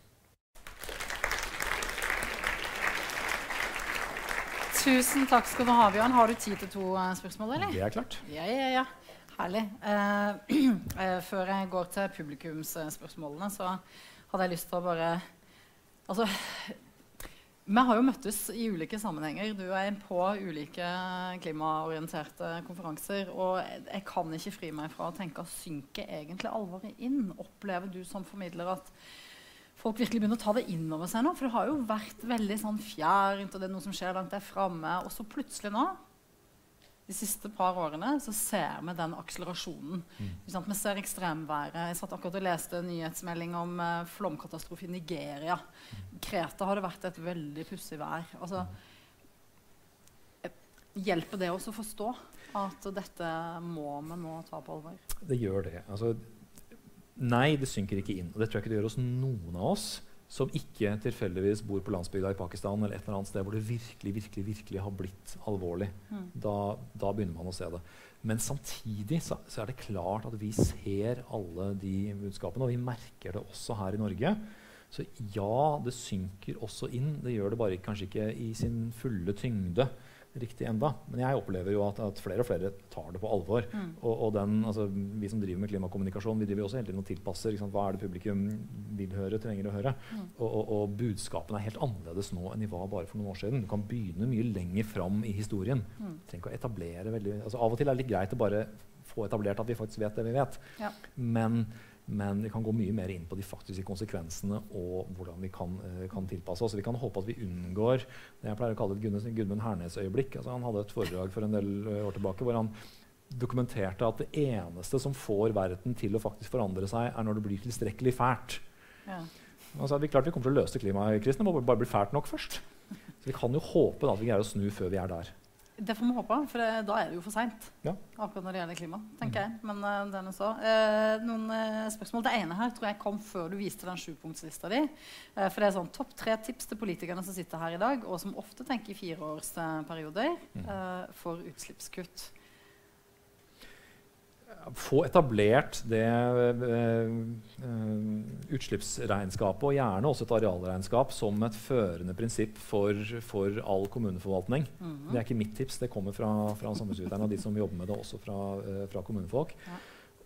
Speaker 1: Tusen takk skal du ha, Bjørn. Har du tid til to uh, spørsmål, eller?
Speaker 12: Det er klart.
Speaker 1: Ja, ja, ja. Herlig. Eh, eh, før jeg går til publikumsspørsmålene, så hadde jeg lyst til å bare Altså, vi har jo møttes i ulike sammenhenger. Du er på ulike klimaorienterte konferanser, og jeg kan ikke fri meg fra å tenke at synker egentlig alvoret inn? Opplever du som formidler at folk virkelig begynner å ta det inn over seg nå? For det har jo vært veldig sånn fjernt, og det er noe som skjer langt der fremme, og så plutselig nå de siste par årene så ser vi den akselerasjonen. Mm. Vi ser ekstremværet. Jeg satt akkurat og leste en nyhetsmelding om uh, flomkatastrofe i Nigeria. Mm. Kreta har det vært et veldig pussig vær. Altså, hjelper det oss å forstå at dette må vi nå ta på alvor?
Speaker 12: Det gjør det. Altså, nei, det synker ikke inn. Og det tror jeg ikke det gjør hos noen av oss som ikke tilfeldigvis bor på landsbygda i Pakistan eller et eller annet sted hvor det virkelig, virkelig, virkelig har blitt alvorlig. Mm. Da, da begynner man å se det. Men samtidig så, så er det klart at vi ser alle de budskapene, og vi merker det også her i Norge. Så ja, det synker også inn. Det gjør det bare kanskje ikke i sin fulle tyngde riktig enda. Men jeg opplever jo at, at flere og flere tar det på alvor. Mm. Og, og den, altså, vi som driver med klimakommunikasjon, vi driver også hele tiden og tilpasser liksom, hva er det publikum vil høre, trenger å høre. Mm. Og, og, og budskapene er helt annerledes nå enn de var bare for noen år siden. Du kan begynne mye lenger fram i historien. Mm. Du trenger ikke å etablere veldig... Altså, av og til er det litt greit å bare få etablert at vi faktisk vet det vi vet. Ja. Men Men vi kan gå mye mer inn på de faktiske konsekvensene og hvordan vi kan, uh, kan tilpasse oss. Vi kan håpe at vi unngår det jeg pleier å kalle et Gudmund Hernes-øyeblikk. Altså, han hadde et foredrag for en del uh, år tilbake hvor han dokumenterte at det eneste som får verden til å faktisk forandre seg, er når det blir tilstrekkelig fælt. Ja. Altså, vi klart vi kommer til å løse klimakrisen, det må bare bli fælt nok først. Så vi kan jo håpe da, at vi greier å snu før vi er der.
Speaker 1: Det får vi håpe, for det, da er det jo for sent. Ja. Akkurat når det gjelder klima, tenker jeg. Men uh, den er så. Uh, noen uh, spørsmål. Det ene her tror jeg kom før du viste den sjupunktslista di. Uh, for det er sånn topp tre tips til politikerne som sitter her i dag, og som ofte tenker i fireårsperioder uh, for utslippskutt.
Speaker 12: Få etablert det uh, uh, utslippsregnskapet, og gjerne også et arealregnskap, som et førende prinsipp for, for all kommuneforvaltning. Mm-hmm. Det er ikke mitt tips, det kommer fra, fra samfunnsviterne og de som jobber med det, også fra, uh, fra kommunefolk. Ja.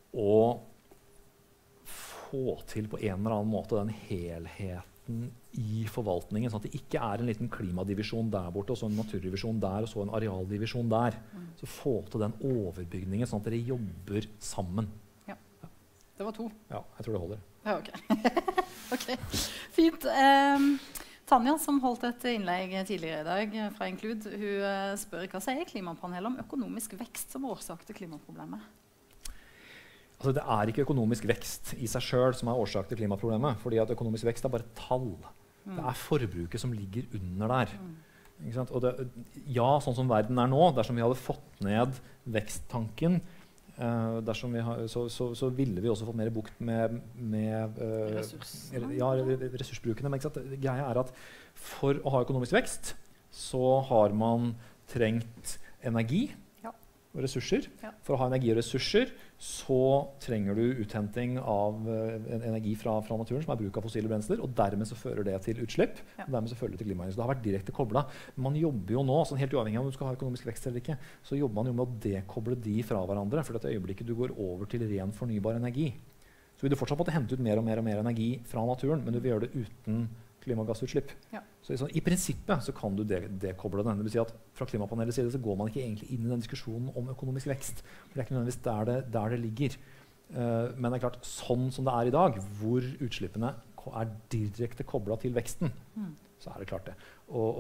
Speaker 12: Og få til på en eller annen måte den helheten i forvaltningen, sånn at det ikke er en liten klimadivisjon der borte, og så en naturdivisjon der, og så en arealdivisjon der. Mm. Så få til den overbygningen, sånn at dere jobber sammen.
Speaker 1: Ja. Det var to.
Speaker 12: Ja, jeg tror det holder.
Speaker 1: Ja, ok. Okay. Fint. Um, Tanja, som holdt et innlegg tidligere i dag fra Include, hun uh, spør hva sier klimapanelet om økonomisk vekst som årsak til klimaproblemet?
Speaker 12: Altså, det er ikke økonomisk vekst i seg selv som er årsak til klimaproblemet, fordi at økonomisk vekst er bare tall. Mm. Det er forbruket som ligger under der. Mm. Ikke sant? Og det, ja, sånn som verden er nå, dersom vi hadde fått ned veksttanken, uh, dersom vi har, så, så, så ville vi også fått mer bukt med, med uh,
Speaker 1: ressursene.
Speaker 12: Ja, ressursbrukene. Men ikke sant? Greia er at for å ha økonomisk vekst, så har man trengt energi og ressurser. Ja. For å ha energi og ressurser så trenger du uthenting av uh, energi fra, fra naturen, som er bruk av fossile brensler, og dermed så fører det til utslipp. Ja. Og dermed så fører det til klimaendring. Så det har vært direkte koblet. Man jobber jo nå, sånn helt uavhengig av om du skal ha økonomisk vekst eller ikke, så jobber man jo med å dekoble de fra hverandre, for dette øyeblikket du går over til ren fornybar energi. Så vil du fortsatt måtte hente ut mer og mer og mer energi fra naturen, men du vil gjøre det uten klimagassutslipp. Ja. Så i, sånn, i prinsippet så kan du dekoble den. Det vil si at fra klimapanelets side så går man ikke egentlig inn i den diskusjonen om økonomisk vekst. For det er ikke nødvendigvis der det, der det ligger. Uh, men det er klart, sånn som det er i dag, hvor utslippene er direkte koblet til veksten, mm. så er det klart det. Og,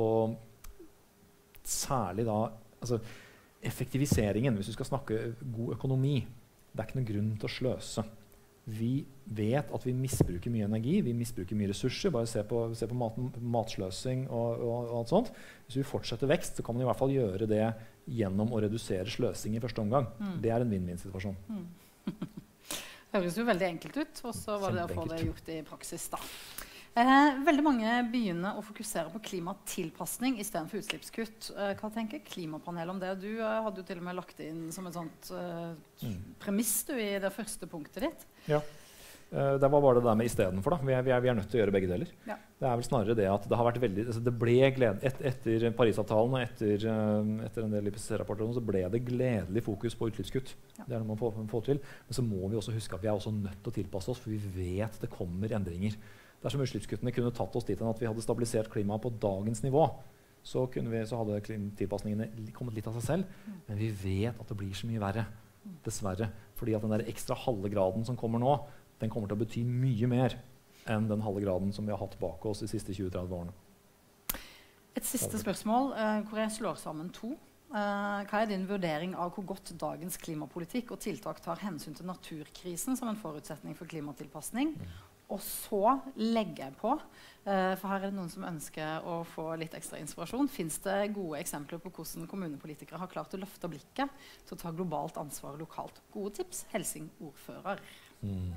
Speaker 12: og særlig da, altså effektiviseringen, hvis du skal snakke god økonomi, det er ikke noen grunn til å sløse. Vi vet at vi misbruker mye energi, vi misbruker mye ressurser. Bare se på, se på mat, matsløsing og, og, og alt sånt. Hvis vi fortsetter vekst, så kan man i hvert fall gjøre det gjennom å redusere sløsing i første omgang. Mm. Det er en vinn-vinn-situasjon. Mm.
Speaker 1: Høres jo veldig enkelt ut, og så var det det å få det gjort i praksis da. Eh, veldig mange begynner å fokusere på klimatilpasning i stedet for utslippskutt. Eh, hva tenker klimapanelet om det? Du eh, hadde jo til og med lagt inn som et sånt eh, mm. premiss du, i det første punktet ditt.
Speaker 12: Ja, eh, det var bare det der med i stedet for da. Vi er, vi, er, vi er nødt til å gjøre begge deler. Ja. Det er vel snarere det at det har vært veldig, altså det ble glede, et, etter Parisavtalen og etter, uh, etter en del I P C C-rapporter så ble det gledelig fokus på utslippskutt. Ja. Det er noe man får, får til. Men så må vi også huske at vi er også nødt til å tilpasse oss, for vi vet det kommer endringer. Dersom utslippskuttene kunne tatt oss dit enn at vi hadde stabilisert klimaet på dagens nivå, så, kunne vi, så hadde tilpasningene kommet litt av seg selv. Men vi vet at det blir så mye verre, dessverre. Fordi at den der ekstra halve graden som kommer nå, den kommer til å bety mye mer enn den halve graden som vi har hatt bak oss de siste tjue til tretti årene.
Speaker 1: Et siste spørsmål, uh, hvor jeg slår sammen to. Uh, hva er din vurdering av hvor godt dagens klimapolitikk og tiltak tar hensyn til naturkrisen som en forutsetning for klimatilpasning? Mm. Og så legger jeg på, uh, for her er det noen som ønsker å få litt ekstra inspirasjon. Finns det gode eksempler på hvordan kommunepolitikere har klart å løfte blikket til å ta globalt ansvar lokalt? Gode tips, Helsing ordfører. Mm.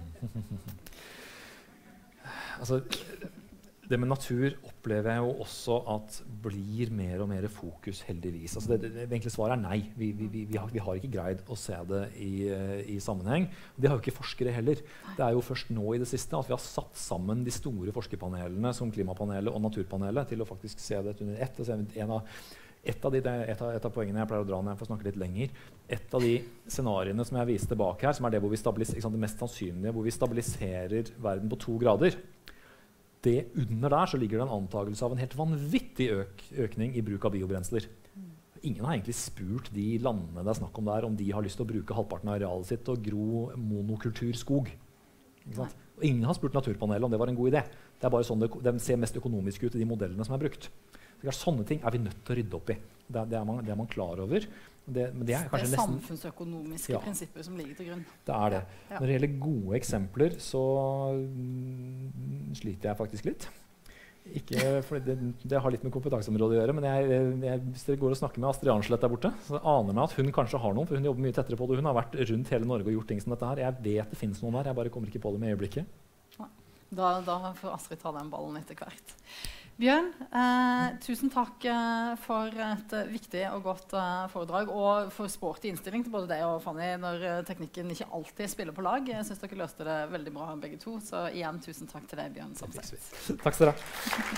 Speaker 12: altså, det med natur opplever jeg jo også at blir mer og mer fokus, heldigvis. Altså det, det, det enkle svaret er nei. Vi, vi, vi, vi, har, vi har ikke greid å se det i, i sammenheng. Det har jo ikke forskere heller. Det er jo først nå i det siste at vi har satt sammen de store forskerpanelene som Klimapanelet og Naturpanelet til å faktisk se det under ett. Altså en av, et, av de, et, av, et av poengene jeg pleier å dra når jeg får snakke litt lenger, et av de scenariene som jeg viste bak her, som er det, hvor vi stabilis- det mest sannsynlige, hvor vi stabiliserer verden på to grader, det under der så ligger det en antagelse av en helt vanvittig øk, økning i bruk av biobrensler. Ingen har egentlig spurt de landene det er snakk om der, om de har lyst til å bruke halvparten av arealet sitt og gro monokulturskog. Ikke sant? Og ingen har spurt Naturpanelet om det var en god idé. Det er bare sånn det, det ser mest økonomisk ut i de modellene som er brukt. Så sånne ting er vi nødt til å rydde opp i. Det, det, er, man, det er man klar over. Det, men det er,
Speaker 1: det er
Speaker 12: nesten,
Speaker 1: samfunnsøkonomiske ja, prinsipper som ligger til grunn.
Speaker 12: Det er det.
Speaker 1: Ja, ja.
Speaker 12: Når det gjelder gode eksempler, så mm, sliter jeg faktisk litt. Ikke, for det, det har litt med kompetanseområdet å gjøre, men jeg, jeg, hvis dere går og snakker med Astrid Arnslett der borte, så aner meg at hun kanskje har noen, for hun jobber mye tettere på det. Hun har vært rundt hele Norge og gjort ting som dette her. Jeg vet det finnes noen der, jeg bare kommer ikke på det med øyeblikket.
Speaker 1: Da, da får Astrid ta den ballen etter hvert. Bjørn, eh, tusen takk eh, for et eh, viktig og godt eh, foredrag, og for sporty innstilling til både deg og Fanny når eh, teknikken ikke alltid spiller på lag. Jeg synes dere løste det veldig bra begge to, så igjen tusen takk til deg, Bjørn Samset.
Speaker 12: Takk skal dere.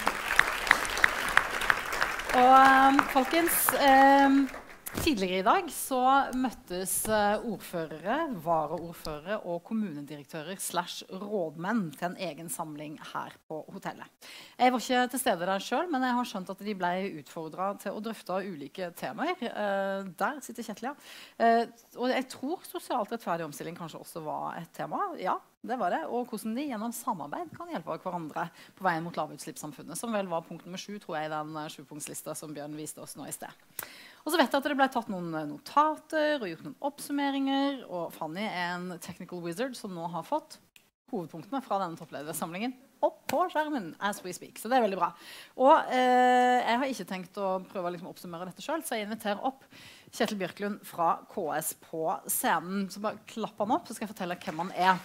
Speaker 1: Og eh, folkens, eh, tidligere i dag så møttes uh, ordførere, varaordførere og kommunedirektører slash rådmenn til en egen samling her på hotellet. Jeg var ikke til stede der selv, men jeg har skjønt at de ble utfordret til å drøfte ulike temaer. Uh, der sitter Kjetil, ja. Uh, og jeg tror sosialt rettferdig omstilling kanskje også var et tema. Ja, det var det. Og hvordan de gjennom samarbeid kan hjelpe hverandre på veien mot lavutslippssamfunnet, som vel var punkt nummer sju, tror jeg, i den uh, sjupunktslista som Bjørn viste oss nå i sted. Og så vet jeg at det ble tatt noen notater og gjort noen oppsummeringer, og Fanny er en technical wizard som nå har fått hovedpunktene fra denne toppledersamlingen opp på skjermen as we speak. Så det er veldig bra. Og eh, jeg har ikke tenkt å prøve å liksom oppsummere dette selv, så jeg inviterer opp Kjetil Bjørklund fra K S på scenen. Så bare klapp han opp, så skal jeg fortelle hvem han er.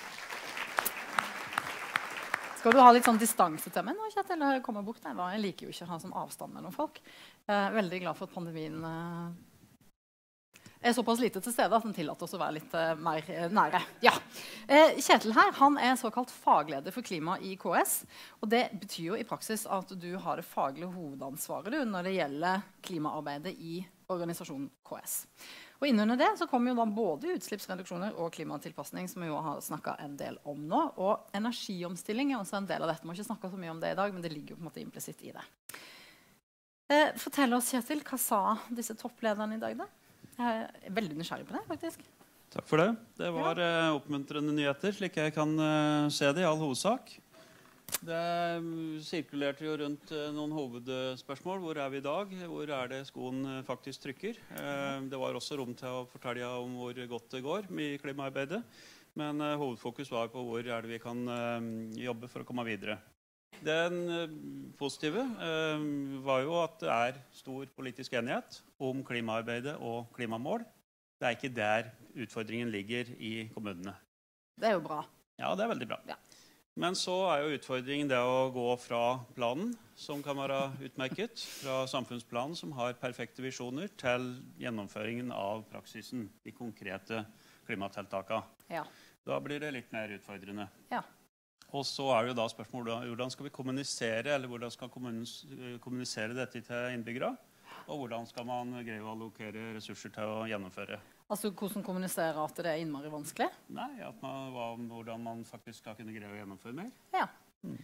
Speaker 1: Skal du ha litt sånn distanse til meg nå, Kjetil? Kommer bort der. Jeg liker jo ikke å ha sånn avstand mellom folk. Jeg er veldig glad for at pandemien uh, er såpass lite til stede at den tillater oss å være litt uh, mer uh, nære. Ja. Uh, Kjetil her, han er såkalt fagleder for klima i K S, og det betyr jo i praksis at du har det faglige hovedansvaret du, når det gjelder klimaarbeidet i organisasjonen K S. Og innunder det så kommer jo da både utslippsreduksjoner og klimatilpasning, som vi jo har snakket en del om nå, og energiomstilling er også en del av dette. Vi må ikke snakke så mye om det i dag, men det ligger jo på en måte implisitt i det. Eh, fortell oss, Kjetil, hva sa disse topplederne i dag da? Jeg er veldig nysgjerrig på det, faktisk.
Speaker 13: Takk for det. Det var ja. eh, oppmuntrende nyheter, slik jeg kan eh, se det i all hovedsak. Det sirkulerte jo rundt eh, noen hovedspørsmål. Hvor er vi i dag? Hvor er det skoen eh, faktisk trykker? Eh, det var også rom til å fortelle om hvor godt det går med klimaarbeidet. Men eh, hovedfokus var på hvor er det vi kan eh, jobbe for å komme videre. Den eh, positive eh, var jo at det er stor politisk enighet om klimaarbeidet og klimamål. Det er ikke der utfordringen ligger i kommunene.
Speaker 1: Det er jo bra.
Speaker 13: Ja, det er veldig bra.
Speaker 1: Ja.
Speaker 13: Men så er jo utfordringen det å gå fra planen, som kan være utmerket, fra samfunnsplanen som har perfekte visjoner, til gjennomføringen av praksisen, de konkrete klimatiltakene.
Speaker 1: Ja.
Speaker 13: Da blir det litt mer utfordrende.
Speaker 1: Ja.
Speaker 13: Og så er det jo da spørsmålet hvordan skal vi kommunisere, eller hvordan skal kommunen kommunisere dette til innbyggere, og hvordan skal man greie å allokere ressurser til å gjennomføre.
Speaker 1: Altså hvordan kommunisere at det er innmari vanskelig?
Speaker 13: Nei, at man, hvordan man faktisk skal kunne greie å gjennomføre mer.
Speaker 1: Ja.
Speaker 13: Mm.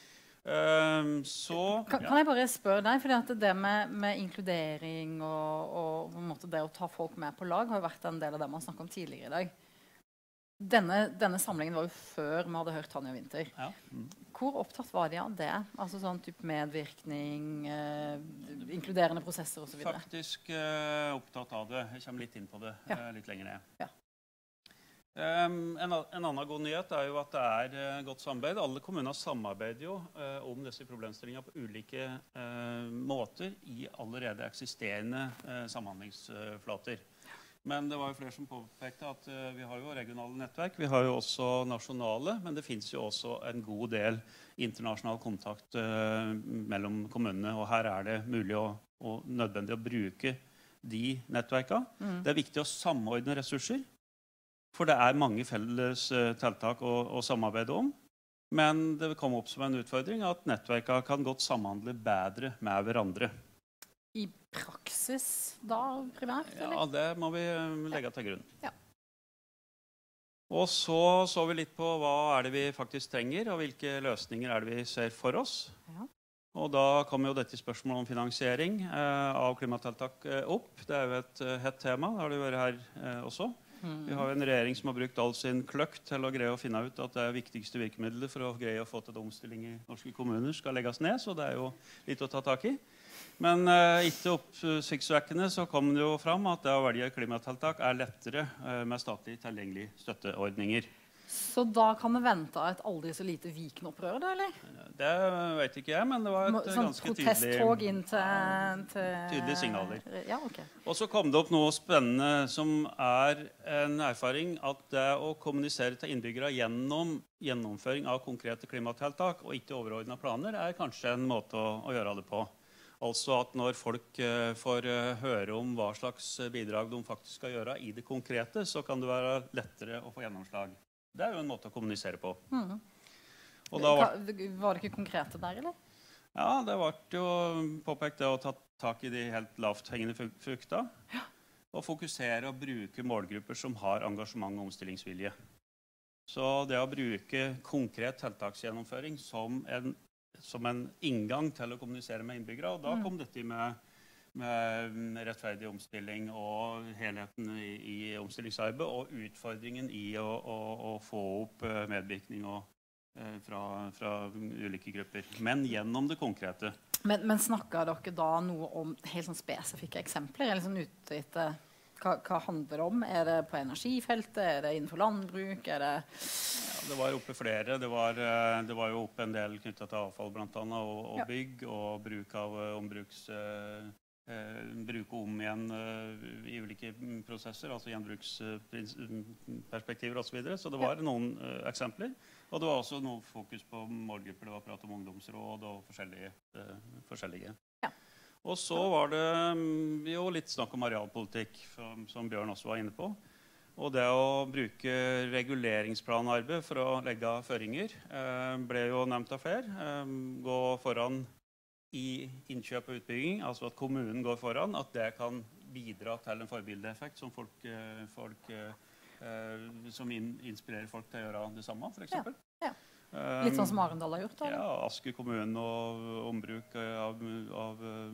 Speaker 13: Um, så,
Speaker 1: kan,
Speaker 13: ja.
Speaker 1: kan jeg bare spørre deg, fordi at det med, med inkludering og, og på en måte det å ta folk med på lag har jo vært en del av det man snakket om tidligere i dag. Denne, denne samlingen var jo før vi hadde hørt Tanja Winther.
Speaker 13: Ja. Mm.
Speaker 1: Hvor opptatt var de av det? Altså sånn type medvirkning, eh, inkluderende prosesser og så videre?
Speaker 13: Faktisk eh, opptatt av det. Jeg kommer litt inn på det ja. eh, litt lenger ned.
Speaker 1: Ja.
Speaker 13: Um, en, en annen god nyhet er jo at det er uh, godt samarbeid. Alle kommuner samarbeider jo uh, om disse problemstillingene på ulike uh, måter i allerede eksisterende uh, samhandlingsflater. Men det var jo flere som påpekte at uh, vi har jo regionale nettverk, vi har jo også nasjonale, men det finnes jo også en god del internasjonal kontakt uh, mellom kommunene, og her er det mulig og, og nødvendig å bruke de nettverkene. Mm. Det er viktig å samordne ressurser, for det er mange felles uh, tiltak å, å samarbeide om, men det kom opp som en utfordring at nettverkene kan godt samhandle bedre med hverandre.
Speaker 1: I praksis da, primært? Eller?
Speaker 13: Ja, det må vi legge til grunn.
Speaker 1: Ja.
Speaker 13: Og så så vi litt på hva er det vi faktisk trenger, og hvilke løsninger er det vi ser for oss.
Speaker 1: Ja.
Speaker 13: Og da kommer jo dette spørsmålet om finansiering eh, av klimatiltak eh, opp. Det er jo et eh, hett tema, det har det vært her eh, også. Mm. Vi har jo en regjering som har brukt all sin kløkt til å greie å finne ut at det viktigste virkemiddelet for å greie å få til omstilling i norske kommuner skal legges ned, så det er jo litt å ta tak i. Men uh, ikke oppsiktsvekkende så kom det jo fram at det å velge klimatiltak er lettere uh, med statlig tilgjengelige støtteordninger.
Speaker 1: Så da kan vi vente et aldri så lite Viken-opprør, da, eller?
Speaker 13: Det vet ikke jeg, men det var et Må,
Speaker 1: sånn
Speaker 13: ganske tydelig,
Speaker 1: protesttog inn til, til
Speaker 13: tydelige signaler.
Speaker 1: Ja, ok.
Speaker 13: Og så kom det opp noe spennende som er en erfaring at det å kommunisere til innbyggere gjennom gjennomføring av konkrete klimatiltak og ikke overordnede planer er kanskje en måte å, å gjøre det på. Altså at når folk uh, får uh, høre om hva slags bidrag de faktisk skal gjøre i det konkrete, så kan det være lettere å få gjennomslag. Det er jo en måte å kommunisere på. Mm. Og da var,
Speaker 1: var det ikke konkrete der, eller?
Speaker 13: Ja, det ble jo påpekt det å ta tak i de helt lavt hengende frukta. Ja. Og fokusere og bruke målgrupper som har engasjement og omstillingsvilje. Så det å bruke konkret tiltaksgjennomføring som en som en inngang til å kommunisere med innbyggere, og da kom mm. dette med, med rettferdig omstilling og helheten i, i omstillingsarbeid, og utfordringen i å, å, å få opp medvirkning og, eh, fra, fra ulike grupper, men gjennom det konkrete.
Speaker 1: Men, men snakker dere da noe om helt sånn spesifikke eksempler, eller sånn ute etter hva, hva handler det om? Er det på energifeltet? Er det innenfor landbruk? Er det...
Speaker 13: Ja, det var oppe flere. Det var, det var jo oppe en del knyttet til avfall blant annet, og, og bygg, og bruk av ombruks... Eh, bruke om igjen eh, i ulike prosesser, altså gjenbruksperspektiver og så videre. Så det var noen eh, eksempler. Og det var også noe fokus på målgrupper. Det var prat om ungdomsråd og forskjellige. Eh, forskjellige. Ja. Og så var det jo litt snakk om arealpolitikk, som, som Bjørn også var inne på. Og det å bruke reguleringsplanarbeid for å legge føringer eh, ble jo nevnt av flere. Eh, gå foran i innkjøp og utbygging, altså at kommunen går foran, at det kan bidra til en forbildeeffekt som, folk, folk, eh, som in, inspirerer folk til å gjøre det samme, for eksempel.
Speaker 1: Ja, ja. Litt sånn som Arendal har gjort, da?
Speaker 13: Ja, Asker kommune og ombruk av, av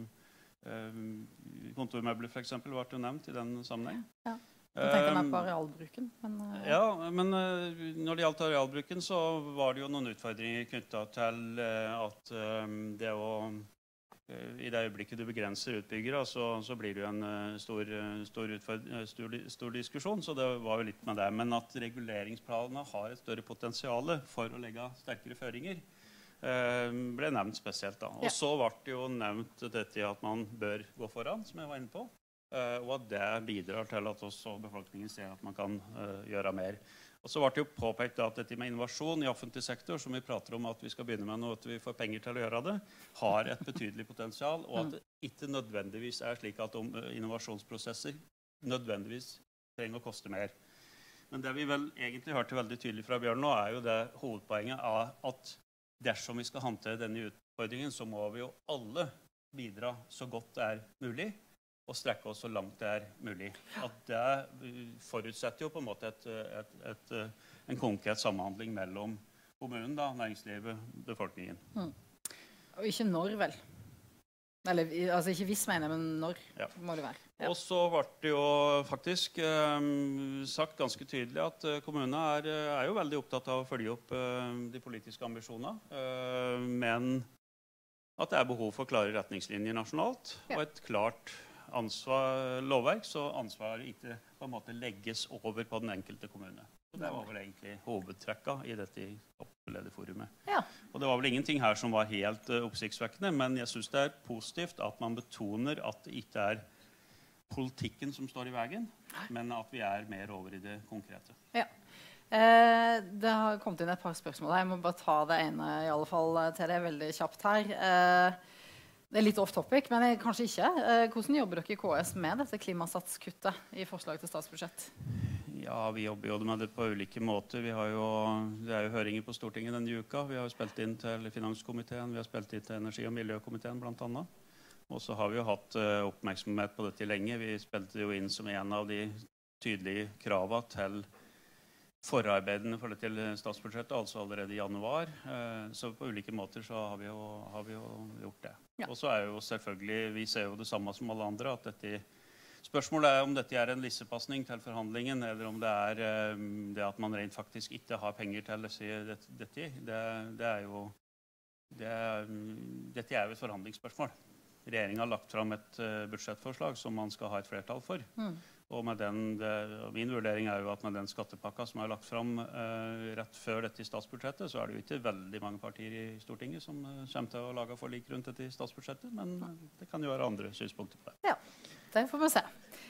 Speaker 13: eh, kontormøbler, for eksempel, ble jo nevnt i den sammenheng. Ja.
Speaker 1: Jeg tenkte meg på arealbruken. Men, uh...
Speaker 13: Ja, men uh, når det gjaldt arealbruken, så var det jo noen utfordringer knyttet til uh, at um, det å uh, i det øyeblikket du begrenser utbyggere, så, så blir det jo en uh, stor, stor, stor, stor diskusjon, så det var jo litt med det. Men at reguleringsplanene har et større potensial for å legge sterkere føringer, uh, ble nevnt spesielt da. Og ja. Så ble det jo nevnt dette at man bør gå foran, som jeg var inne på. uh, og at det bidrar til at også befolkningen ser at man kan uh, gjøre mer. Og så ble det jo påpekt at dette med innovasjon i offentlig sektor, som vi prater om at vi skal begynne med nå, at vi får penger til å gjøre det, har et betydelig potensial, og at det ikke nødvendigvis er slik at om, uh, innovasjonsprosesser nødvendigvis trenger å koste mer. Men det vi vel egentlig hørte veldig tydelig fra Bjørn nå, er jo det hovedpoenget av at dersom vi skal håndtere denne utfordringen, så må vi jo alle bidra så godt det er mulig, og strekke oss så langt det er mulig. At det forutsetter jo på en måte et, et, et, en konkret samhandling mellom kommunen, da, næringslivet, befolkningen.
Speaker 1: Mm. Og ikke når, vel? Eller, altså ikke hvis, mener jeg, men når ja. Må det være. Ja.
Speaker 13: Og så ble det jo faktisk eh, sagt ganske tydelig at eh, kommunene er, er jo veldig opptatt av å følge opp eh, de politiske ambisjonene, eh, men at det er behov for klare retningslinjer nasjonalt, ja. Og et klart ansvar, lovverk, så ansvaret ikke på en måte legges over på den enkelte kommune. Så det var vel egentlig hovedtrekka i dette topplederforumet. Ja. Og det var vel ingenting her som var helt uh, oppsiktsvekkende, men jeg synes det er positivt at man betoner at det ikke er politikken som står i veien, men at vi er mer over i det konkrete.
Speaker 1: Ja. Eh, det har kommet inn et par spørsmål. Jeg må bare ta det ene i alle fall til det veldig kjapt her. Eh, Det er litt off topic, men jeg, kanskje ikke. Eh, hvordan jobber dere i K S med dette klimasatskuttet i forslag til statsbudsjett?
Speaker 13: Ja, vi jobber jo med det på ulike måter. Vi har jo, det er jo høringer på Stortinget denne uka. Vi har jo spilt inn til Finanskomiteen, vi har spilt inn til Energi- og Miljøkomiteen blant annet. Og så har vi jo hatt uh, oppmerksomhet på dette lenge. Vi spilte jo inn som en av de tydelige kravene til forarbeidene for det til statsbudsjettet, altså allerede i januar. Eh, så på ulike måter så har vi jo, har vi jo gjort det. Ja. Og så er jo selvfølgelig, vi ser jo det samme som alle andre, at dette, spørsmålet er om dette er en lissepasning til forhandlingen, eller om det er eh, det at man rent faktisk ikke har penger til å si dette. Det, det er jo, det er, dette er jo et forhandlingsspørsmål. Regjeringen har lagt fram et uh, budsjettforslag som man skal ha et flertall for. Mm. Og med den, det, min vurdering er jo at med den skattepakka som er lagt fram uh, rett før dette i statsbudsjettet, så er det jo ikke veldig mange partier i Stortinget som uh, kommer til å lage forlik rundt dette i statsbudsjettet, men uh, det kan jo være andre synspunkter på det.
Speaker 1: Ja, det får vi se.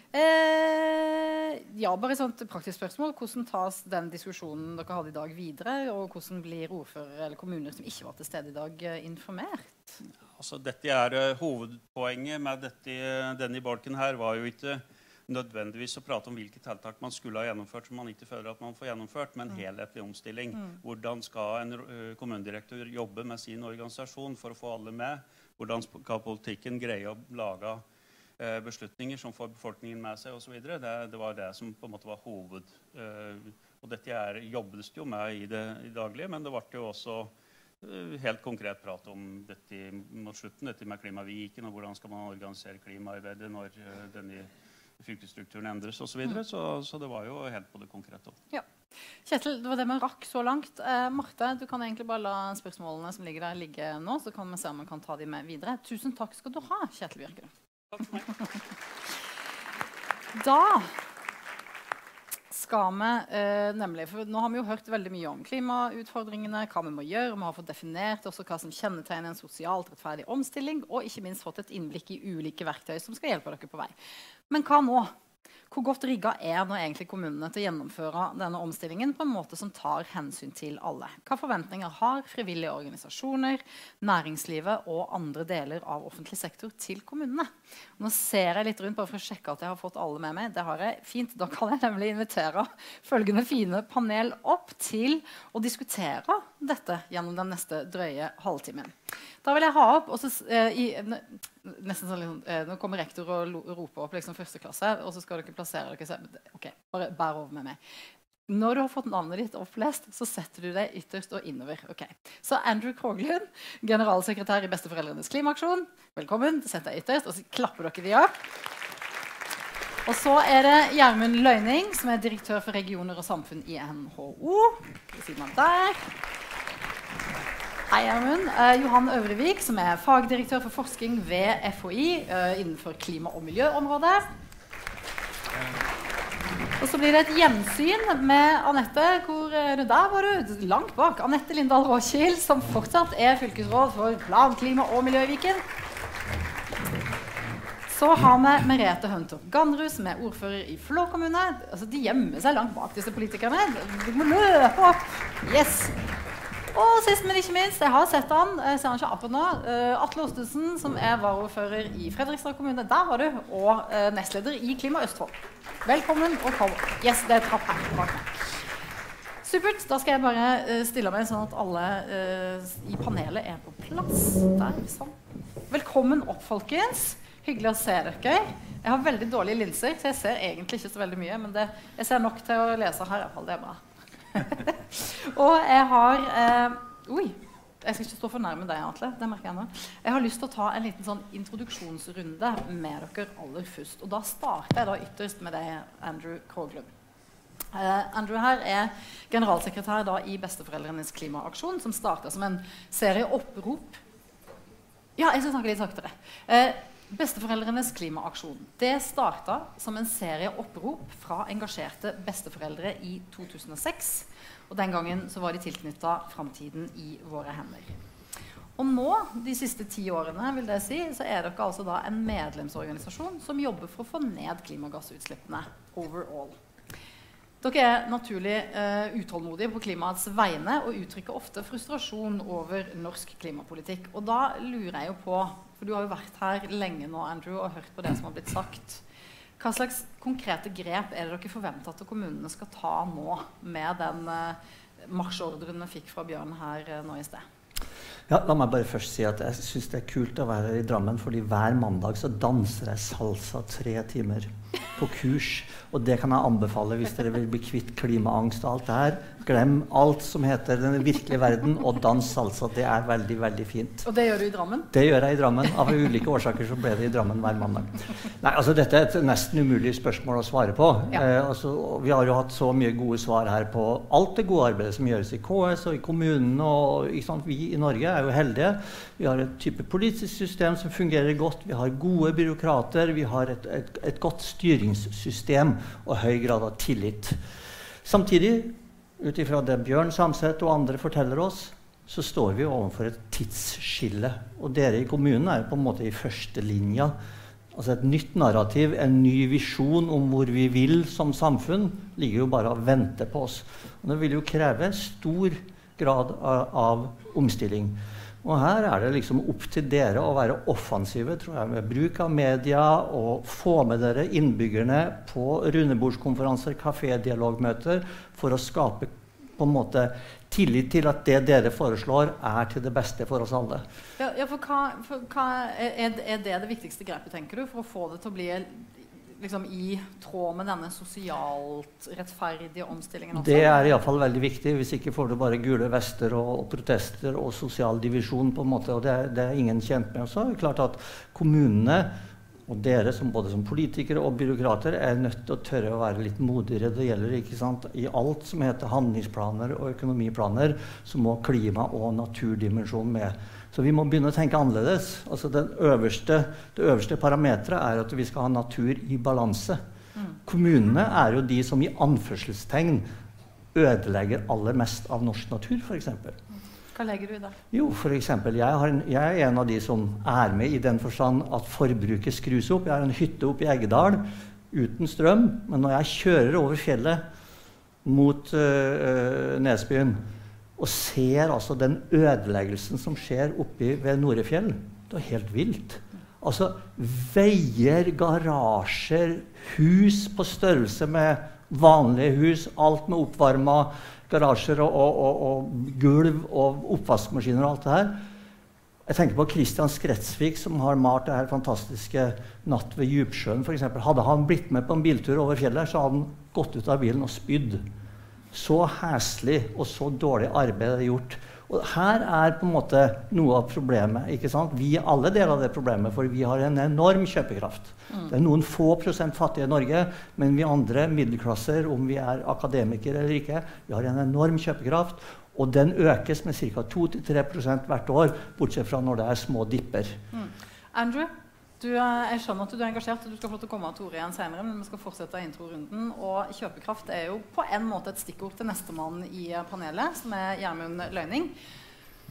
Speaker 1: Eh, ja, bare et sånt praktisk spørsmål. Hvordan tas den diskusjonen dere hadde i dag videre, og hvordan blir ordfører eller kommuner som ikke var til stede i dag informert?
Speaker 13: Altså, dette er uh, hovedpoenget med dette, denne bolken her var jo ikke nødvendigvis å prate om hvilke tiltak man skulle ha gjennomført som man ikke føler at man får gjennomført, men helhetlig omstilling. Mm. Hvordan skal en uh, kommunedirektør jobbe med sin organisasjon for å få alle med? Hvordan skal politikken greie å lage uh, beslutninger som får befolkningen med seg og så videre? Det, det var det som på en måte var hoved. Uh, og dette er, jobbes det jo med i det i daglige, men det ble jo også helt konkret prat om dette mot slutten, dette med klimaviken, og hvordan skal man organisere klimaarbeidet når uh, denne fylkesstrukturen endres og så videre, mm. så, så det var jo helt på det konkrete.
Speaker 1: Ja. Kjetil, det var det vi rakk så langt. Eh, Marte, du kan egentlig bare la spørsmålene som ligger der ligge nå, så kan vi se om vi kan ta dem med videre. Tusen takk skal du ha, Kjetil Bjørke.
Speaker 13: Takk for meg.
Speaker 1: Da skal vi eh, nemlig, for nå har vi jo hørt veldig mye om klimautfordringene, hva vi må gjøre, vi har fått definert også hva som kjennetegner en sosialt rettferdig omstilling, og ikke minst fått et innblikk i ulike verktøy som skal hjelpe dere på vei. Men hva nå? Hvor godt rigget er nå egentlig kommunene til å gjennomføre denne omstillingen på en måte som tar hensyn til alle? Hva forventninger har frivillige organisasjoner, næringslivet og andre deler av offentlig sektor til kommunene? Nå ser jeg litt rundt bare for å sjekke at jeg har fått alle med meg. Det har jeg fint. Da kan jeg nemlig invitere følgende fine panel opp til å diskutere dette gjennom den neste drøye halvtimen. Da vil jeg ha opp, og så, eh, i, nesten sånn, eh, nå kommer rektor og roper opp liksom første klasse, og så skal dere plassere dere selv. Ok, bare bær over med meg. Når du har fått navnet ditt opplest, så setter du deg ytterst og innover. Ok. Så Andrew Kroglund, generalsekretær i Besteforeldrenes klimaaksjon. Velkommen, sett deg ytterst, og så klapper dere de opp. Og så er det Gjermund Løyning, som er direktør for regioner og samfunn i N H O. Ved siden av der. Hei, Gjermund. Uh, Johan Øvrevik, som er fagdirektør for forskning ved F H I uh, innenfor klima- og miljøområdet. Og så blir det et gjensyn med Anette. Hvor er du der? Var du langt bak? Anette Lindahl Råkil, som fortsatt er fylkesråd for plan, klima og miljø i Viken. Så har vi Merete Høntorp Ganderud, som er ordfører i Flå kommune. Altså, de gjemmer seg langt bak disse politikerne. De må løpe opp. Yes! Og sist, men ikke minst, jeg har sett han, jeg ser han ikke akkurat nå, uh, Atle Ostesen, som er varaordfører i Fredrikstad kommune. Der var du, og uh, nestleder i Klima Østfold. Velkommen og kom. Yes, det er trapp her bak meg. Supert, da skal jeg bare uh, stille meg sånn at alle uh, i panelet er på plass. Der, sånn. Velkommen opp, folkens. Hyggelig å se dere. Jeg har veldig dårlige linser, så jeg ser egentlig ikke så veldig mye, men det, jeg ser nok til å lese her i hvert fall, det er bra. Og jeg har eh, oi, jeg skal ikke stå for nærme deg, Atle, det merker jeg nå. Jeg har lyst til å ta en liten sånn introduksjonsrunde med dere aller først, og da starter jeg da ytterst med deg, Andrew Kroglund. Uh, Andrew her er generalsekretær da i Besteforeldrenes klimaaksjon, som startet som en serie opprop. Ja, jeg skal snakke litt saktere. Uh, Besteforeldrenes klimaaksjon. Det startet som en serie opprop fra engasjerte besteforeldre i to tusen og seks, og den gangen så var de tilknyttet Framtiden i våre hender. Og nå, de siste ti årene, vil det si, så er dere altså da en medlemsorganisasjon som jobber for å få ned klimagassutslippene overall. Dere er naturlig uh, utålmodige på klimaets vegne og uttrykker ofte frustrasjon over norsk klimapolitikk. Og da lurer jeg jo på, for du har jo vært her lenge nå, Andrew, og hørt på det som har blitt sagt. Hva slags konkrete grep er det dere forventer at kommunene skal ta nå med den uh, marsjordren vi fikk fra Bjørn her uh, nå i sted?
Speaker 14: Ja, la meg bare først si at jeg synes det er kult å være her i Drammen, fordi hver mandag så danser jeg salsa tre timer på kurs, og det kan jeg anbefale hvis dere vil bli kvitt klimaangst og alt det her. Glem alt som heter den virkelige verden, og dans salsa, det er veldig, veldig fint.
Speaker 1: Og det gjør du i Drammen?
Speaker 14: Det gjør jeg i Drammen. Av ulike årsaker så ble det i Drammen hver mandag. Nei, altså dette er et nesten umulig spørsmål å svare på. Ja. Eh, altså, vi har jo hatt så mye gode svar her på alt det gode arbeidet som gjøres i K S og i kommunen, og ikke sant? Vi i Norge er jo heldige. Vi har et type politisk system som fungerer godt, vi har gode byråkrater, vi har et, et, et godt styringssystem og høy grad av tillit. Samtidig, ut ifra det Bjørn Samset og andre forteller oss, så står vi overfor et tidsskille. Og dere i kommunen er på en måte i første linja. Altså et nytt narrativ, en ny visjon om hvor vi vil som samfunn, ligger jo bare og venter på oss. Og det vil jo kreve stor grad av, av omstilling. Og her er det liksom opp til dere å være offensive, tror jeg, med bruk av media og få med dere innbyggerne på rundebordskonferanser, kafé-dialogmøter, for å skape på en måte tillit til at det dere foreslår er til det beste for oss alle.
Speaker 1: Ja, ja for hva, for hva er, er det det viktigste grepet, tenker du, for å få det til å bli liksom i tråd med denne sosialt rettferdige omstillingen også?
Speaker 14: Det er i hvert fall veldig viktig, hvis ikke får du bare gule vester og, og protester og sosial divisjon på en måte, og det, det er ingen kjent med også. Det er klart at kommunene og dere som både som politikere og byråkrater er nødt til å tørre å være litt modigere. Det gjelder ikke sant, i alt som heter handlingsplaner og økonomiplaner, så må klima- og naturdimensjon med. Så vi må begynne å tenke annerledes. Altså den øverste, det øverste parametret er at vi skal ha natur i balanse. Mm. Kommunene er jo de som i anførselstegn ødelegger aller mest av norsk natur, for eksempel.
Speaker 1: Hva legger du i da?
Speaker 14: Jo, for eksempel, jeg, har en, jeg er en av de som er med i den forstand at forbruket skrus opp. Jeg har en hytte oppe i Eggedal uten strøm, men når jeg kjører over fjellet mot uh, Nesbyen, og ser altså den ødeleggelsen som skjer oppe ved Norefjell, det er helt vilt. Altså veier, garasjer, hus på størrelse med vanlige hus, alt med oppvarmet garasjer og, og, og, og gulv og oppvaskmaskiner og alt det her. Jeg tenker på Christian Skretsvik som har malt det her fantastiske Natt ved Djupsjøen for eksempel. Hadde han blitt med på en biltur over fjellet, så hadde han gått ut av bilen og spydd. Så hæslig og så dårlig arbeid er gjort. Og her er på en måte noe av problemet, ikke sant? Vi er alle deler av det problemet, for vi har en enorm kjøpekraft. Mm. Det er noen få prosent fattige i Norge, men vi andre middelklasser, om vi er akademikere eller ikke, vi har en enorm kjøpekraft, og den økes med ca. to til tre prosent hvert år, bortsett fra når det er små dipper.
Speaker 1: Mm. Andrew, du, jeg skjønner at du er engasjert, og du skal få til å komme til ordet igjen senere, men vi skal fortsette introrunden, og kjøpekraft er jo på en måte et stikkord til neste mann i panelet, som er Gjermund Løyning.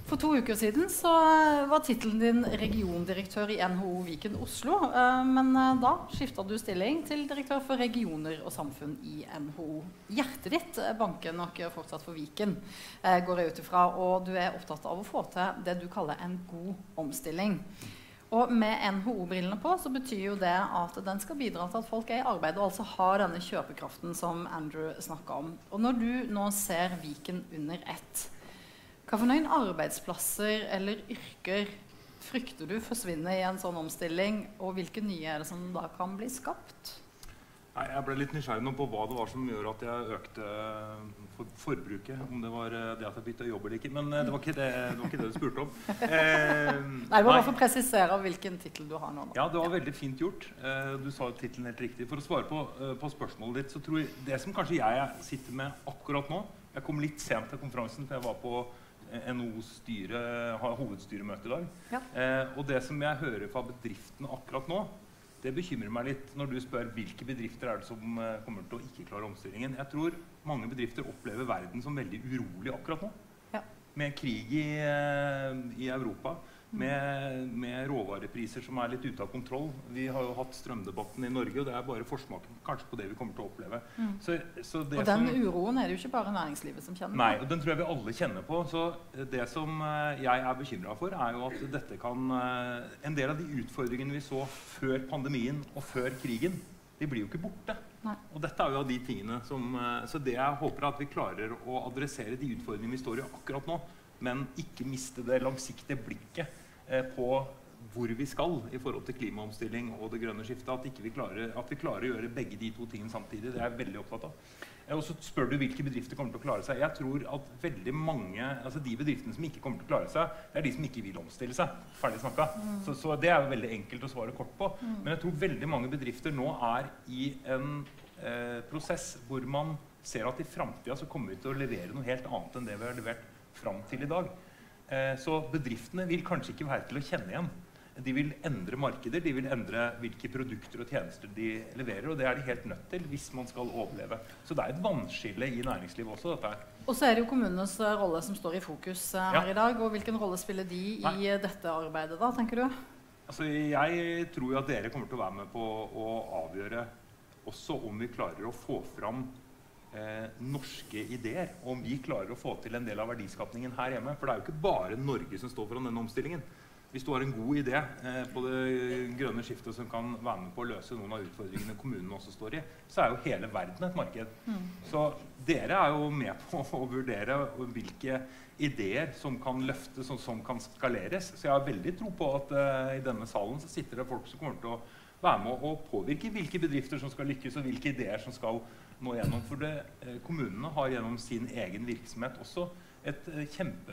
Speaker 1: For to uker siden så var titelen din regiondirektør i N H O Viken Oslo, men da skiftet du stilling til direktør for regioner og samfunn i N H O. Hjertet ditt banker nok fortsatt for Viken, går jeg ut ifra, og du er opptatt av å få til det du kaller en god omstilling. Og med N H O-brillene på så betyr jo det at den skal bidra til at folk er i arbeid og altså har denne kjøpekraften som Andrew snakket om. Og når du nå ser Viken under ett, hva for noen arbeidsplasser eller yrker frykter du forsvinner i en sånn omstilling, og hvilke nye er det som da kan bli skapt?
Speaker 15: Nei, jeg ble litt nysgjerrig nå på hva det var som gjør at jeg økte for forbruket, om det var det at jeg byttet jobb eller ikke, men det var ikke det, det, var ikke det du spurte om. Eh,
Speaker 1: nei, det var bare for å presisere hvilken titel du har nå.
Speaker 15: Ja, det var veldig fint gjort. Eh, du sa jo titelen helt riktig. For å svare på, uh, på spørsmålet ditt, så tror jeg det som kanskje jeg sitter med akkurat nå, jeg kom litt sent til konferansen, for jeg var på N H O's styre, har hovedstyremøte i dag. Ja. Eh, og det som jeg hører fra bedriften akkurat nå, det bekymrer meg litt når du spør hvilke bedrifter er det som uh, kommer til å ikke klare omstillingen. Jeg tror mange bedrifter opplever verden som veldig urolig akkurat nå. Ja. Med krig i, uh, i Europa, med, med råvarepriser som er litt ute av kontroll. Vi har jo hatt strømdebatten i Norge, og det er bare forsmaken kanskje på det vi kommer til å oppleve. Mm. Så, så det
Speaker 1: og den
Speaker 15: som,
Speaker 1: uroen er det jo ikke bare næringslivet som kjenner på.
Speaker 15: Nei, og den tror jeg vi alle kjenner på. Så det som uh, jeg er bekymret for, er jo at dette kan uh, en del av de utfordringene vi så før pandemien og før krigen, de blir jo ikke borte. Nei. Og dette er jo av de tingene som uh, så det jeg håper at vi klarer å adressere de utfordringene vi står i akkurat nå, men ikke miste det langsiktige blikket eh, på hvor vi skal i forhold til klimaomstilling og det grønne skiftet, at, ikke vi, klarer, at vi klarer å gjøre begge de to tingene samtidig. Det er jeg veldig opptatt av. Og så spør du hvilke bedrifter kommer til å klare seg. Jeg tror at veldig mange, altså de bedriftene som ikke kommer til å klare seg, det er de som ikke vil omstille seg. Ferdig snakket. Mm. Så, så det er jo veldig enkelt å svare kort på. Mm. Men jeg tror veldig mange bedrifter nå er i en eh, prosess hvor man ser at i fremtiden så kommer vi til å levere noe helt annet enn det vi har levert frem til i dag. Eh, så bedriftene vil kanskje ikke være til å kjenne igjen. De vil endre markeder, de vil endre hvilke produkter og tjenester de leverer, og det er de helt nødt til hvis man skal overleve. Så det er et vannskille i næringslivet også, dette her.
Speaker 1: Og så er det jo kommunenes rolle som står i fokus her ja. I dag, og hvilken rolle spiller de i Nei. Dette arbeidet da, tenker du?
Speaker 15: Altså, jeg tror jo at dere kommer til å være med på å avgjøre også om vi klarer å få fram Eh, norske ideer, og om vi klarer å få til en del av verdiskapningen her hjemme. For det er jo ikke bare Norge som står foran denne omstillingen. Hvis du har en god idé eh, på det grønne skiftet som kan være med på å løse noen av utfordringene kommunen også står i, så er jo hele verden et marked. Mm. Så dere er jo med på å vurdere hvilke ideer som kan løftes og som kan skaleres. Så jeg har veldig tro på at eh, i denne salen så sitter det folk som kommer til å være med å påvirke hvilke bedrifter som skal lykkes og hvilke ideer som skal nå gjennom. For det, eh, kommunene har gjennom sin egen virksomhet også et eh,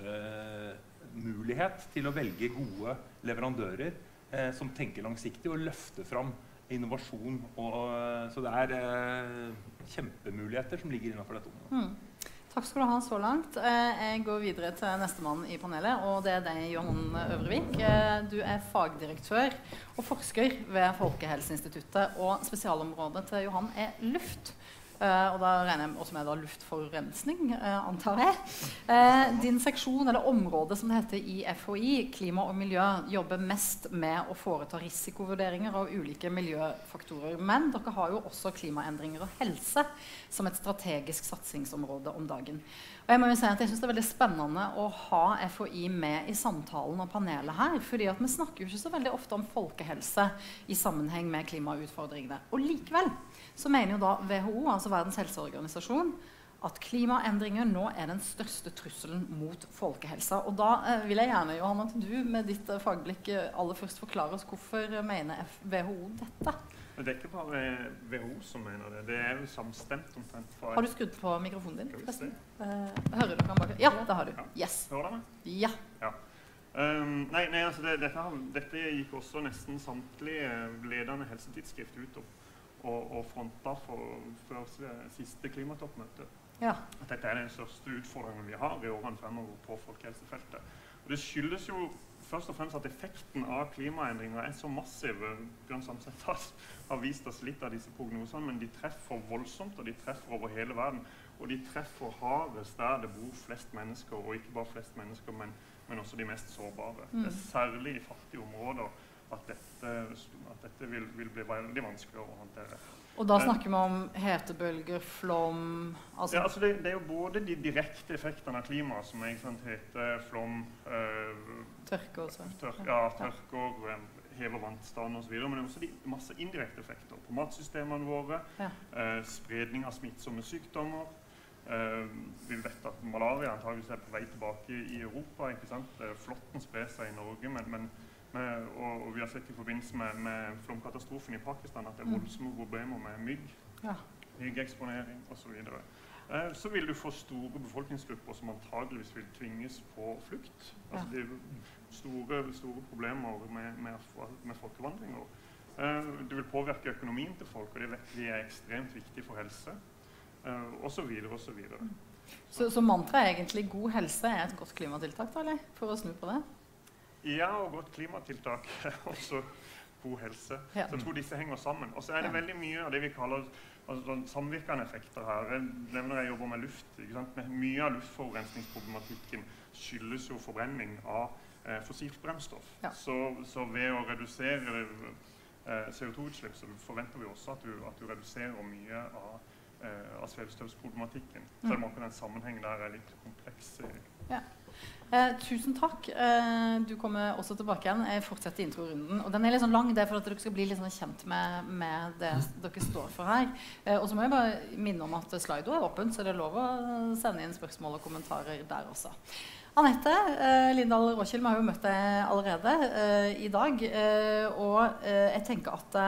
Speaker 15: kjempemulighet til å velge gode leverandører eh, som tenker langsiktig og løfter fram innovasjon. Og, så det er eh, kjempemuligheter som ligger innenfor dette området.
Speaker 1: Mm. Takk skal du ha så langt. Jeg går videre til nestemann i panelet, og det er deg, Johan Øvrevik. Du er fagdirektør og forsker ved Folkehelseinstituttet, og spesialområdet til Johan er luft. Uh, og da regner jeg også med da luftforurensning, uh, antar jeg. Uh, din seksjon, eller område som det heter i F H I, klima og miljø, jobber mest med å foreta risikovurderinger av ulike miljøfaktorer. Men dere har jo også klimaendringer og helse som et strategisk satsingsområde om dagen. Og jeg må jo si at jeg synes det er veldig spennende å ha F H I med i samtalen og panelet her, fordi at vi snakker jo ikke så veldig ofte om folkehelse i sammenheng med klimautfordringene. Og likevel så mener jo da W H O, altså Verdens helseorganisasjon, at klimaendringer nå er den største trusselen mot folkehelsa. Og da eh, vil jeg gjerne, Johan, at du med ditt eh, fagblikk aller først forklarer oss hvorfor mener W H O dette?
Speaker 16: Det er ikke bare W H O som mener det, det er jo samstemt omtrent fra...
Speaker 1: Har du skrudd på mikrofonen din, forresten? Uh, hører du kan bak? Ja, det har du.
Speaker 16: Ja.
Speaker 1: Yes.
Speaker 16: Hører du meg?
Speaker 1: Ja.
Speaker 16: Ja. Um, nei, nei, altså det, dette, dette gikk også nesten samtlige ledende helsetidsskrift ut og Og, og fronta for, for siste klimatoppmøte. Ja. At dette er den største utfordringen vi har i årene fremover på folkehelsefeltet. Og det skyldes jo først og fremst at effekten av klimaendringer er så massiv. Bjørn Samset har vist oss litt av disse prognosene, men de treffer voldsomt, og de treffer over hele verden. Og de treffer hardest der det bor flest mennesker, og ikke bare flest mennesker, men, men også de mest sårbare.
Speaker 1: Mm.
Speaker 16: Det er særlig i fattige områder at dette, at dette vil, vil bli veldig vanskelig å håndtere.
Speaker 1: Og da snakker vi om hetebølger, flom... Altså
Speaker 16: ja, altså det, det er jo både de direkte effektene av klimaet, som er sant, hete, flom... Øh,
Speaker 1: tørke også.
Speaker 16: Tør, ja, tørker, hever vannstand og så videre, men det er også de, masse indirekte effekter på matsystemene våre,
Speaker 1: ja.
Speaker 16: øh, spredning av smittsomme sykdommer. Uh, vi vet at malaria antageligvis er på vei tilbake i Europa, ikke sant? Flåtten sprer seg i Norge, men... men Med, og, og vi har sett i forbindelse med, med flomkatastrofen i Pakistan at det er voldsomme problemer med mygg,
Speaker 1: ja.
Speaker 16: myggeksponering og så videre. Eh, så vil du få store befolkningsgrupper som antageligvis vil tvinges på flukt. Altså ja. Det er store, store problemer med, med, med folkevandringer. Eh, det vil påvirke økonomien til folk, og det vet vi er ekstremt viktig for helse, eh, og så videre, og så videre.
Speaker 1: Så, så mantra er egentlig god helse er et godt klimatiltak, da, eller? For å snu på det?
Speaker 16: Ja, og godt klimatiltak er også god helse.
Speaker 1: Ja.
Speaker 16: Så jeg tror disse henger sammen. Og så er det veldig mye av det vi kaller altså, samvirkende effekter her. Jeg nevner jeg jobber med luft. Ikke sant? Mye av luftforurensningsproblematikken skyldes jo forbrenning av eh, fossilt brennstoff. Ja. Så, så ved å redusere eh, C O to utslipp så forventer vi også at du, at du reduserer mye av, eh, av svevestøvsproblematikken. Mm. Selv om den sammenhengen der er litt kompleks.
Speaker 1: Ja. Eh, tusen takk. Eh, du kommer også tilbake igjen. Jeg fortsetter introrunden. Og den er litt sånn lang, det er for at dere skal bli litt sånn kjent med, med det dere står for her. Eh, og så må jeg bare minne om at Slido er åpen, så det er lov å sende inn spørsmål og kommentarer der også. Anette eh, Lindahl Råkjell, vi har jo møtt deg allerede eh, i dag. Eh, og eh, jeg tenker at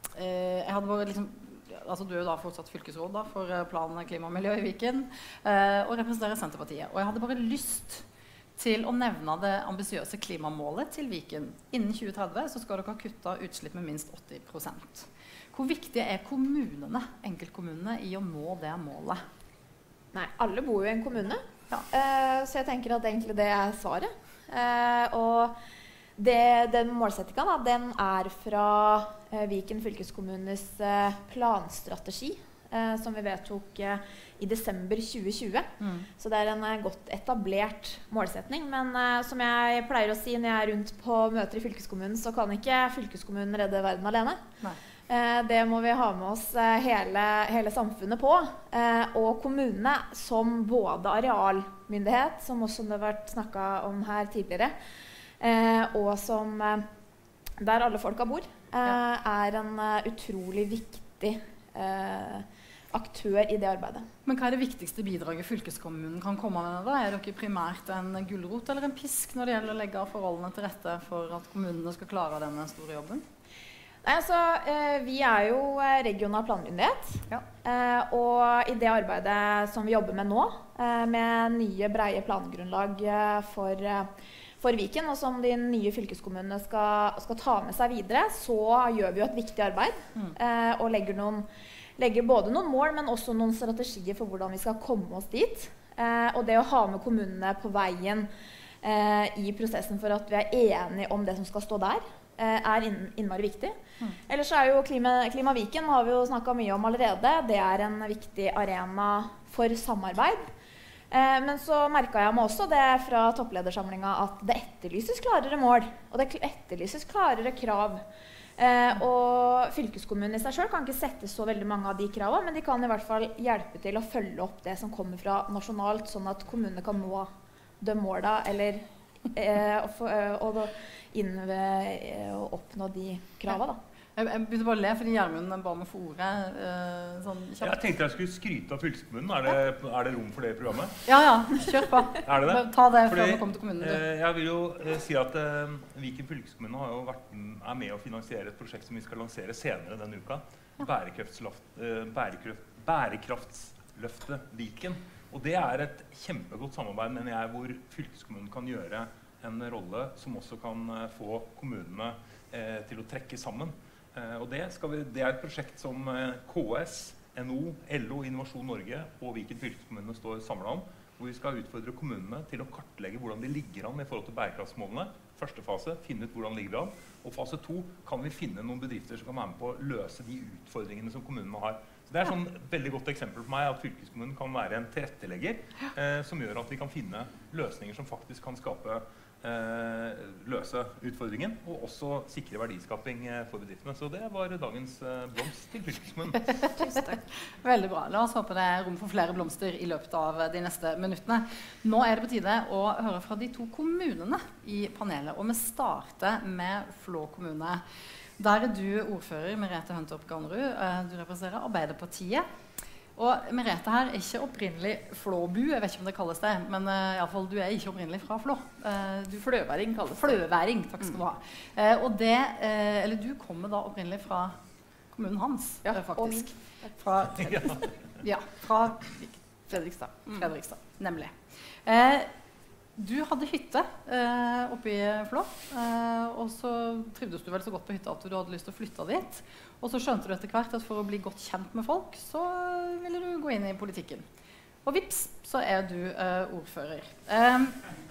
Speaker 1: eh, jeg hadde bare liksom altså du er jo da fortsatt fylkesråd da, for plan klima og miljø i Viken, eh, og representerer Senterpartiet. Og jeg hadde bare lyst til å nevne det ambisiøse klimamålet til Viken. Innen tjue tretti så skal dere ha kuttet utslipp med minst åtti prosent. Hvor viktige er kommunene, enkeltkommunene, i å nå det målet?
Speaker 4: Nei, alle bor jo i en kommune, ja. eh, så jeg tenker at egentlig det er svaret. Eh, og det, den målsettingen da, den er fra eh, Viken fylkeskommunes eh, planstrategi, eh, som vi vedtok eh, i desember tjue tjue. Mm. Så det er en uh, godt etablert målsetning. Men uh, som jeg pleier å si når jeg er rundt på møter i fylkeskommunen, så kan ikke fylkeskommunen redde verden alene. Uh, det må vi ha med oss uh, hele, hele samfunnet på. Uh, og kommunene som både arealmyndighet, som også det har vært snakket om her tidligere, uh, og som uh, der alle folka bor, uh, ja. er en uh, utrolig viktig uh, aktør i det arbeidet.
Speaker 1: Men hva er det viktigste bidraget fylkeskommunen kan komme med da? Er dere primært en gulrot eller en pisk når det gjelder å legge forholdene til rette for at kommunene skal klare denne store jobben?
Speaker 4: Nei, altså, eh, vi er jo regional planmyndighet, ja. eh, og i det arbeidet som vi jobber med nå, eh, med nye breie plangrunnlag eh, for, eh, for Viken, og som de nye fylkeskommunene skal, skal ta med seg videre, så gjør vi jo et viktig arbeid, mm. eh, og legger noen legger både noen mål, men også noen strategier for hvordan vi skal komme oss dit. Eh, og det å ha med kommunene på veien eh, i prosessen for at vi er enige om det som skal stå der, eh, er inn, innmari viktig. Mm. Ellers er jo klima, Klimaviken har vi jo snakket mye om allerede. Det er en viktig arena for samarbeid. Eh, men så merket jeg meg også det fra toppledersamlingen at det etterlyses klarere mål, og det etterlyses klarere krav. Eh, og fylkeskommunen i seg selv kan ikke sette så veldig mange av de kravene, men de kan i hvert fall hjelpe til å følge opp det som kommer fra nasjonalt, sånn at kommunene kan nå de målene, eller eh, og, for, og, inn ved, og oppnå de kravene da.
Speaker 1: Jeg, jeg begynte bare å le, fordi Gjermund ba meg for ordet uh, sånn kjapt.
Speaker 15: Jeg tenkte jeg skulle skryte av fylkeskommunen. Er det, er det rom for det i programmet?
Speaker 1: Ja, ja. Kjør på.
Speaker 15: Er det det?
Speaker 1: Ta det
Speaker 15: fordi,
Speaker 1: før vi kommer til kommunen.
Speaker 15: Eh, jeg vil jo eh, si at eh, Viken fylkeskommune har jo vært, er med å finansiere et prosjekt som vi skal lansere senere denne uka. Ja. Eh, bærekraft, bærekraftsløftet Viken. Og det er et kjempegodt samarbeid, mener jeg, hvor fylkeskommunen kan gjøre en rolle som også kan eh, få kommunene eh, til å trekke sammen. Uh, og det, skal vi, det er et prosjekt som uh, K S, N O, L O, Innovasjon Norge og Viken fylkeskommune står samlet om, hvor vi skal utfordre kommunene til å kartlegge hvordan de ligger an i forhold til bærekraftsmålene. Første fase, finne ut hvordan de ligger an. Og fase to, kan vi finne noen bedrifter som kan være med på å løse de utfordringene som kommunene har. Så det er et sånn veldig godt eksempel for meg at fylkeskommunen kan være en tilrettelegger uh, som gjør at vi kan finne løsninger som faktisk kan skape eh, løse utfordringen og også sikre verdiskaping eh, for bedriftene. Så det var dagens eh, blomst til fylkeskommunen.
Speaker 1: Tusen takk. Veldig bra. La oss håpe det er rom for flere blomster i løpet av de neste minuttene. Nå er det på tide å høre fra de to kommunene i panelet, og vi starter med Flå kommune. Der er du ordfører, Merete Høntorp Gannerud. Eh, du representerer Arbeiderpartiet. Og Merete her er ikke opprinnelig Flåbu, jeg vet ikke om det kalles det, men uh, i alle fall, du er ikke opprinnelig fra Flå. Uh, du,
Speaker 17: Fløværing kalles det.
Speaker 1: Fløværing, takk skal du ha. Uh, og det, uh, eller du kommer da opprinnelig fra kommunen hans,
Speaker 17: ja,
Speaker 1: uh, faktisk.
Speaker 17: Og min.
Speaker 1: Fra Fredrikstad. Ja, fra
Speaker 17: Fredrikstad.
Speaker 1: Mm. Fredrikstad, nemlig. Uh, du hadde hytte uh, oppe i Flå, uh, og så trivdes du vel så godt på hytta at du hadde lyst til å flytte dit. Og så skjønte du etter hvert at for å bli godt kjent med folk, så ville du gå inn i politikken. Og vips, så er du uh, ordfører. Um,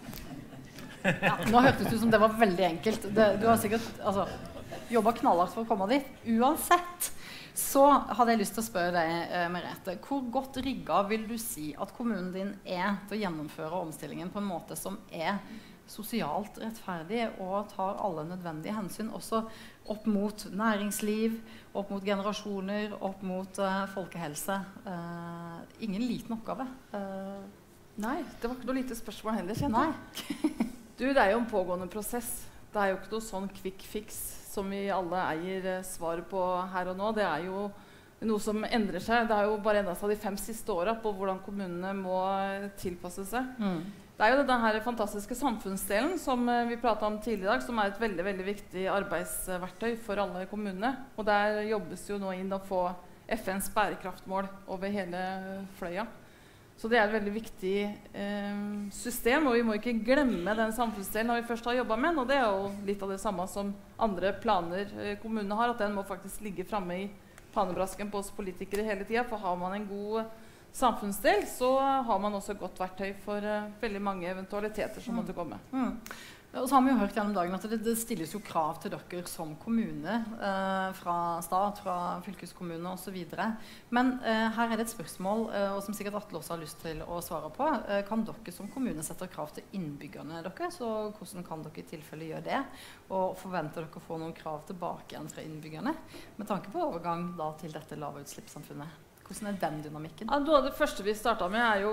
Speaker 1: ja, nå hørtes det ut som det var veldig enkelt. Det, du har sikkert altså, jobbet knallhardt for å komme dit. Uansett, så hadde jeg lyst til å spørre deg, uh, Merete, hvor godt rigget vil du si at kommunen din er til å gjennomføre omstillingen på en måte som er sosialt rettferdig og tar alle nødvendige hensyn, også opp mot næringsliv, opp mot generasjoner, opp mot uh, folkehelse. Uh, ingen liten oppgave. Uh,
Speaker 17: Nei, det var ikke noe lite spørsmål heller, kjente jeg. Du, det er jo en pågående prosess. Det er jo ikke noe sånn quick fix som vi alle eier svaret på her og nå. Det er jo noe som endrer seg. Det er jo bare endret seg de fem siste årene på hvordan kommunene må tilpasse seg. Mm. Det er jo denne fantastiske samfunnsdelen som vi pratet om tidligere i dag, som er et veldig, veldig viktig arbeidsverktøy for alle kommunene. Og der jobbes jo nå inn å få F N's bærekraftmål over hele fløya. Så det er et veldig viktig eh, system, og vi må ikke glemme den samfunnsdelen når vi først har jobbet med den. Og det er jo litt av det samme som andre planer eh, kommunene har, at den må faktisk ligge fremme i panebrasken på oss politikere hele tiden, for har man en god samfunnsdel, så har man også godt verktøy for uh, veldig mange eventualiteter som mm. måtte komme.
Speaker 1: Mm. Og så har vi jo hørt gjennom dagen at det, det stilles jo krav til dere som kommune, eh, fra stat, fra fylkeskommune og så videre. Men eh, her er det et spørsmål, eh, og som sikkert Atle også har lyst til å svare på. Eh, kan dere som kommune sette krav til innbyggerne deres, og hvordan kan dere i tilfelle gjøre det? Og forventer dere å få noen krav tilbake igjen fra innbyggerne, med tanke på overgang da, til dette lavutslippssamfunnet? Hvordan er den dynamikken?
Speaker 17: Ja, noe av det første vi startet med er jo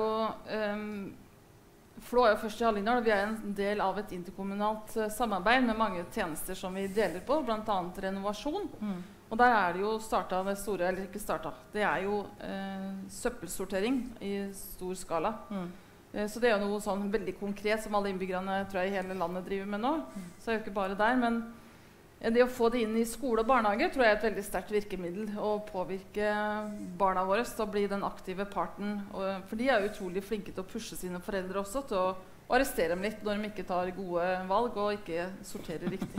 Speaker 17: um, Flå er jo først i Hallingdal, og vi er en del av et interkommunalt uh, samarbeid med mange tjenester som vi deler på, blant annet renovasjon. Mm. Og der er det jo startet det store, eller ikke startet, det er jo uh, søppelsortering i stor skala. Mm. Uh, så det er jo noe sånn veldig konkret som alle innbyggerne tror jeg i hele landet driver med nå. Mm. Så er jo ikke bare der, men det å få det inn i skole og barnehage tror jeg er et veldig sterkt virkemiddel å påvirke barna våre til å bli den aktive parten. Og, for de er jo utrolig flinke til å pushe sine foreldre også, til å arrestere dem litt når de ikke tar gode valg og ikke sorterer riktig.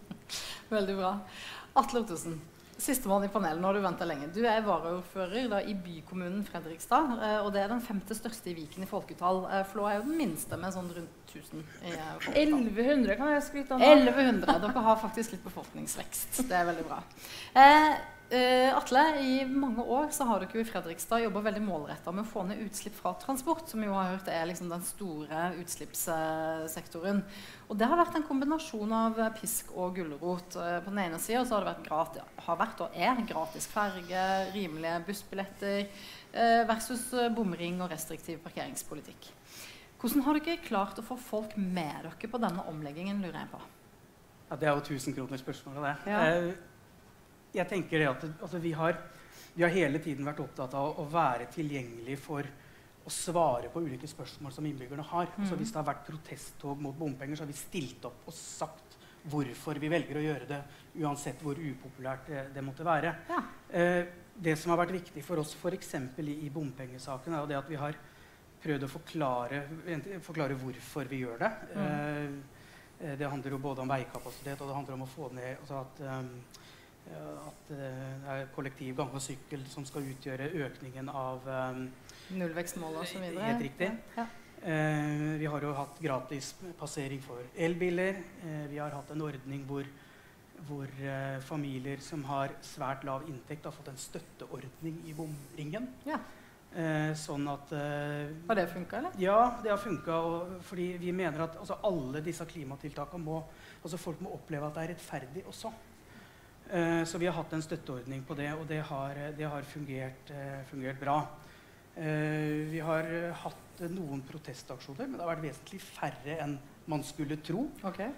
Speaker 1: Veldig bra. Atle Ottesen, sistemann i panelet, nå har du ventet lenge. Du er varaordfører da, i bykommunen Fredrikstad, og det er den femte største i Viken i folketall. Flå er jo den minste med sånn rundt tusen i folketall.
Speaker 17: elleve hundre kan jeg skryte av.
Speaker 1: elleve hundre, dere har faktisk litt befolkningsvekst. Det er veldig bra. Eh, eh, Atle, i mange år så har dere i Fredrikstad jobbet veldig målrettet med å få ned utslipp fra transport, som vi jo har hørt er liksom den store utslippssektoren. Og det har vært en kombinasjon av pisk og gulrot. På den ene siden så har det vært, gratis, har vært og er gratis ferge, rimelige bussbilletter, eh, versus bomring og restriktiv parkeringspolitikk. Hvordan har dere klart å få folk med dere på denne omleggingen, lurer jeg på?
Speaker 18: Ja, det er jo tusen kroner spørsmålet det.
Speaker 1: Ja.
Speaker 18: Eh, jeg tenker det at altså, vi, har, vi har hele tiden vært opptatt av å være tilgjengelig for å svare på ulike spørsmål som innbyggerne har. Mm. Så hvis det har vært protesttog mot bompenger, så har vi stilt opp og sagt hvorfor vi velger å gjøre det, uansett hvor upopulært det, det måtte være. Ja. Eh, det som har vært viktig for oss, for eksempel i, i bompengesaken, er jo det at vi har prøvd å forklare, forklare hvorfor vi gjør det. Mm. Eh, det handler jo både om veikapasitet, og det handler om å få ned altså at, um, at uh, det er kollektiv, gang og sykkel som skal utgjøre økningen av um,
Speaker 1: nullvekstmål og så videre.
Speaker 18: Helt riktig. Ja. Eh, vi har jo hatt gratis passering for elbiler. Eh, vi har hatt en ordning hvor, hvor uh, familier som har svært lav inntekt har fått en støtteordning i bomringen. Ja. Eh, sånn at eh,
Speaker 17: Har det funket, eller?
Speaker 18: Ja, det har funket, og fordi vi mener at altså, alle disse klimatiltakene må, altså folk må oppleve at det er rettferdig også. Eh, så vi har hatt en støtteordning på det, og det har, det har fungert, eh, fungert bra. Eh, vi har hatt noen protestaksjoner, men det har vært vesentlig færre enn man skulle tro.
Speaker 17: Okay.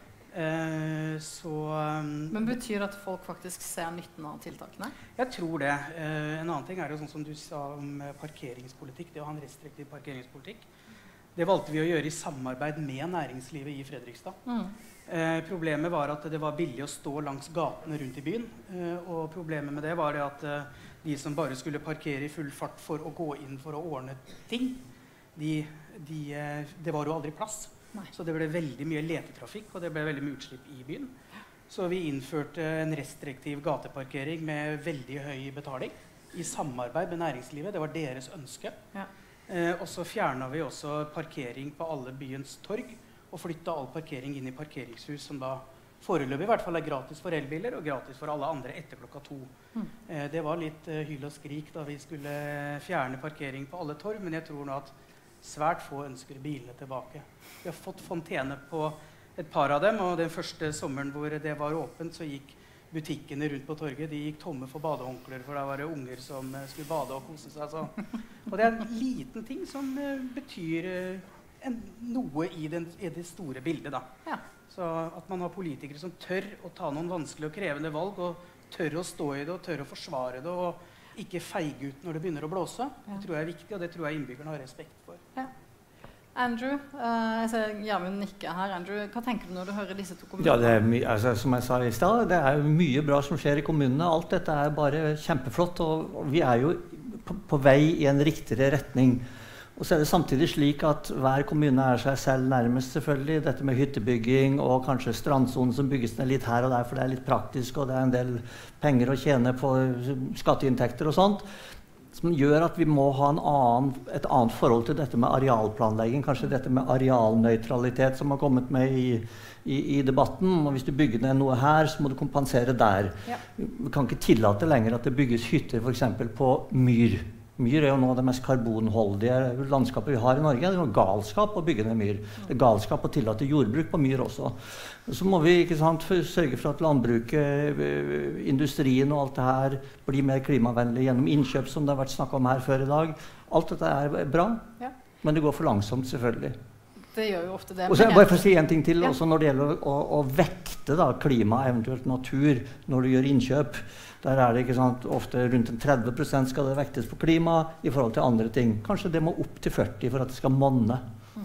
Speaker 18: Eh, så, um,
Speaker 17: Men betyr det at folk faktisk ser nytten av tiltakene?
Speaker 18: Jeg tror det. Eh, en annen ting er jo sånn som du sa om parkeringspolitikk, det å ha en restriktiv parkeringspolitikk. Det valgte vi å gjøre i samarbeid med næringslivet i Fredrikstad. Mm. Eh, problemet var at det var billig å stå langs gatene rundt i byen, eh, og problemet med det var det at eh, de som bare skulle parkere i full fart for å gå inn for å ordne ting, de, de, eh, det var jo aldri plass. Nei. Så det ble veldig mye letetrafikk, og det ble veldig mye utslipp i byen. Så vi innførte en restriktiv gateparkering med veldig høy betaling i samarbeid med næringslivet. Det var deres ønske. Ja. Eh, og så fjernet vi også parkering på alle byens torg, og flyttet all parkering inn i parkeringshus, som da foreløpig i hvert fall er gratis for elbiler, og gratis for alle andre etter klokka to. Mm. Eh, det var litt uh, hyl og skrik da vi skulle fjerne parkering på alle torg, men jeg tror nå at svært få ønsker bilene tilbake. Vi har fått fontene på et par av dem, og den første sommeren hvor det var åpent, så gikk butikkene rundt på torget, de gikk tomme for badehåndklær, for da var det unger som uh, skulle bade og kose seg. Så. Og det er en liten ting som uh, betyr uh, en, noe i, den, i det store bildet. Da. Ja. Så at man har politikere som tør å ta noen vanskelige og krevende valg, og tør å stå i det, og tør å forsvare det, og ikke feige ut når det begynner å blåse. Ja. Det tror jeg er viktig, og det tror jeg innbyggerne har respekt for.
Speaker 17: Ja. Andrew, uh, jeg ser Gjermund nikke her. Andrew, hva tenker du når du hører disse to kommunene?
Speaker 14: Ja, det er my- altså, som jeg sa i sted, det er jo mye bra som skjer i kommunene. Alt dette er bare kjempeflott, og, og vi er jo på, på vei i en riktigere retning. Og så er det samtidig slik at hver kommune er seg selv nærmest, selvfølgelig. Dette med hyttebygging og kanskje strandsonen som bygges ned litt her og der, for det er litt praktisk, og det er en del penger å tjene på skatteinntekter og sånt, som gjør at vi må ha en annen, et annet forhold til dette med arealplanlegging, kanskje dette med arealnøytralitet som har kommet med i, i, i debatten. Og hvis du bygger ned noe her, så må du kompensere der. Ja. Vi kan ikke tillate lenger at det bygges hytter for eksempel på myr. Myr er jo nå det mest karbonholdige landskapet vi har i Norge. Det er jo galskap å bygge ned myr. Det er galskap å tillate jordbruk på myr også. Så må vi ikke sant, sørge for at landbruket, industrien og alt det her blir mer klimavennlig gjennom innkjøp, som det har vært snakket om her før i dag. Alt dette er bra, ja. Men det går for langsomt selvfølgelig.
Speaker 17: Det gjør jo ofte det.
Speaker 14: Og så bare for å si en ting til, ja. Også når det gjelder å, å vekte da, klima, eventuelt natur, når du gjør innkjøp. Der er det ikke sant, ofte rundt tretti prosent skal det vektes på klima i forhold til andre ting. Kanskje det må opp til førti for at det skal monne.
Speaker 17: Mm.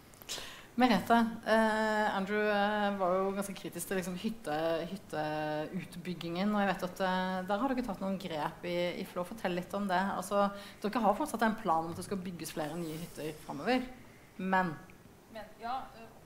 Speaker 17: Merete, eh, Andrew eh, var jo ganske kritisk til liksom, hytte, hytteutbyggingen, og jeg vet at eh, der har dere tatt noen grep i, i Flå. Fortell litt om det. Altså, dere har fortsatt en plan om at det skal bygges flere nye hytter fremover, men...
Speaker 10: men ja,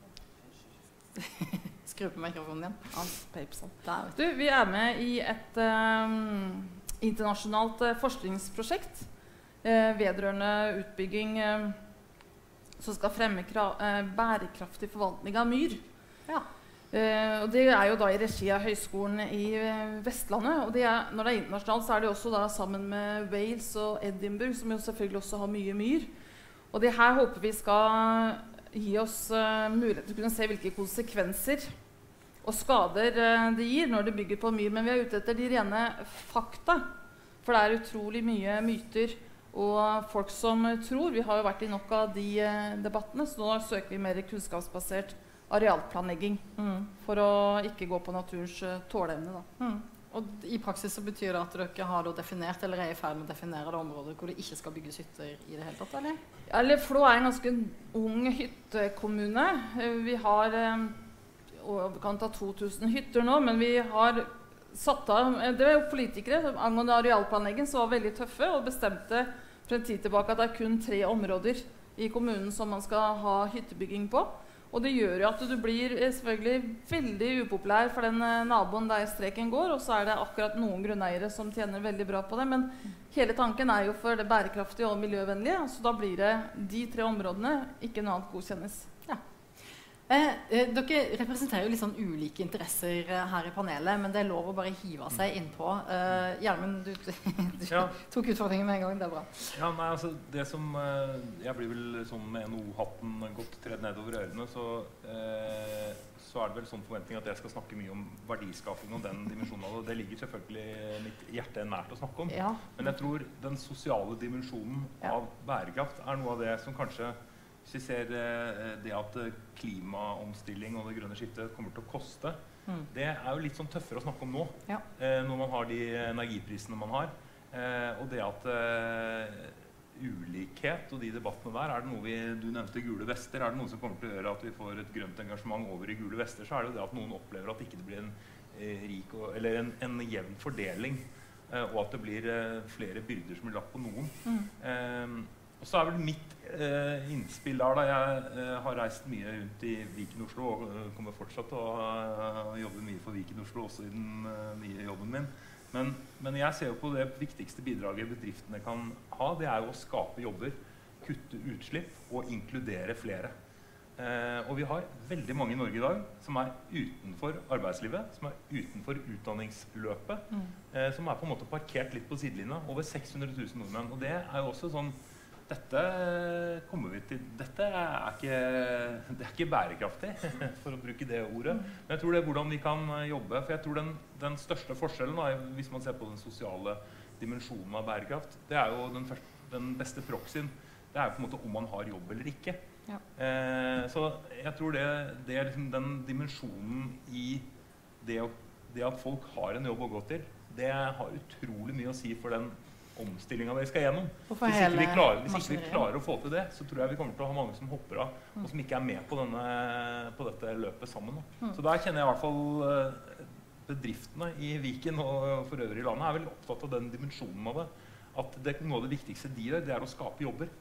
Speaker 17: Skru på mikrofonen igjen.
Speaker 10: Du, vi er med i et um, internasjonalt uh, forskningsprosjekt uh, vedrørende utbygging uh, som skal fremme uh, bærekraftig forvaltning av myr. Ja. Uh, og det er jo da i regi av Høgskolen i uh, Vestlandet. Og det er, når det er internasjonalt, så er det også da sammen med Wales og Edinburgh, som jo selvfølgelig også har mye myr. Og det her håper vi skal gi oss uh, mulighet til å kunne se hvilke konsekvenser og skader uh, det gir når det bygger på myr. Men vi er ute etter de rene fakta, for det er utrolig mye myter og folk som uh, tror. Vi har jo vært i nok av de uh, debattene, så nå søker vi mer kunnskapsbasert arealplanlegging mm. for å ikke gå på naturens uh, tåleevne. Da.
Speaker 17: Mm. Og i praksis så betyr det at dere har definert, eller er i ferd med å definere det området hvor det ikke skal bygges hytter i det hele tatt, eller?
Speaker 10: Ja, eller Flå er en ganske ung hyttekommune. Vi har, vi kan ta to tusen hytter nå, men vi har satt av, det var jo politikere angående arealplanlegging som var veldig tøffe og bestemte for en tid tilbake at det er kun tre områder i kommunen som man skal ha hyttebygging på. Og det gjør jo at du blir selvfølgelig veldig upopulær for den naboen der streken går, og så er det akkurat noen grunneiere som tjener veldig bra på det, men hele tanken er jo for det bærekraftige og miljøvennlige, så da blir det de tre områdene, ikke noe annet godkjennes. Ja.
Speaker 1: Eh, eh, dere representerer jo litt sånn ulike interesser eh, her i panelet, men det er lov å bare hive seg innpå. Eh, Gjermund, du, du
Speaker 15: Ja.
Speaker 1: tok utfordringen med en gang, det er bra.
Speaker 15: Ja, nei, altså, det som eh, jeg blir vel sånn med N O hatten godt tredd nedover ørene, så, eh, så er det vel sånn forventning at jeg skal snakke mye om verdiskaping og den dimensjonen av det. Det ligger selvfølgelig mitt hjerte nært å snakke om.
Speaker 1: Ja.
Speaker 15: Men jeg tror den sosiale dimensjonen
Speaker 1: Ja.
Speaker 15: av bærekraft er noe av det som kanskje, hvis vi ser eh, det at klimaomstilling og det grønne skiftet kommer til å koste, mm. det er jo litt sånn tøffere å snakke om nå,
Speaker 1: ja.
Speaker 15: eh, når man har de energiprisene man har. Eh, og det at eh, ulikhet og de debattene der, er det noe vi, du nevnte gule vester, er det noe som kommer til å gjøre at vi får et grønt engasjement over i gule vester, så er det det at noen opplever at ikke det blir en eh, rik, og, eller en, en jevn fordeling, eh, og at det blir eh, flere byrder som blir lagt på noen. Mm. Eh, Og så er vel mitt eh, innspill der, da jeg eh, har reist mye rundt i Viken Oslo, og uh, kommer fortsatt til å uh, jobbe mye for Viken Oslo også i den uh, nye jobben min. Men, men jeg ser jo på det viktigste bidraget bedriftene kan ha, det er jo å skape jobber, kutte utslipp og inkludere flere. Eh, og vi har veldig mange i Norge i dag som er utenfor arbeidslivet, som er utenfor utdanningsløpet, mm. eh, som er på en måte parkert litt på sidelinja, over seks hundre tusen nordmenn. Og det er jo også sånn, dette kommer vi til, dette er ikke, det er ikke bærekraftig, for å bruke det ordet. Men jeg tror det er hvordan vi kan jobbe, for jeg tror den, den største forskjellen, da, hvis man ser på den sosiale dimensjonen av bærekraft, det er jo den, første, den beste proxyen, det er jo på en måte om man har jobb eller ikke. Ja. Eh, så jeg tror det, det er liksom den dimensjonen i det, det at folk har en jobb å gå til, det har utrolig mye å si for den omstillingen vi skal gjennom. Hvis ikke, vi klarer, hvis ikke vi klarer å få til det, så tror jeg vi kommer til å ha mange som hopper av, og som ikke er med på, denne, på dette løpet sammen. Mm. Så der kjenner jeg i hvert fall bedriftene i Viken og for øvrig i landet er veldig opptatt av den dimensjonen av det. At det, noe av det viktigste de gjør, det er å skape jobber.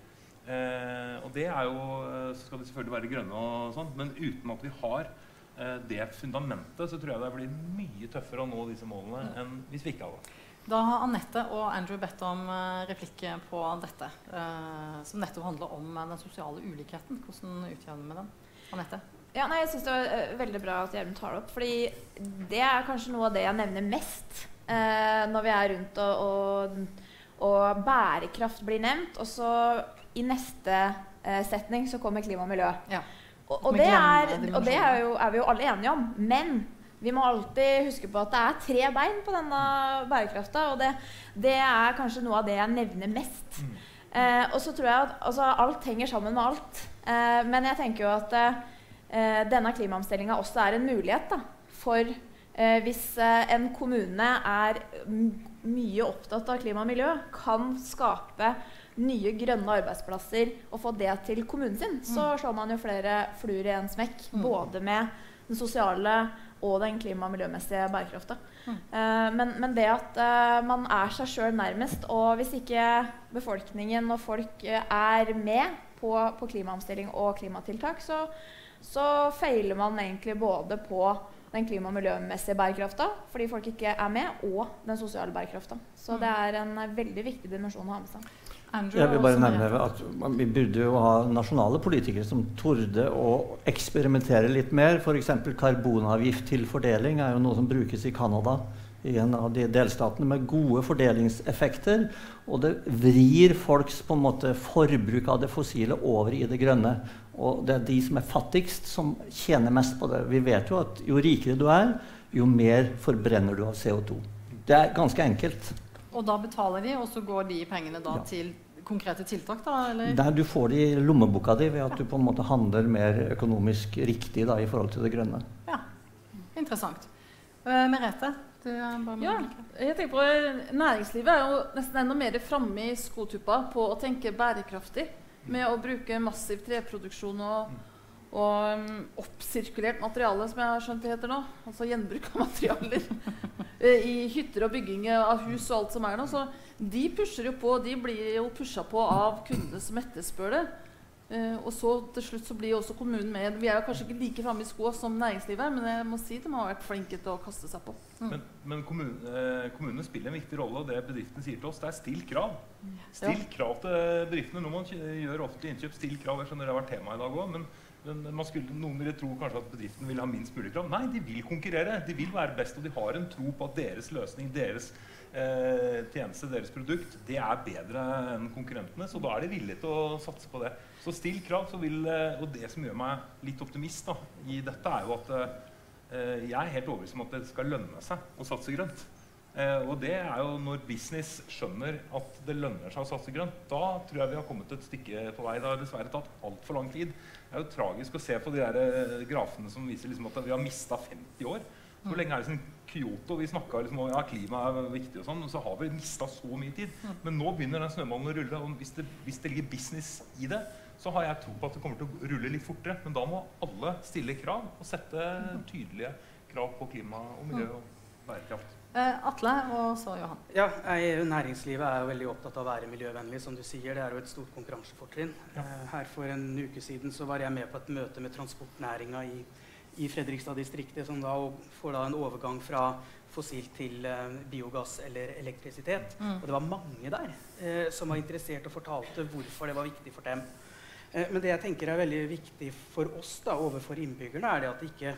Speaker 15: Eh, og det er jo, så skal det selvfølgelig være grønne og sånt, men uten at vi har eh, det fundamentet, så tror jeg det blir mye tøffere å nå disse målene enn hvis vi ikke har det.
Speaker 1: Da har Annette og Andrew bedt om replikk på dette, eh, som nettopp handler om den sosiale ulikheten. Hvordan utjevner vi den? Annette?
Speaker 4: Ja, nei, jeg synes det var uh, veldig bra at Gjermund tar det opp, fordi det er kanskje noe av det jeg nevner mest uh, når vi er rundt og, og, og bærekraft blir nevnt, og så i neste uh, setning så kommer klima og miljø. Ja. Og, og, det er, og det er, jo, er vi jo alle enige om, men vi må alltid huske på at det er tre bein på denne bærekraften, og det, det er kanskje noe av det jeg nevner mest. Mm. Eh, og så tror jeg at altså, alt henger sammen med alt. Eh, men jeg tenker jo at eh, denne klimaomstillingen også er en mulighet da, for eh, hvis eh, en kommune er mye opptatt av klima og miljø, kan skape nye grønne arbeidsplasser og få det til kommunen sin, mm. så slår man jo flere fluer i en smekk, mm. både med den sosiale og den klima- og miljømessige bærekraften. Mm. Uh, men, men det at uh, man er seg selv nærmest, og hvis ikke befolkningen og folk uh, er med på, på klimaomstilling og klimatiltak, så, så feiler man egentlig både på den klima- og miljømessige bærekraften, fordi folk ikke er med, og den sosiale bærekraften. Så mm. det er en veldig viktig dimensjon å ha med seg.
Speaker 14: Jeg vil bare nevne at vi burde jo ha nasjonale politikere som torde å eksperimentere litt mer. For eksempel karbonavgift til fordeling er jo noe som brukes i Canada, i en av de delstatene med gode fordelingseffekter. Og det vrir folks på en måte forbruk av det fossile over i det grønne. Og det er de som er fattigst som tjener mest på det. Vi vet jo at jo rikere du er, jo mer forbrenner du av C O to. Det er ganske enkelt.
Speaker 1: Og da betaler de, og så går de pengene da ja. til konkrete tiltak, da? Eller?
Speaker 14: Der du får det i lommeboka di ved at du på en måte handler mer økonomisk riktig da, i forhold til det grønne.
Speaker 1: Ja, interessant. Uh, Merete? Du er bare med
Speaker 17: ja, jeg tenker på næringslivet er jo nesten enda mer fremme i skotuppa på å tenke bærekraftig, med å bruke massiv treproduksjon og og um, oppsirkulert materiale, som jeg har skjønt det heter nå, altså gjenbruk av materialer i hytter og bygging av hus og alt som er nå, så de pusher jo på, de blir jo pushet på av kundene som etterspør det, uh, og så til slutt så blir jo også kommunen med. Vi er jo kanskje ikke like fremme i sko som næringslivet, men jeg må si de har vært flinke til å kaste seg på. Mm.
Speaker 15: Men, men kommunene, eh, kommunene spiller en viktig rolle, og det bedriftene sier til oss, det er still krav. Still ja. krav til bedriftene når man gjør offentlig innkjøp, still krav, jeg skjønner det har vært tema i dag også, men Men man skulle, noen ville tro kanskje at bedriften vil ha minst mulig krav. Nei, de vil konkurrere. De vil være best, og de har en tro på at deres løsning, deres eh, tjeneste, deres produkt, det er bedre enn konkurrentene. Så da er de villige til å satse på det. Så still krav, så vil, og det som gjør meg litt optimist da, i dette er jo at eh, jeg er helt overbevist om at det skal lønne seg å satse grønt. Eh, og det er jo når business skjønner at det lønner seg å satse grønt, da tror jeg vi har kommet et stykke på vei. Det har dessverre tatt alt for lang tid. Det er jo tragisk å se på de der grafene som viser liksom at vi har mistet femti år. Hvor lenge er det sånn Kyoto? Vi snakket liksom om ja, klima er viktig og sånn, og så har vi mistet så mye tid. Men nå begynner den snøballen å rulle, og hvis det, hvis det ligger business i det, så har jeg tro på at det kommer til å rulle litt fortere. Men da må alle stille krav og sette tydelige krav på klima og miljø og bærekraft.
Speaker 1: Eh, Atle, og så Johan.
Speaker 18: Ja, jeg, næringslivet er jo veldig opptatt av å være miljøvennlig, som du sier. Det er jo et stort konkurransefortrinn. Ja. Eh, her for en uke siden så var jeg med på et møte med transportnæringa i, i Fredrikstad-distriktet, som da får da en overgang fra fossilt til eh, biogass eller elektrisitet. Mm. Og det var mange der eh, som var interessert og fortalte hvorfor det var viktig for dem. Eh, men det jeg tenker er veldig viktig for oss da, overfor innbyggerne, er det at det ikke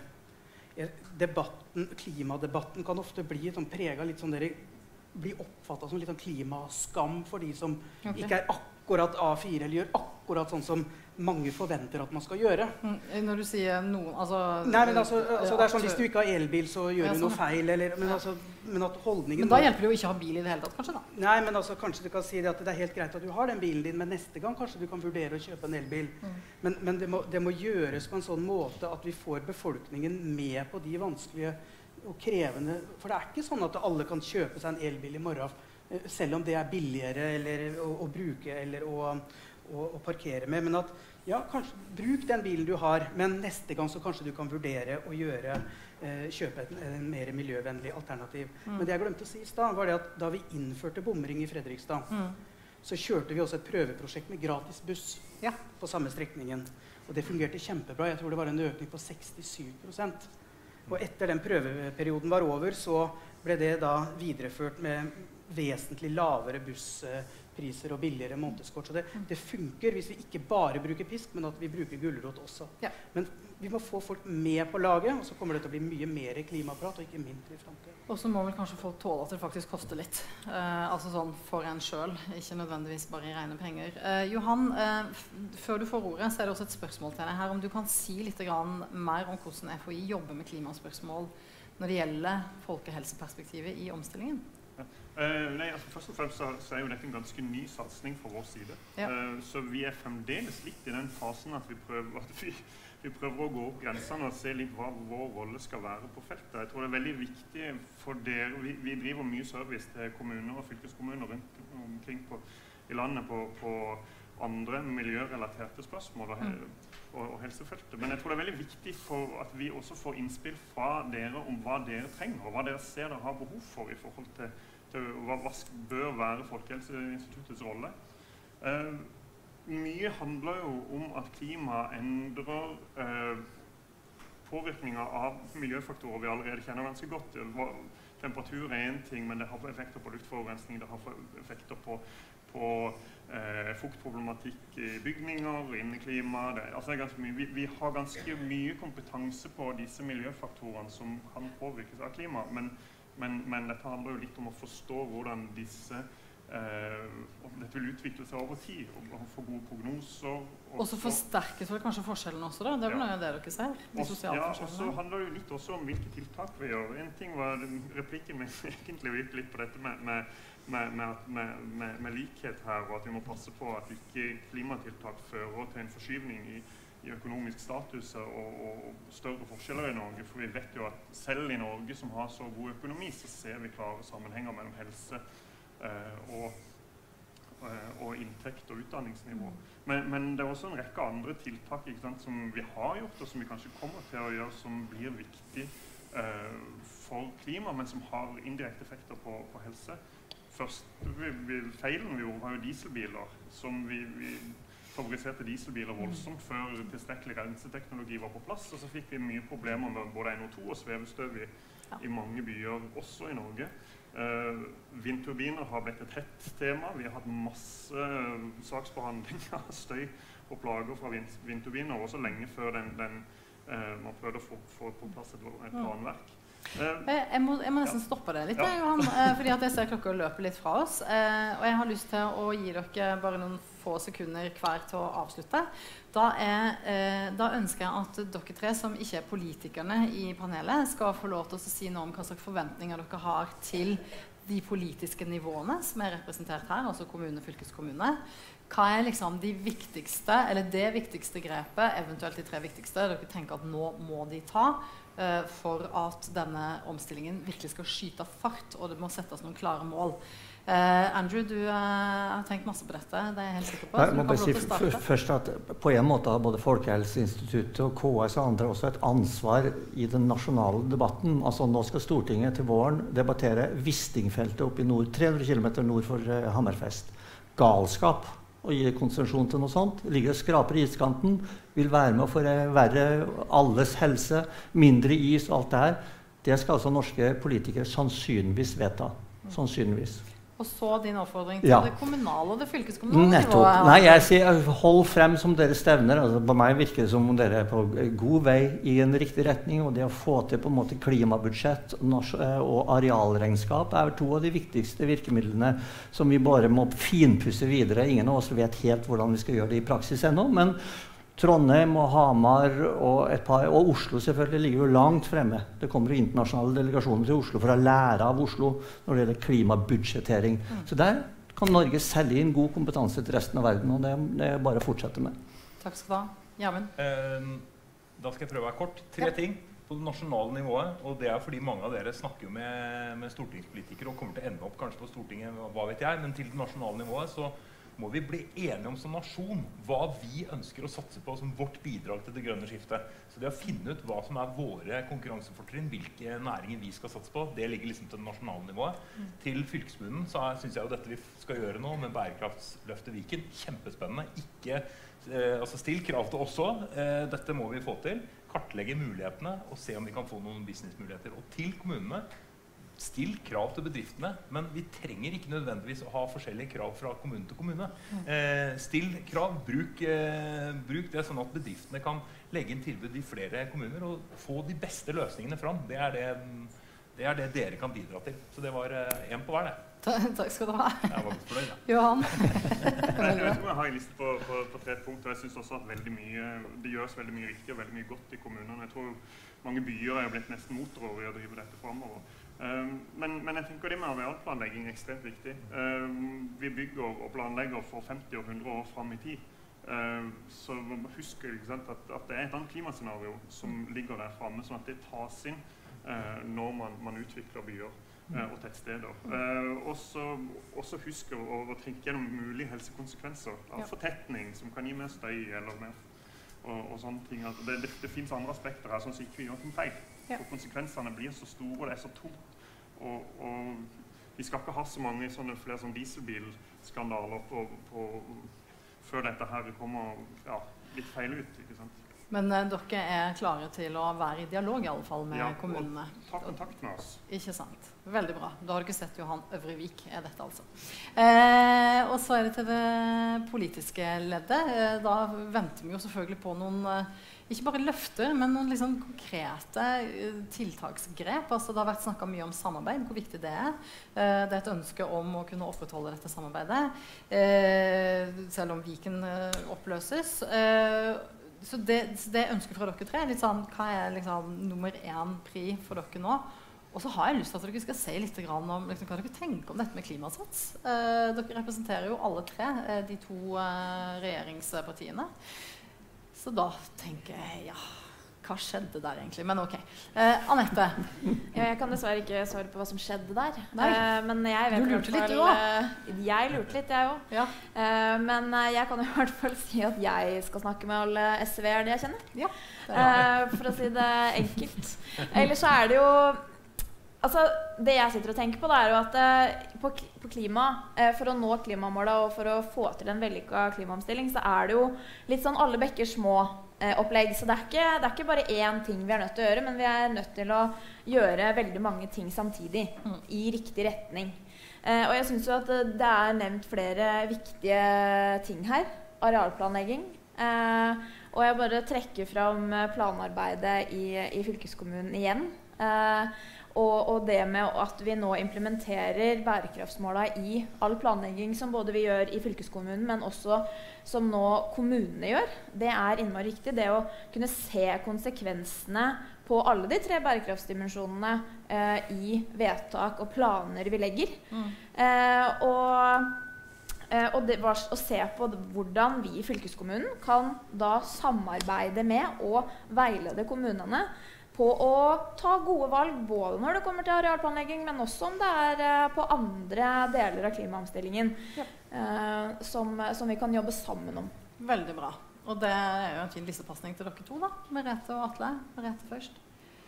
Speaker 18: Debatten, klimadebatten kan ofte bli sånn preget litt sånn dere blir oppfattet som litt sånn klimaskam for de som okay. ikke er akkurat A fire eller gjør akkurat sånn som mange forventer at man skal gjøre.
Speaker 1: Mm, når du sier noen, altså...
Speaker 18: Nei, men altså, altså det er sånn hvis du ikke har elbil så gjør ja, du noe sånn. feil, eller, men, ja. altså, men at holdningen...
Speaker 1: Men da hjelper det jo ikke å ha bil i det hele tatt, kanskje da?
Speaker 18: Nei, men altså kanskje du kan si det at det er helt greit at du har den bilen din, men neste gang kanskje du kan vurdere å kjøpe en elbil. Mm. Men, men det, må, det må gjøres på en sånn måte at vi får befolkningen med på de vanskelige og krevende... For det er ikke sånn at alle kan kjøpe seg en elbil i morgen, selv om det er billigere eller, å, å bruke eller å, å, å parkere med. Men at, ja, kanskje bruk den bilen du har, men neste gang så kanskje du kan vurdere å gjøre, eh, kjøpe et en mer miljøvennlig alternativ. Mm. Men det jeg glemte å si i sted, var det at da vi innførte bomring i Fredrikstad, mm. så kjørte vi også et prøveprosjekt med gratis buss ja. på samme strekningen. Og det fungerte kjempebra. Jeg tror det var en økning på sekstisju prosent. Og etter den prøveperioden var over, så ble det da videreført med vesentlig lavere busspriser og billigere månedskort. Så det, det funker hvis vi ikke bare bruker pisk, men at vi bruker gulrot også. Ja. Men vi må få folk med på laget, og så kommer det til å bli mye mer klimaprat, og ikke mindre i fremtiden.
Speaker 1: Og så må vel kanskje folk tåle at det faktisk koster litt. Eh, altså sånn for en selv, ikke nødvendigvis bare i rene penger. Eh, Johan, eh, før du får ordet, så er det også et spørsmål til deg her. Om du kan si litt grann mer om hvordan F H I jobber med klimaspørsmål når det gjelder folkehelseperspektivet i omstillingen?
Speaker 16: Ja. Uh, nei, altså først og fremst så, så er jo dette en ganske ny satsning for vår side. Ja. Uh, så vi er fremdeles litt i den fasen at vi prøver, at vi, vi prøver å gå opp grensene og se litt hva vår rolle skal være på feltet. Jeg tror det er veldig viktig for dere. Vi, vi driver mye service til kommuner og fylkeskommuner rundt omkring på, i landet på, på andre miljørelaterte spørsmål og, og, og helsefeltet. Men jeg tror det er veldig viktig for at vi også får innspill fra dere om hva dere trenger, og hva dere ser dere har behov for i forhold til, til hva, hva bør være Folkehelseinstituttets rolle. Eh, mye handler jo om at klima endrer eh, påvirkninger av miljøfaktorer vi allerede kjenner ganske godt. Temperatur er en ting, men det har effekter på luftforurensning, det har effekter på på eh, fuktproblematikk i bygninger, inneklima. Det, altså det er ganske mye. Vi, vi har ganske mye kompetanse på disse miljøfaktorene som kan påvirkes av klima, men, men, men dette handler jo litt om å forstå hvordan disse eh, dette vil utvikle seg over tid, og, og få gode prognoser.
Speaker 1: Og så forsterkes vel kanskje forskjellen også da? Det er vel ja. noe av det dere ser? De sosiale
Speaker 16: ja,
Speaker 1: forskjellene.
Speaker 16: Og så handler det jo litt også om hvilke tiltak vi gjør. En ting var replikken min egentlig gikk litt på dette med, med Med, med, med, med likhet her, og at vi må passe på at ikke klimatiltak fører til en forskyvning i, i økonomisk status og, og, og større forskjeller i Norge. For vi vet jo at selv i Norge som har så god økonomi, så ser vi klare sammenhenger mellom helse eh, og, eh, og inntekt og utdanningsnivå. Men, men det er også en rekke andre tiltak, ikke sant, som vi har gjort, og som vi kanskje kommer til å gjøre, som blir viktig eh, for klima, men som har indirekte effekter på, på helse. Først, vi, vi, feilen vi gjorde var jo dieselbiler, som vi, vi favoriserte dieselbiler voldsomt før tilstrekkelig renseteknologi var på plass, og så fikk vi mye problemer med både N O to og svevestøv i, ja. i mange byer, også i Norge. Uh, vindturbiner har blitt et hett tema. Vi har hatt masse uh, saksbehandling av støy og plager fra vind, vindturbiner, også lenge før den, den, uh, man prøvde å få, få på plass et, et planverk. Uh,
Speaker 1: jeg, må, jeg må nesten ja. stoppe det litt, ja. Johan, uh, fordi at jeg ser klokka løper litt fra oss. Uh, og jeg har lyst til å gi dere bare noen få sekunder hver til å avslutte. Da, er, uh, da ønsker jeg at dere tre, som ikke er politikerne i panelet, skal få lov til å si noe om hva slags forventninger dere har til de politiske nivåene som er representert her, altså kommune, fylkeskommune. Hva er liksom de viktigste, eller det viktigste grepet, eventuelt de tre viktigste, dere tenker at nå må de ta uh, for at denne omstillingen virkelig skal skyte fart, og det må settes noen klare mål. Uh, Andrew, du uh, har tenkt masse på dette, det er jeg helt sikker på.
Speaker 14: Jeg må bare si først at på en måte har både Folkehelseinstituttet og K S og andre også et ansvar i den nasjonale debatten. Altså nå skal Stortinget til våren debattere Wisting-feltet oppe i nord, tre hundre kilometer nord for uh, Hammerfest. Galskap å gi konsesjon til noe sånt. Ligger og skraper i iskanten, vil være med å forverre alles helse, mindre is og alt det her. Det skal altså norske politikere sannsynligvis vedta. Sannsynligvis.
Speaker 1: Og så din oppfordring til
Speaker 14: ja.
Speaker 1: det kommunale og det fylkeskommunale
Speaker 14: Nettopp.
Speaker 1: nivået.
Speaker 14: Nei, jeg sier hold frem som dere stevner. Altså, på meg virker det som om dere er på god vei i en riktig retning, og det å få til på en måte klimabudsjett og arealregnskap er to av de viktigste virkemidlene som vi bare må finpusse videre. Ingen av oss vet helt hvordan vi skal gjøre det i praksis ennå, men Trondheim og Hamar og, et par, og Oslo selvfølgelig ligger jo langt fremme. Det kommer jo internasjonale delegasjoner til Oslo for å lære av Oslo når det gjelder klimabudsjettering. Mm. Så der kan Norge selge inn god kompetanse til resten av verden, og det, det er bare å fortsette med.
Speaker 1: Takk skal du ha. Jamen.
Speaker 15: Eh, da skal jeg prøve å være kort. Tre ja. ting på det nasjonale nivået, og det er fordi mange av dere snakker jo med, med stortingspolitikere og kommer til å ende opp kanskje på Stortinget, hva vet jeg, men til det nasjonale nivået så må vi bli enige om som nasjon hva vi ønsker å satse på som vårt bidrag til det grønne skiftet. Så det å finne ut hva som er våre konkurransefortrinn, hvilke næringer vi skal satse på, det ligger liksom til det nasjonale nivået. Mm. Til fylkeskommunen så er, synes jeg jo dette vi skal gjøre nå med bærekraftsløftet Viken, kjempespennende. Ikke, eh, altså still krav til oss også. Eh, dette må vi få til. Kartlegge mulighetene og se om vi kan få noen businessmuligheter. Og til kommunene, still krav til bedriftene, men vi trenger ikke nødvendigvis å ha forskjellige krav fra kommune til kommune. Eh, still krav, bruk, eh, bruk det sånn at bedriftene kan legge inn tilbud i flere kommuner og få de beste løsningene fram. Det er det, det, er det dere kan bidra til. Så det var eh, en på hver det.
Speaker 1: Takk skal du ha.
Speaker 15: Jeg var godt fornøyd, ja.
Speaker 1: Johan?
Speaker 16: Jeg tror jeg har en liste på, på, på tre punkter. Jeg synes også at veldig mye, det gjøres veldig mye riktig og veldig mye godt i kommunene. Jeg tror mange byer er blitt nesten motorer i å drive dette fremover. Um, men, men jeg tenker det med arealplanlegging er ekstremt viktig. Um, vi bygger og planlegger for femti og hundre år frem i tid. Um, så man må huske ikke sant, at, at det er et annet klimascenario som ligger der fremme, sånn at det tas inn uh, når man, man utvikler byer uh, og tettsteder. Uh, og så huske å, å tenke gjennom mulige helsekonsekvenser av ja. fortetning som kan gi mer støy eller mer og, og sånne ting. Det, det, det finnes andre aspekter her, sånn at vi ikke gjør noe feil. Ja. For konsekvensene blir så store, og det er så tungt. Og, og vi skal ikke ha så mange sånne, flere sånne dieselbilskandaler på, på, før dette her kommer ja, litt feil ut, ikke sant?
Speaker 1: Men eh, dere er klare til å være i dialog i alle fall med
Speaker 16: ja,
Speaker 1: kommunene.
Speaker 16: Ta kontakt med oss.
Speaker 1: Ikke sant. Veldig bra. Da har dere sett Johan Øvrevik er dette altså. Eh, og så er det til det politiske leddet. Eh, da venter vi jo selvfølgelig på noen, eh, ikke bare løfter, men noen liksom konkrete eh, tiltaksgrep. Altså, det har vært snakket mye om samarbeid, hvor viktig det er. Eh, det er et ønske om å kunne opprettholde dette samarbeidet, eh, selv om Viken eh, oppløses. Eh, Så det, det ønsket fra dere tre er litt sånn, hva er liksom nummer én pri for dere nå? Og så har jeg lyst til at dere skal si litt om liksom, hva dere tenker om dette med klimasats. Eh, dere representerer jo alle tre, eh, de to eh, regjeringspartiene. Så da tenker jeg, ja, hva skjedde der egentlig? Men ok. Eh, Annette?
Speaker 4: Ja, jeg kan dessverre ikke svare på hva som skjedde der.
Speaker 1: Nei.
Speaker 4: Eh, men jeg vet
Speaker 1: du lurte
Speaker 4: fall,
Speaker 1: litt, du også?
Speaker 4: Jeg lurte litt, jeg også.
Speaker 1: Ja.
Speaker 4: Eh, men jeg kan i hvert fall si at jeg skal snakke med alle S V-erne jeg kjenner.
Speaker 1: Ja,
Speaker 4: eh, for å si det enkelt. Ellers så er det jo altså, det jeg sitter og tenker på, det er jo at eh, på, på klima, eh, for å nå klimamålet og for å få til en vellykket klimaomstilling, så er det jo litt sånn alle bekker små eh, opplegg. Så det er, ikke, det er ikke bare én ting vi er nødt til å gjøre, men vi er nødt til å gjøre veldig mange ting samtidig, mm. i riktig retning. Eh, og jeg synes jo at det er nevnt flere viktige ting her. Arealplanlegging. Eh, og jeg bare trekker fram planarbeidet i, i fylkeskommunen igjen. Eh, og, og det med at vi nå implementerer bærekraftsmålene i all planlegging som både vi gjør i fylkeskommunen, men også som nå kommunene gjør. Det er innmari riktig. Det å kunne se konsekvensene på alle de tre bærekraftsdimensjonene eh, i vedtak og planer vi legger. Mm. Eh, og... Og det var å se på hvordan vi i fylkeskommunen kan da samarbeide med og veilede kommunene på å ta gode valg, både når det kommer til arealplanlegging, men også om det er på andre deler av klimaomstillingen, ja. eh, som, som vi kan jobbe sammen om.
Speaker 1: Veldig bra. Og det er jo en fin listepasning til dere to da, Merete og Atle. Merete først.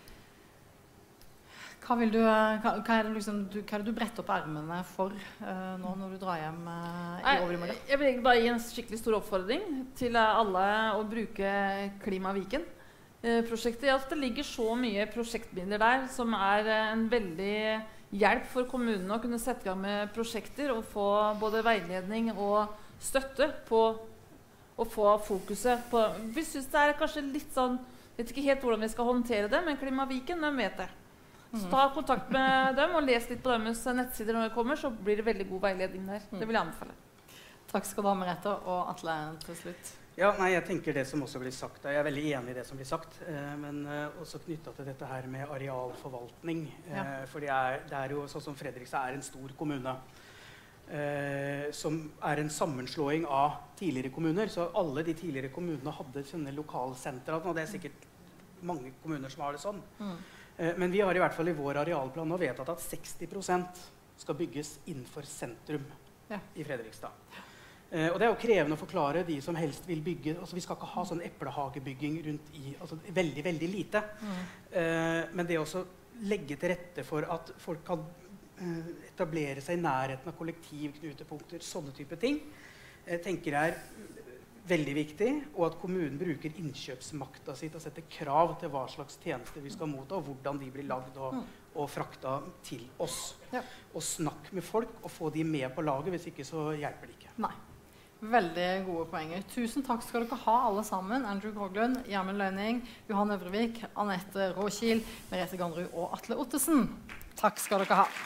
Speaker 1: Hva, vil du, hva, hva, er det liksom, du, hva er det du bretter opp ermene for uh, nå når du drar hjem uh, i overmorgen?
Speaker 17: Jeg vil bare gi en skikkelig stor oppfordring til alle å bruke Klimaviken-prosjektet. At det ligger så mye prosjektmidler der som er en veldig hjelp for kommunene å kunne sette i gang med prosjekter og få både veiledning og støtte på å få fokuset på. Vi synes det er kanskje litt sånn, vet ikke helt hvordan vi skal håndtere det, men Klimaviken, de vet det. Så ta kontakt med dem og les litt på deres nettsider når det kommer, så blir det veldig god veiledning der. Det vil jeg anbefale.
Speaker 1: Takk skal du ha, Merete, og Atle til slutt.
Speaker 18: Ja, nei, jeg tenker det som også blir sagt. Jeg er veldig enig i det som blir sagt, eh, men eh, også knyttet til dette her med arealforvaltning. Eh, ja. For det er, det er jo sånn som Fredrikstad er en stor kommune, eh, som er en sammenslåing av tidligere kommuner. Så alle de tidligere kommunene hadde sånne lokalsentre, og det er sikkert mange kommuner som har det sånn. Mm. Men vi har i hvert fall i vår arealplan nå vedtatt at seksti prosent skal bygges innenfor sentrum ja. i Fredrikstad. Eh, og det er jo krevende å forklare de som helst vil bygge. Altså, vi skal ikke ha sånn eplehagebygging rundt i, altså veldig, veldig lite. Mm. Eh, men det å legge til rette for at folk kan eh, etablere seg i nærheten av kollektivknutepunkter, sånne type ting, eh, tenker jeg er veldig viktig, og at kommunen bruker innkjøpsmakta sitt og setter krav til hva slags tjenester vi skal motta, og hvordan de blir lagd og, og frakta til oss. Ja. Og snakk med folk og få de med på laget, hvis ikke så hjelper det ikke.
Speaker 1: Nei. Veldig gode poenger. Tusen takk skal dere ha alle sammen. Andrew Kroglund, Gjermund Lønning, Johan Øvrevik, Anette Råkiel, Merete Ganderud og Atle Ottesen. Takk skal dere ha.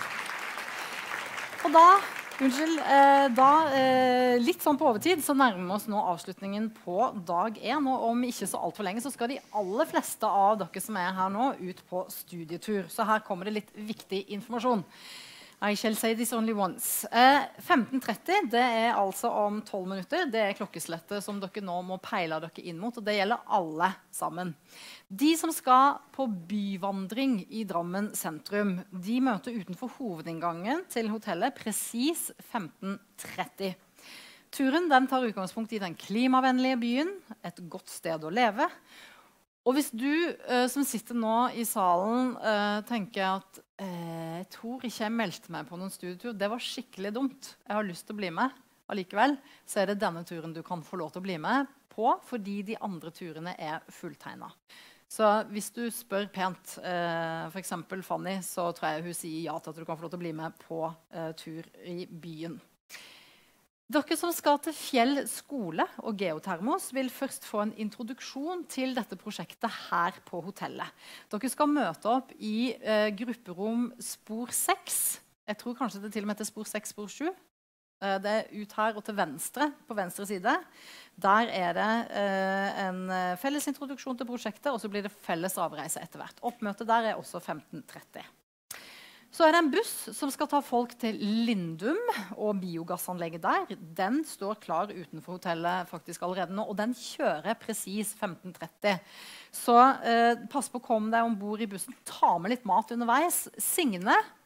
Speaker 1: Og da... Unnskyld, eh, da, eh, litt sånn på overtid, så nærmer vi oss nå avslutningen på dag én, og om ikke så alt for lenge, så skal de aller fleste av dere som er her nå ut på studietur. Så her kommer det litt viktig informasjon. I shall say this only once. Eh, femten tretti, det er altså om tolv minutter. Det er klokkeslettet som dere nå må peile dere inn mot, og det gjelder alle sammen. De som skal på byvandring i Drammen sentrum, de møter utenfor hovedinngangen til hotellet precis femten tretti. Turen den tar utgangspunkt i den klimavennlige byen, et godt sted å leve. Og hvis du uh, som sitter nå i salen uh, tenker at uh, jeg tror ikke jeg meldte meg på noen studietur, det var skikkelig dumt, jeg har lyst til å bli med, allikevel så er det denne turen du kan få lov til å bli med på, fordi de andre turene er fulltegnet. Så hvis du spør pent, uh, for eksempel Fanny, så tror jeg hun sier ja til at du kan få lov til å bli med på uh, tur i byen. Dere som skal til Fjell skole og Geotermos vil først få en introduksjon til dette prosjektet her på hotellet. Dere skal møte opp i eh, grupperom spor seks. Jeg tror kanskje det til og med til spor seks, spor sju. Eh, det er ut her og til venstre, på venstre side. Der er det eh, en felles introduksjon til prosjektet, og så blir det felles avreise etter hvert. Oppmøtet der er også femten tretti. Så er det en buss som skal ta folk til Lindum og biogassanlegget der. Den står klar utenfor hotellet faktisk allerede nå, og den kjører precis femten tretti. Så eh, pass på å komme deg ombord i bussen. Ta med litt mat underveis. Signe,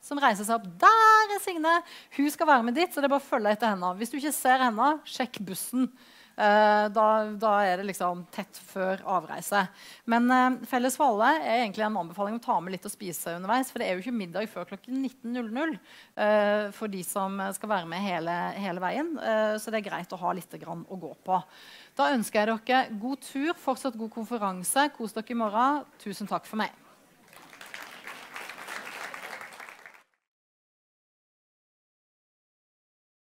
Speaker 1: som reiser seg opp. Der er Signe! Hun skal være med dit, så det er bare å følge etter henne. Hvis du ikke ser henne, sjekk bussen. Uh, da, da er det liksom tett før avreise. Men uh, felles for alle er egentlig en anbefaling å ta med litt å spise underveis, for det er jo ikke middag før klokken nitten null null uh, for de som skal være med hele, hele veien. Uh, så det er greit å ha litt grann å gå på. Da ønsker jeg dere god tur, fortsatt god konferanse. Kos dere i morgen. Tusen takk for meg.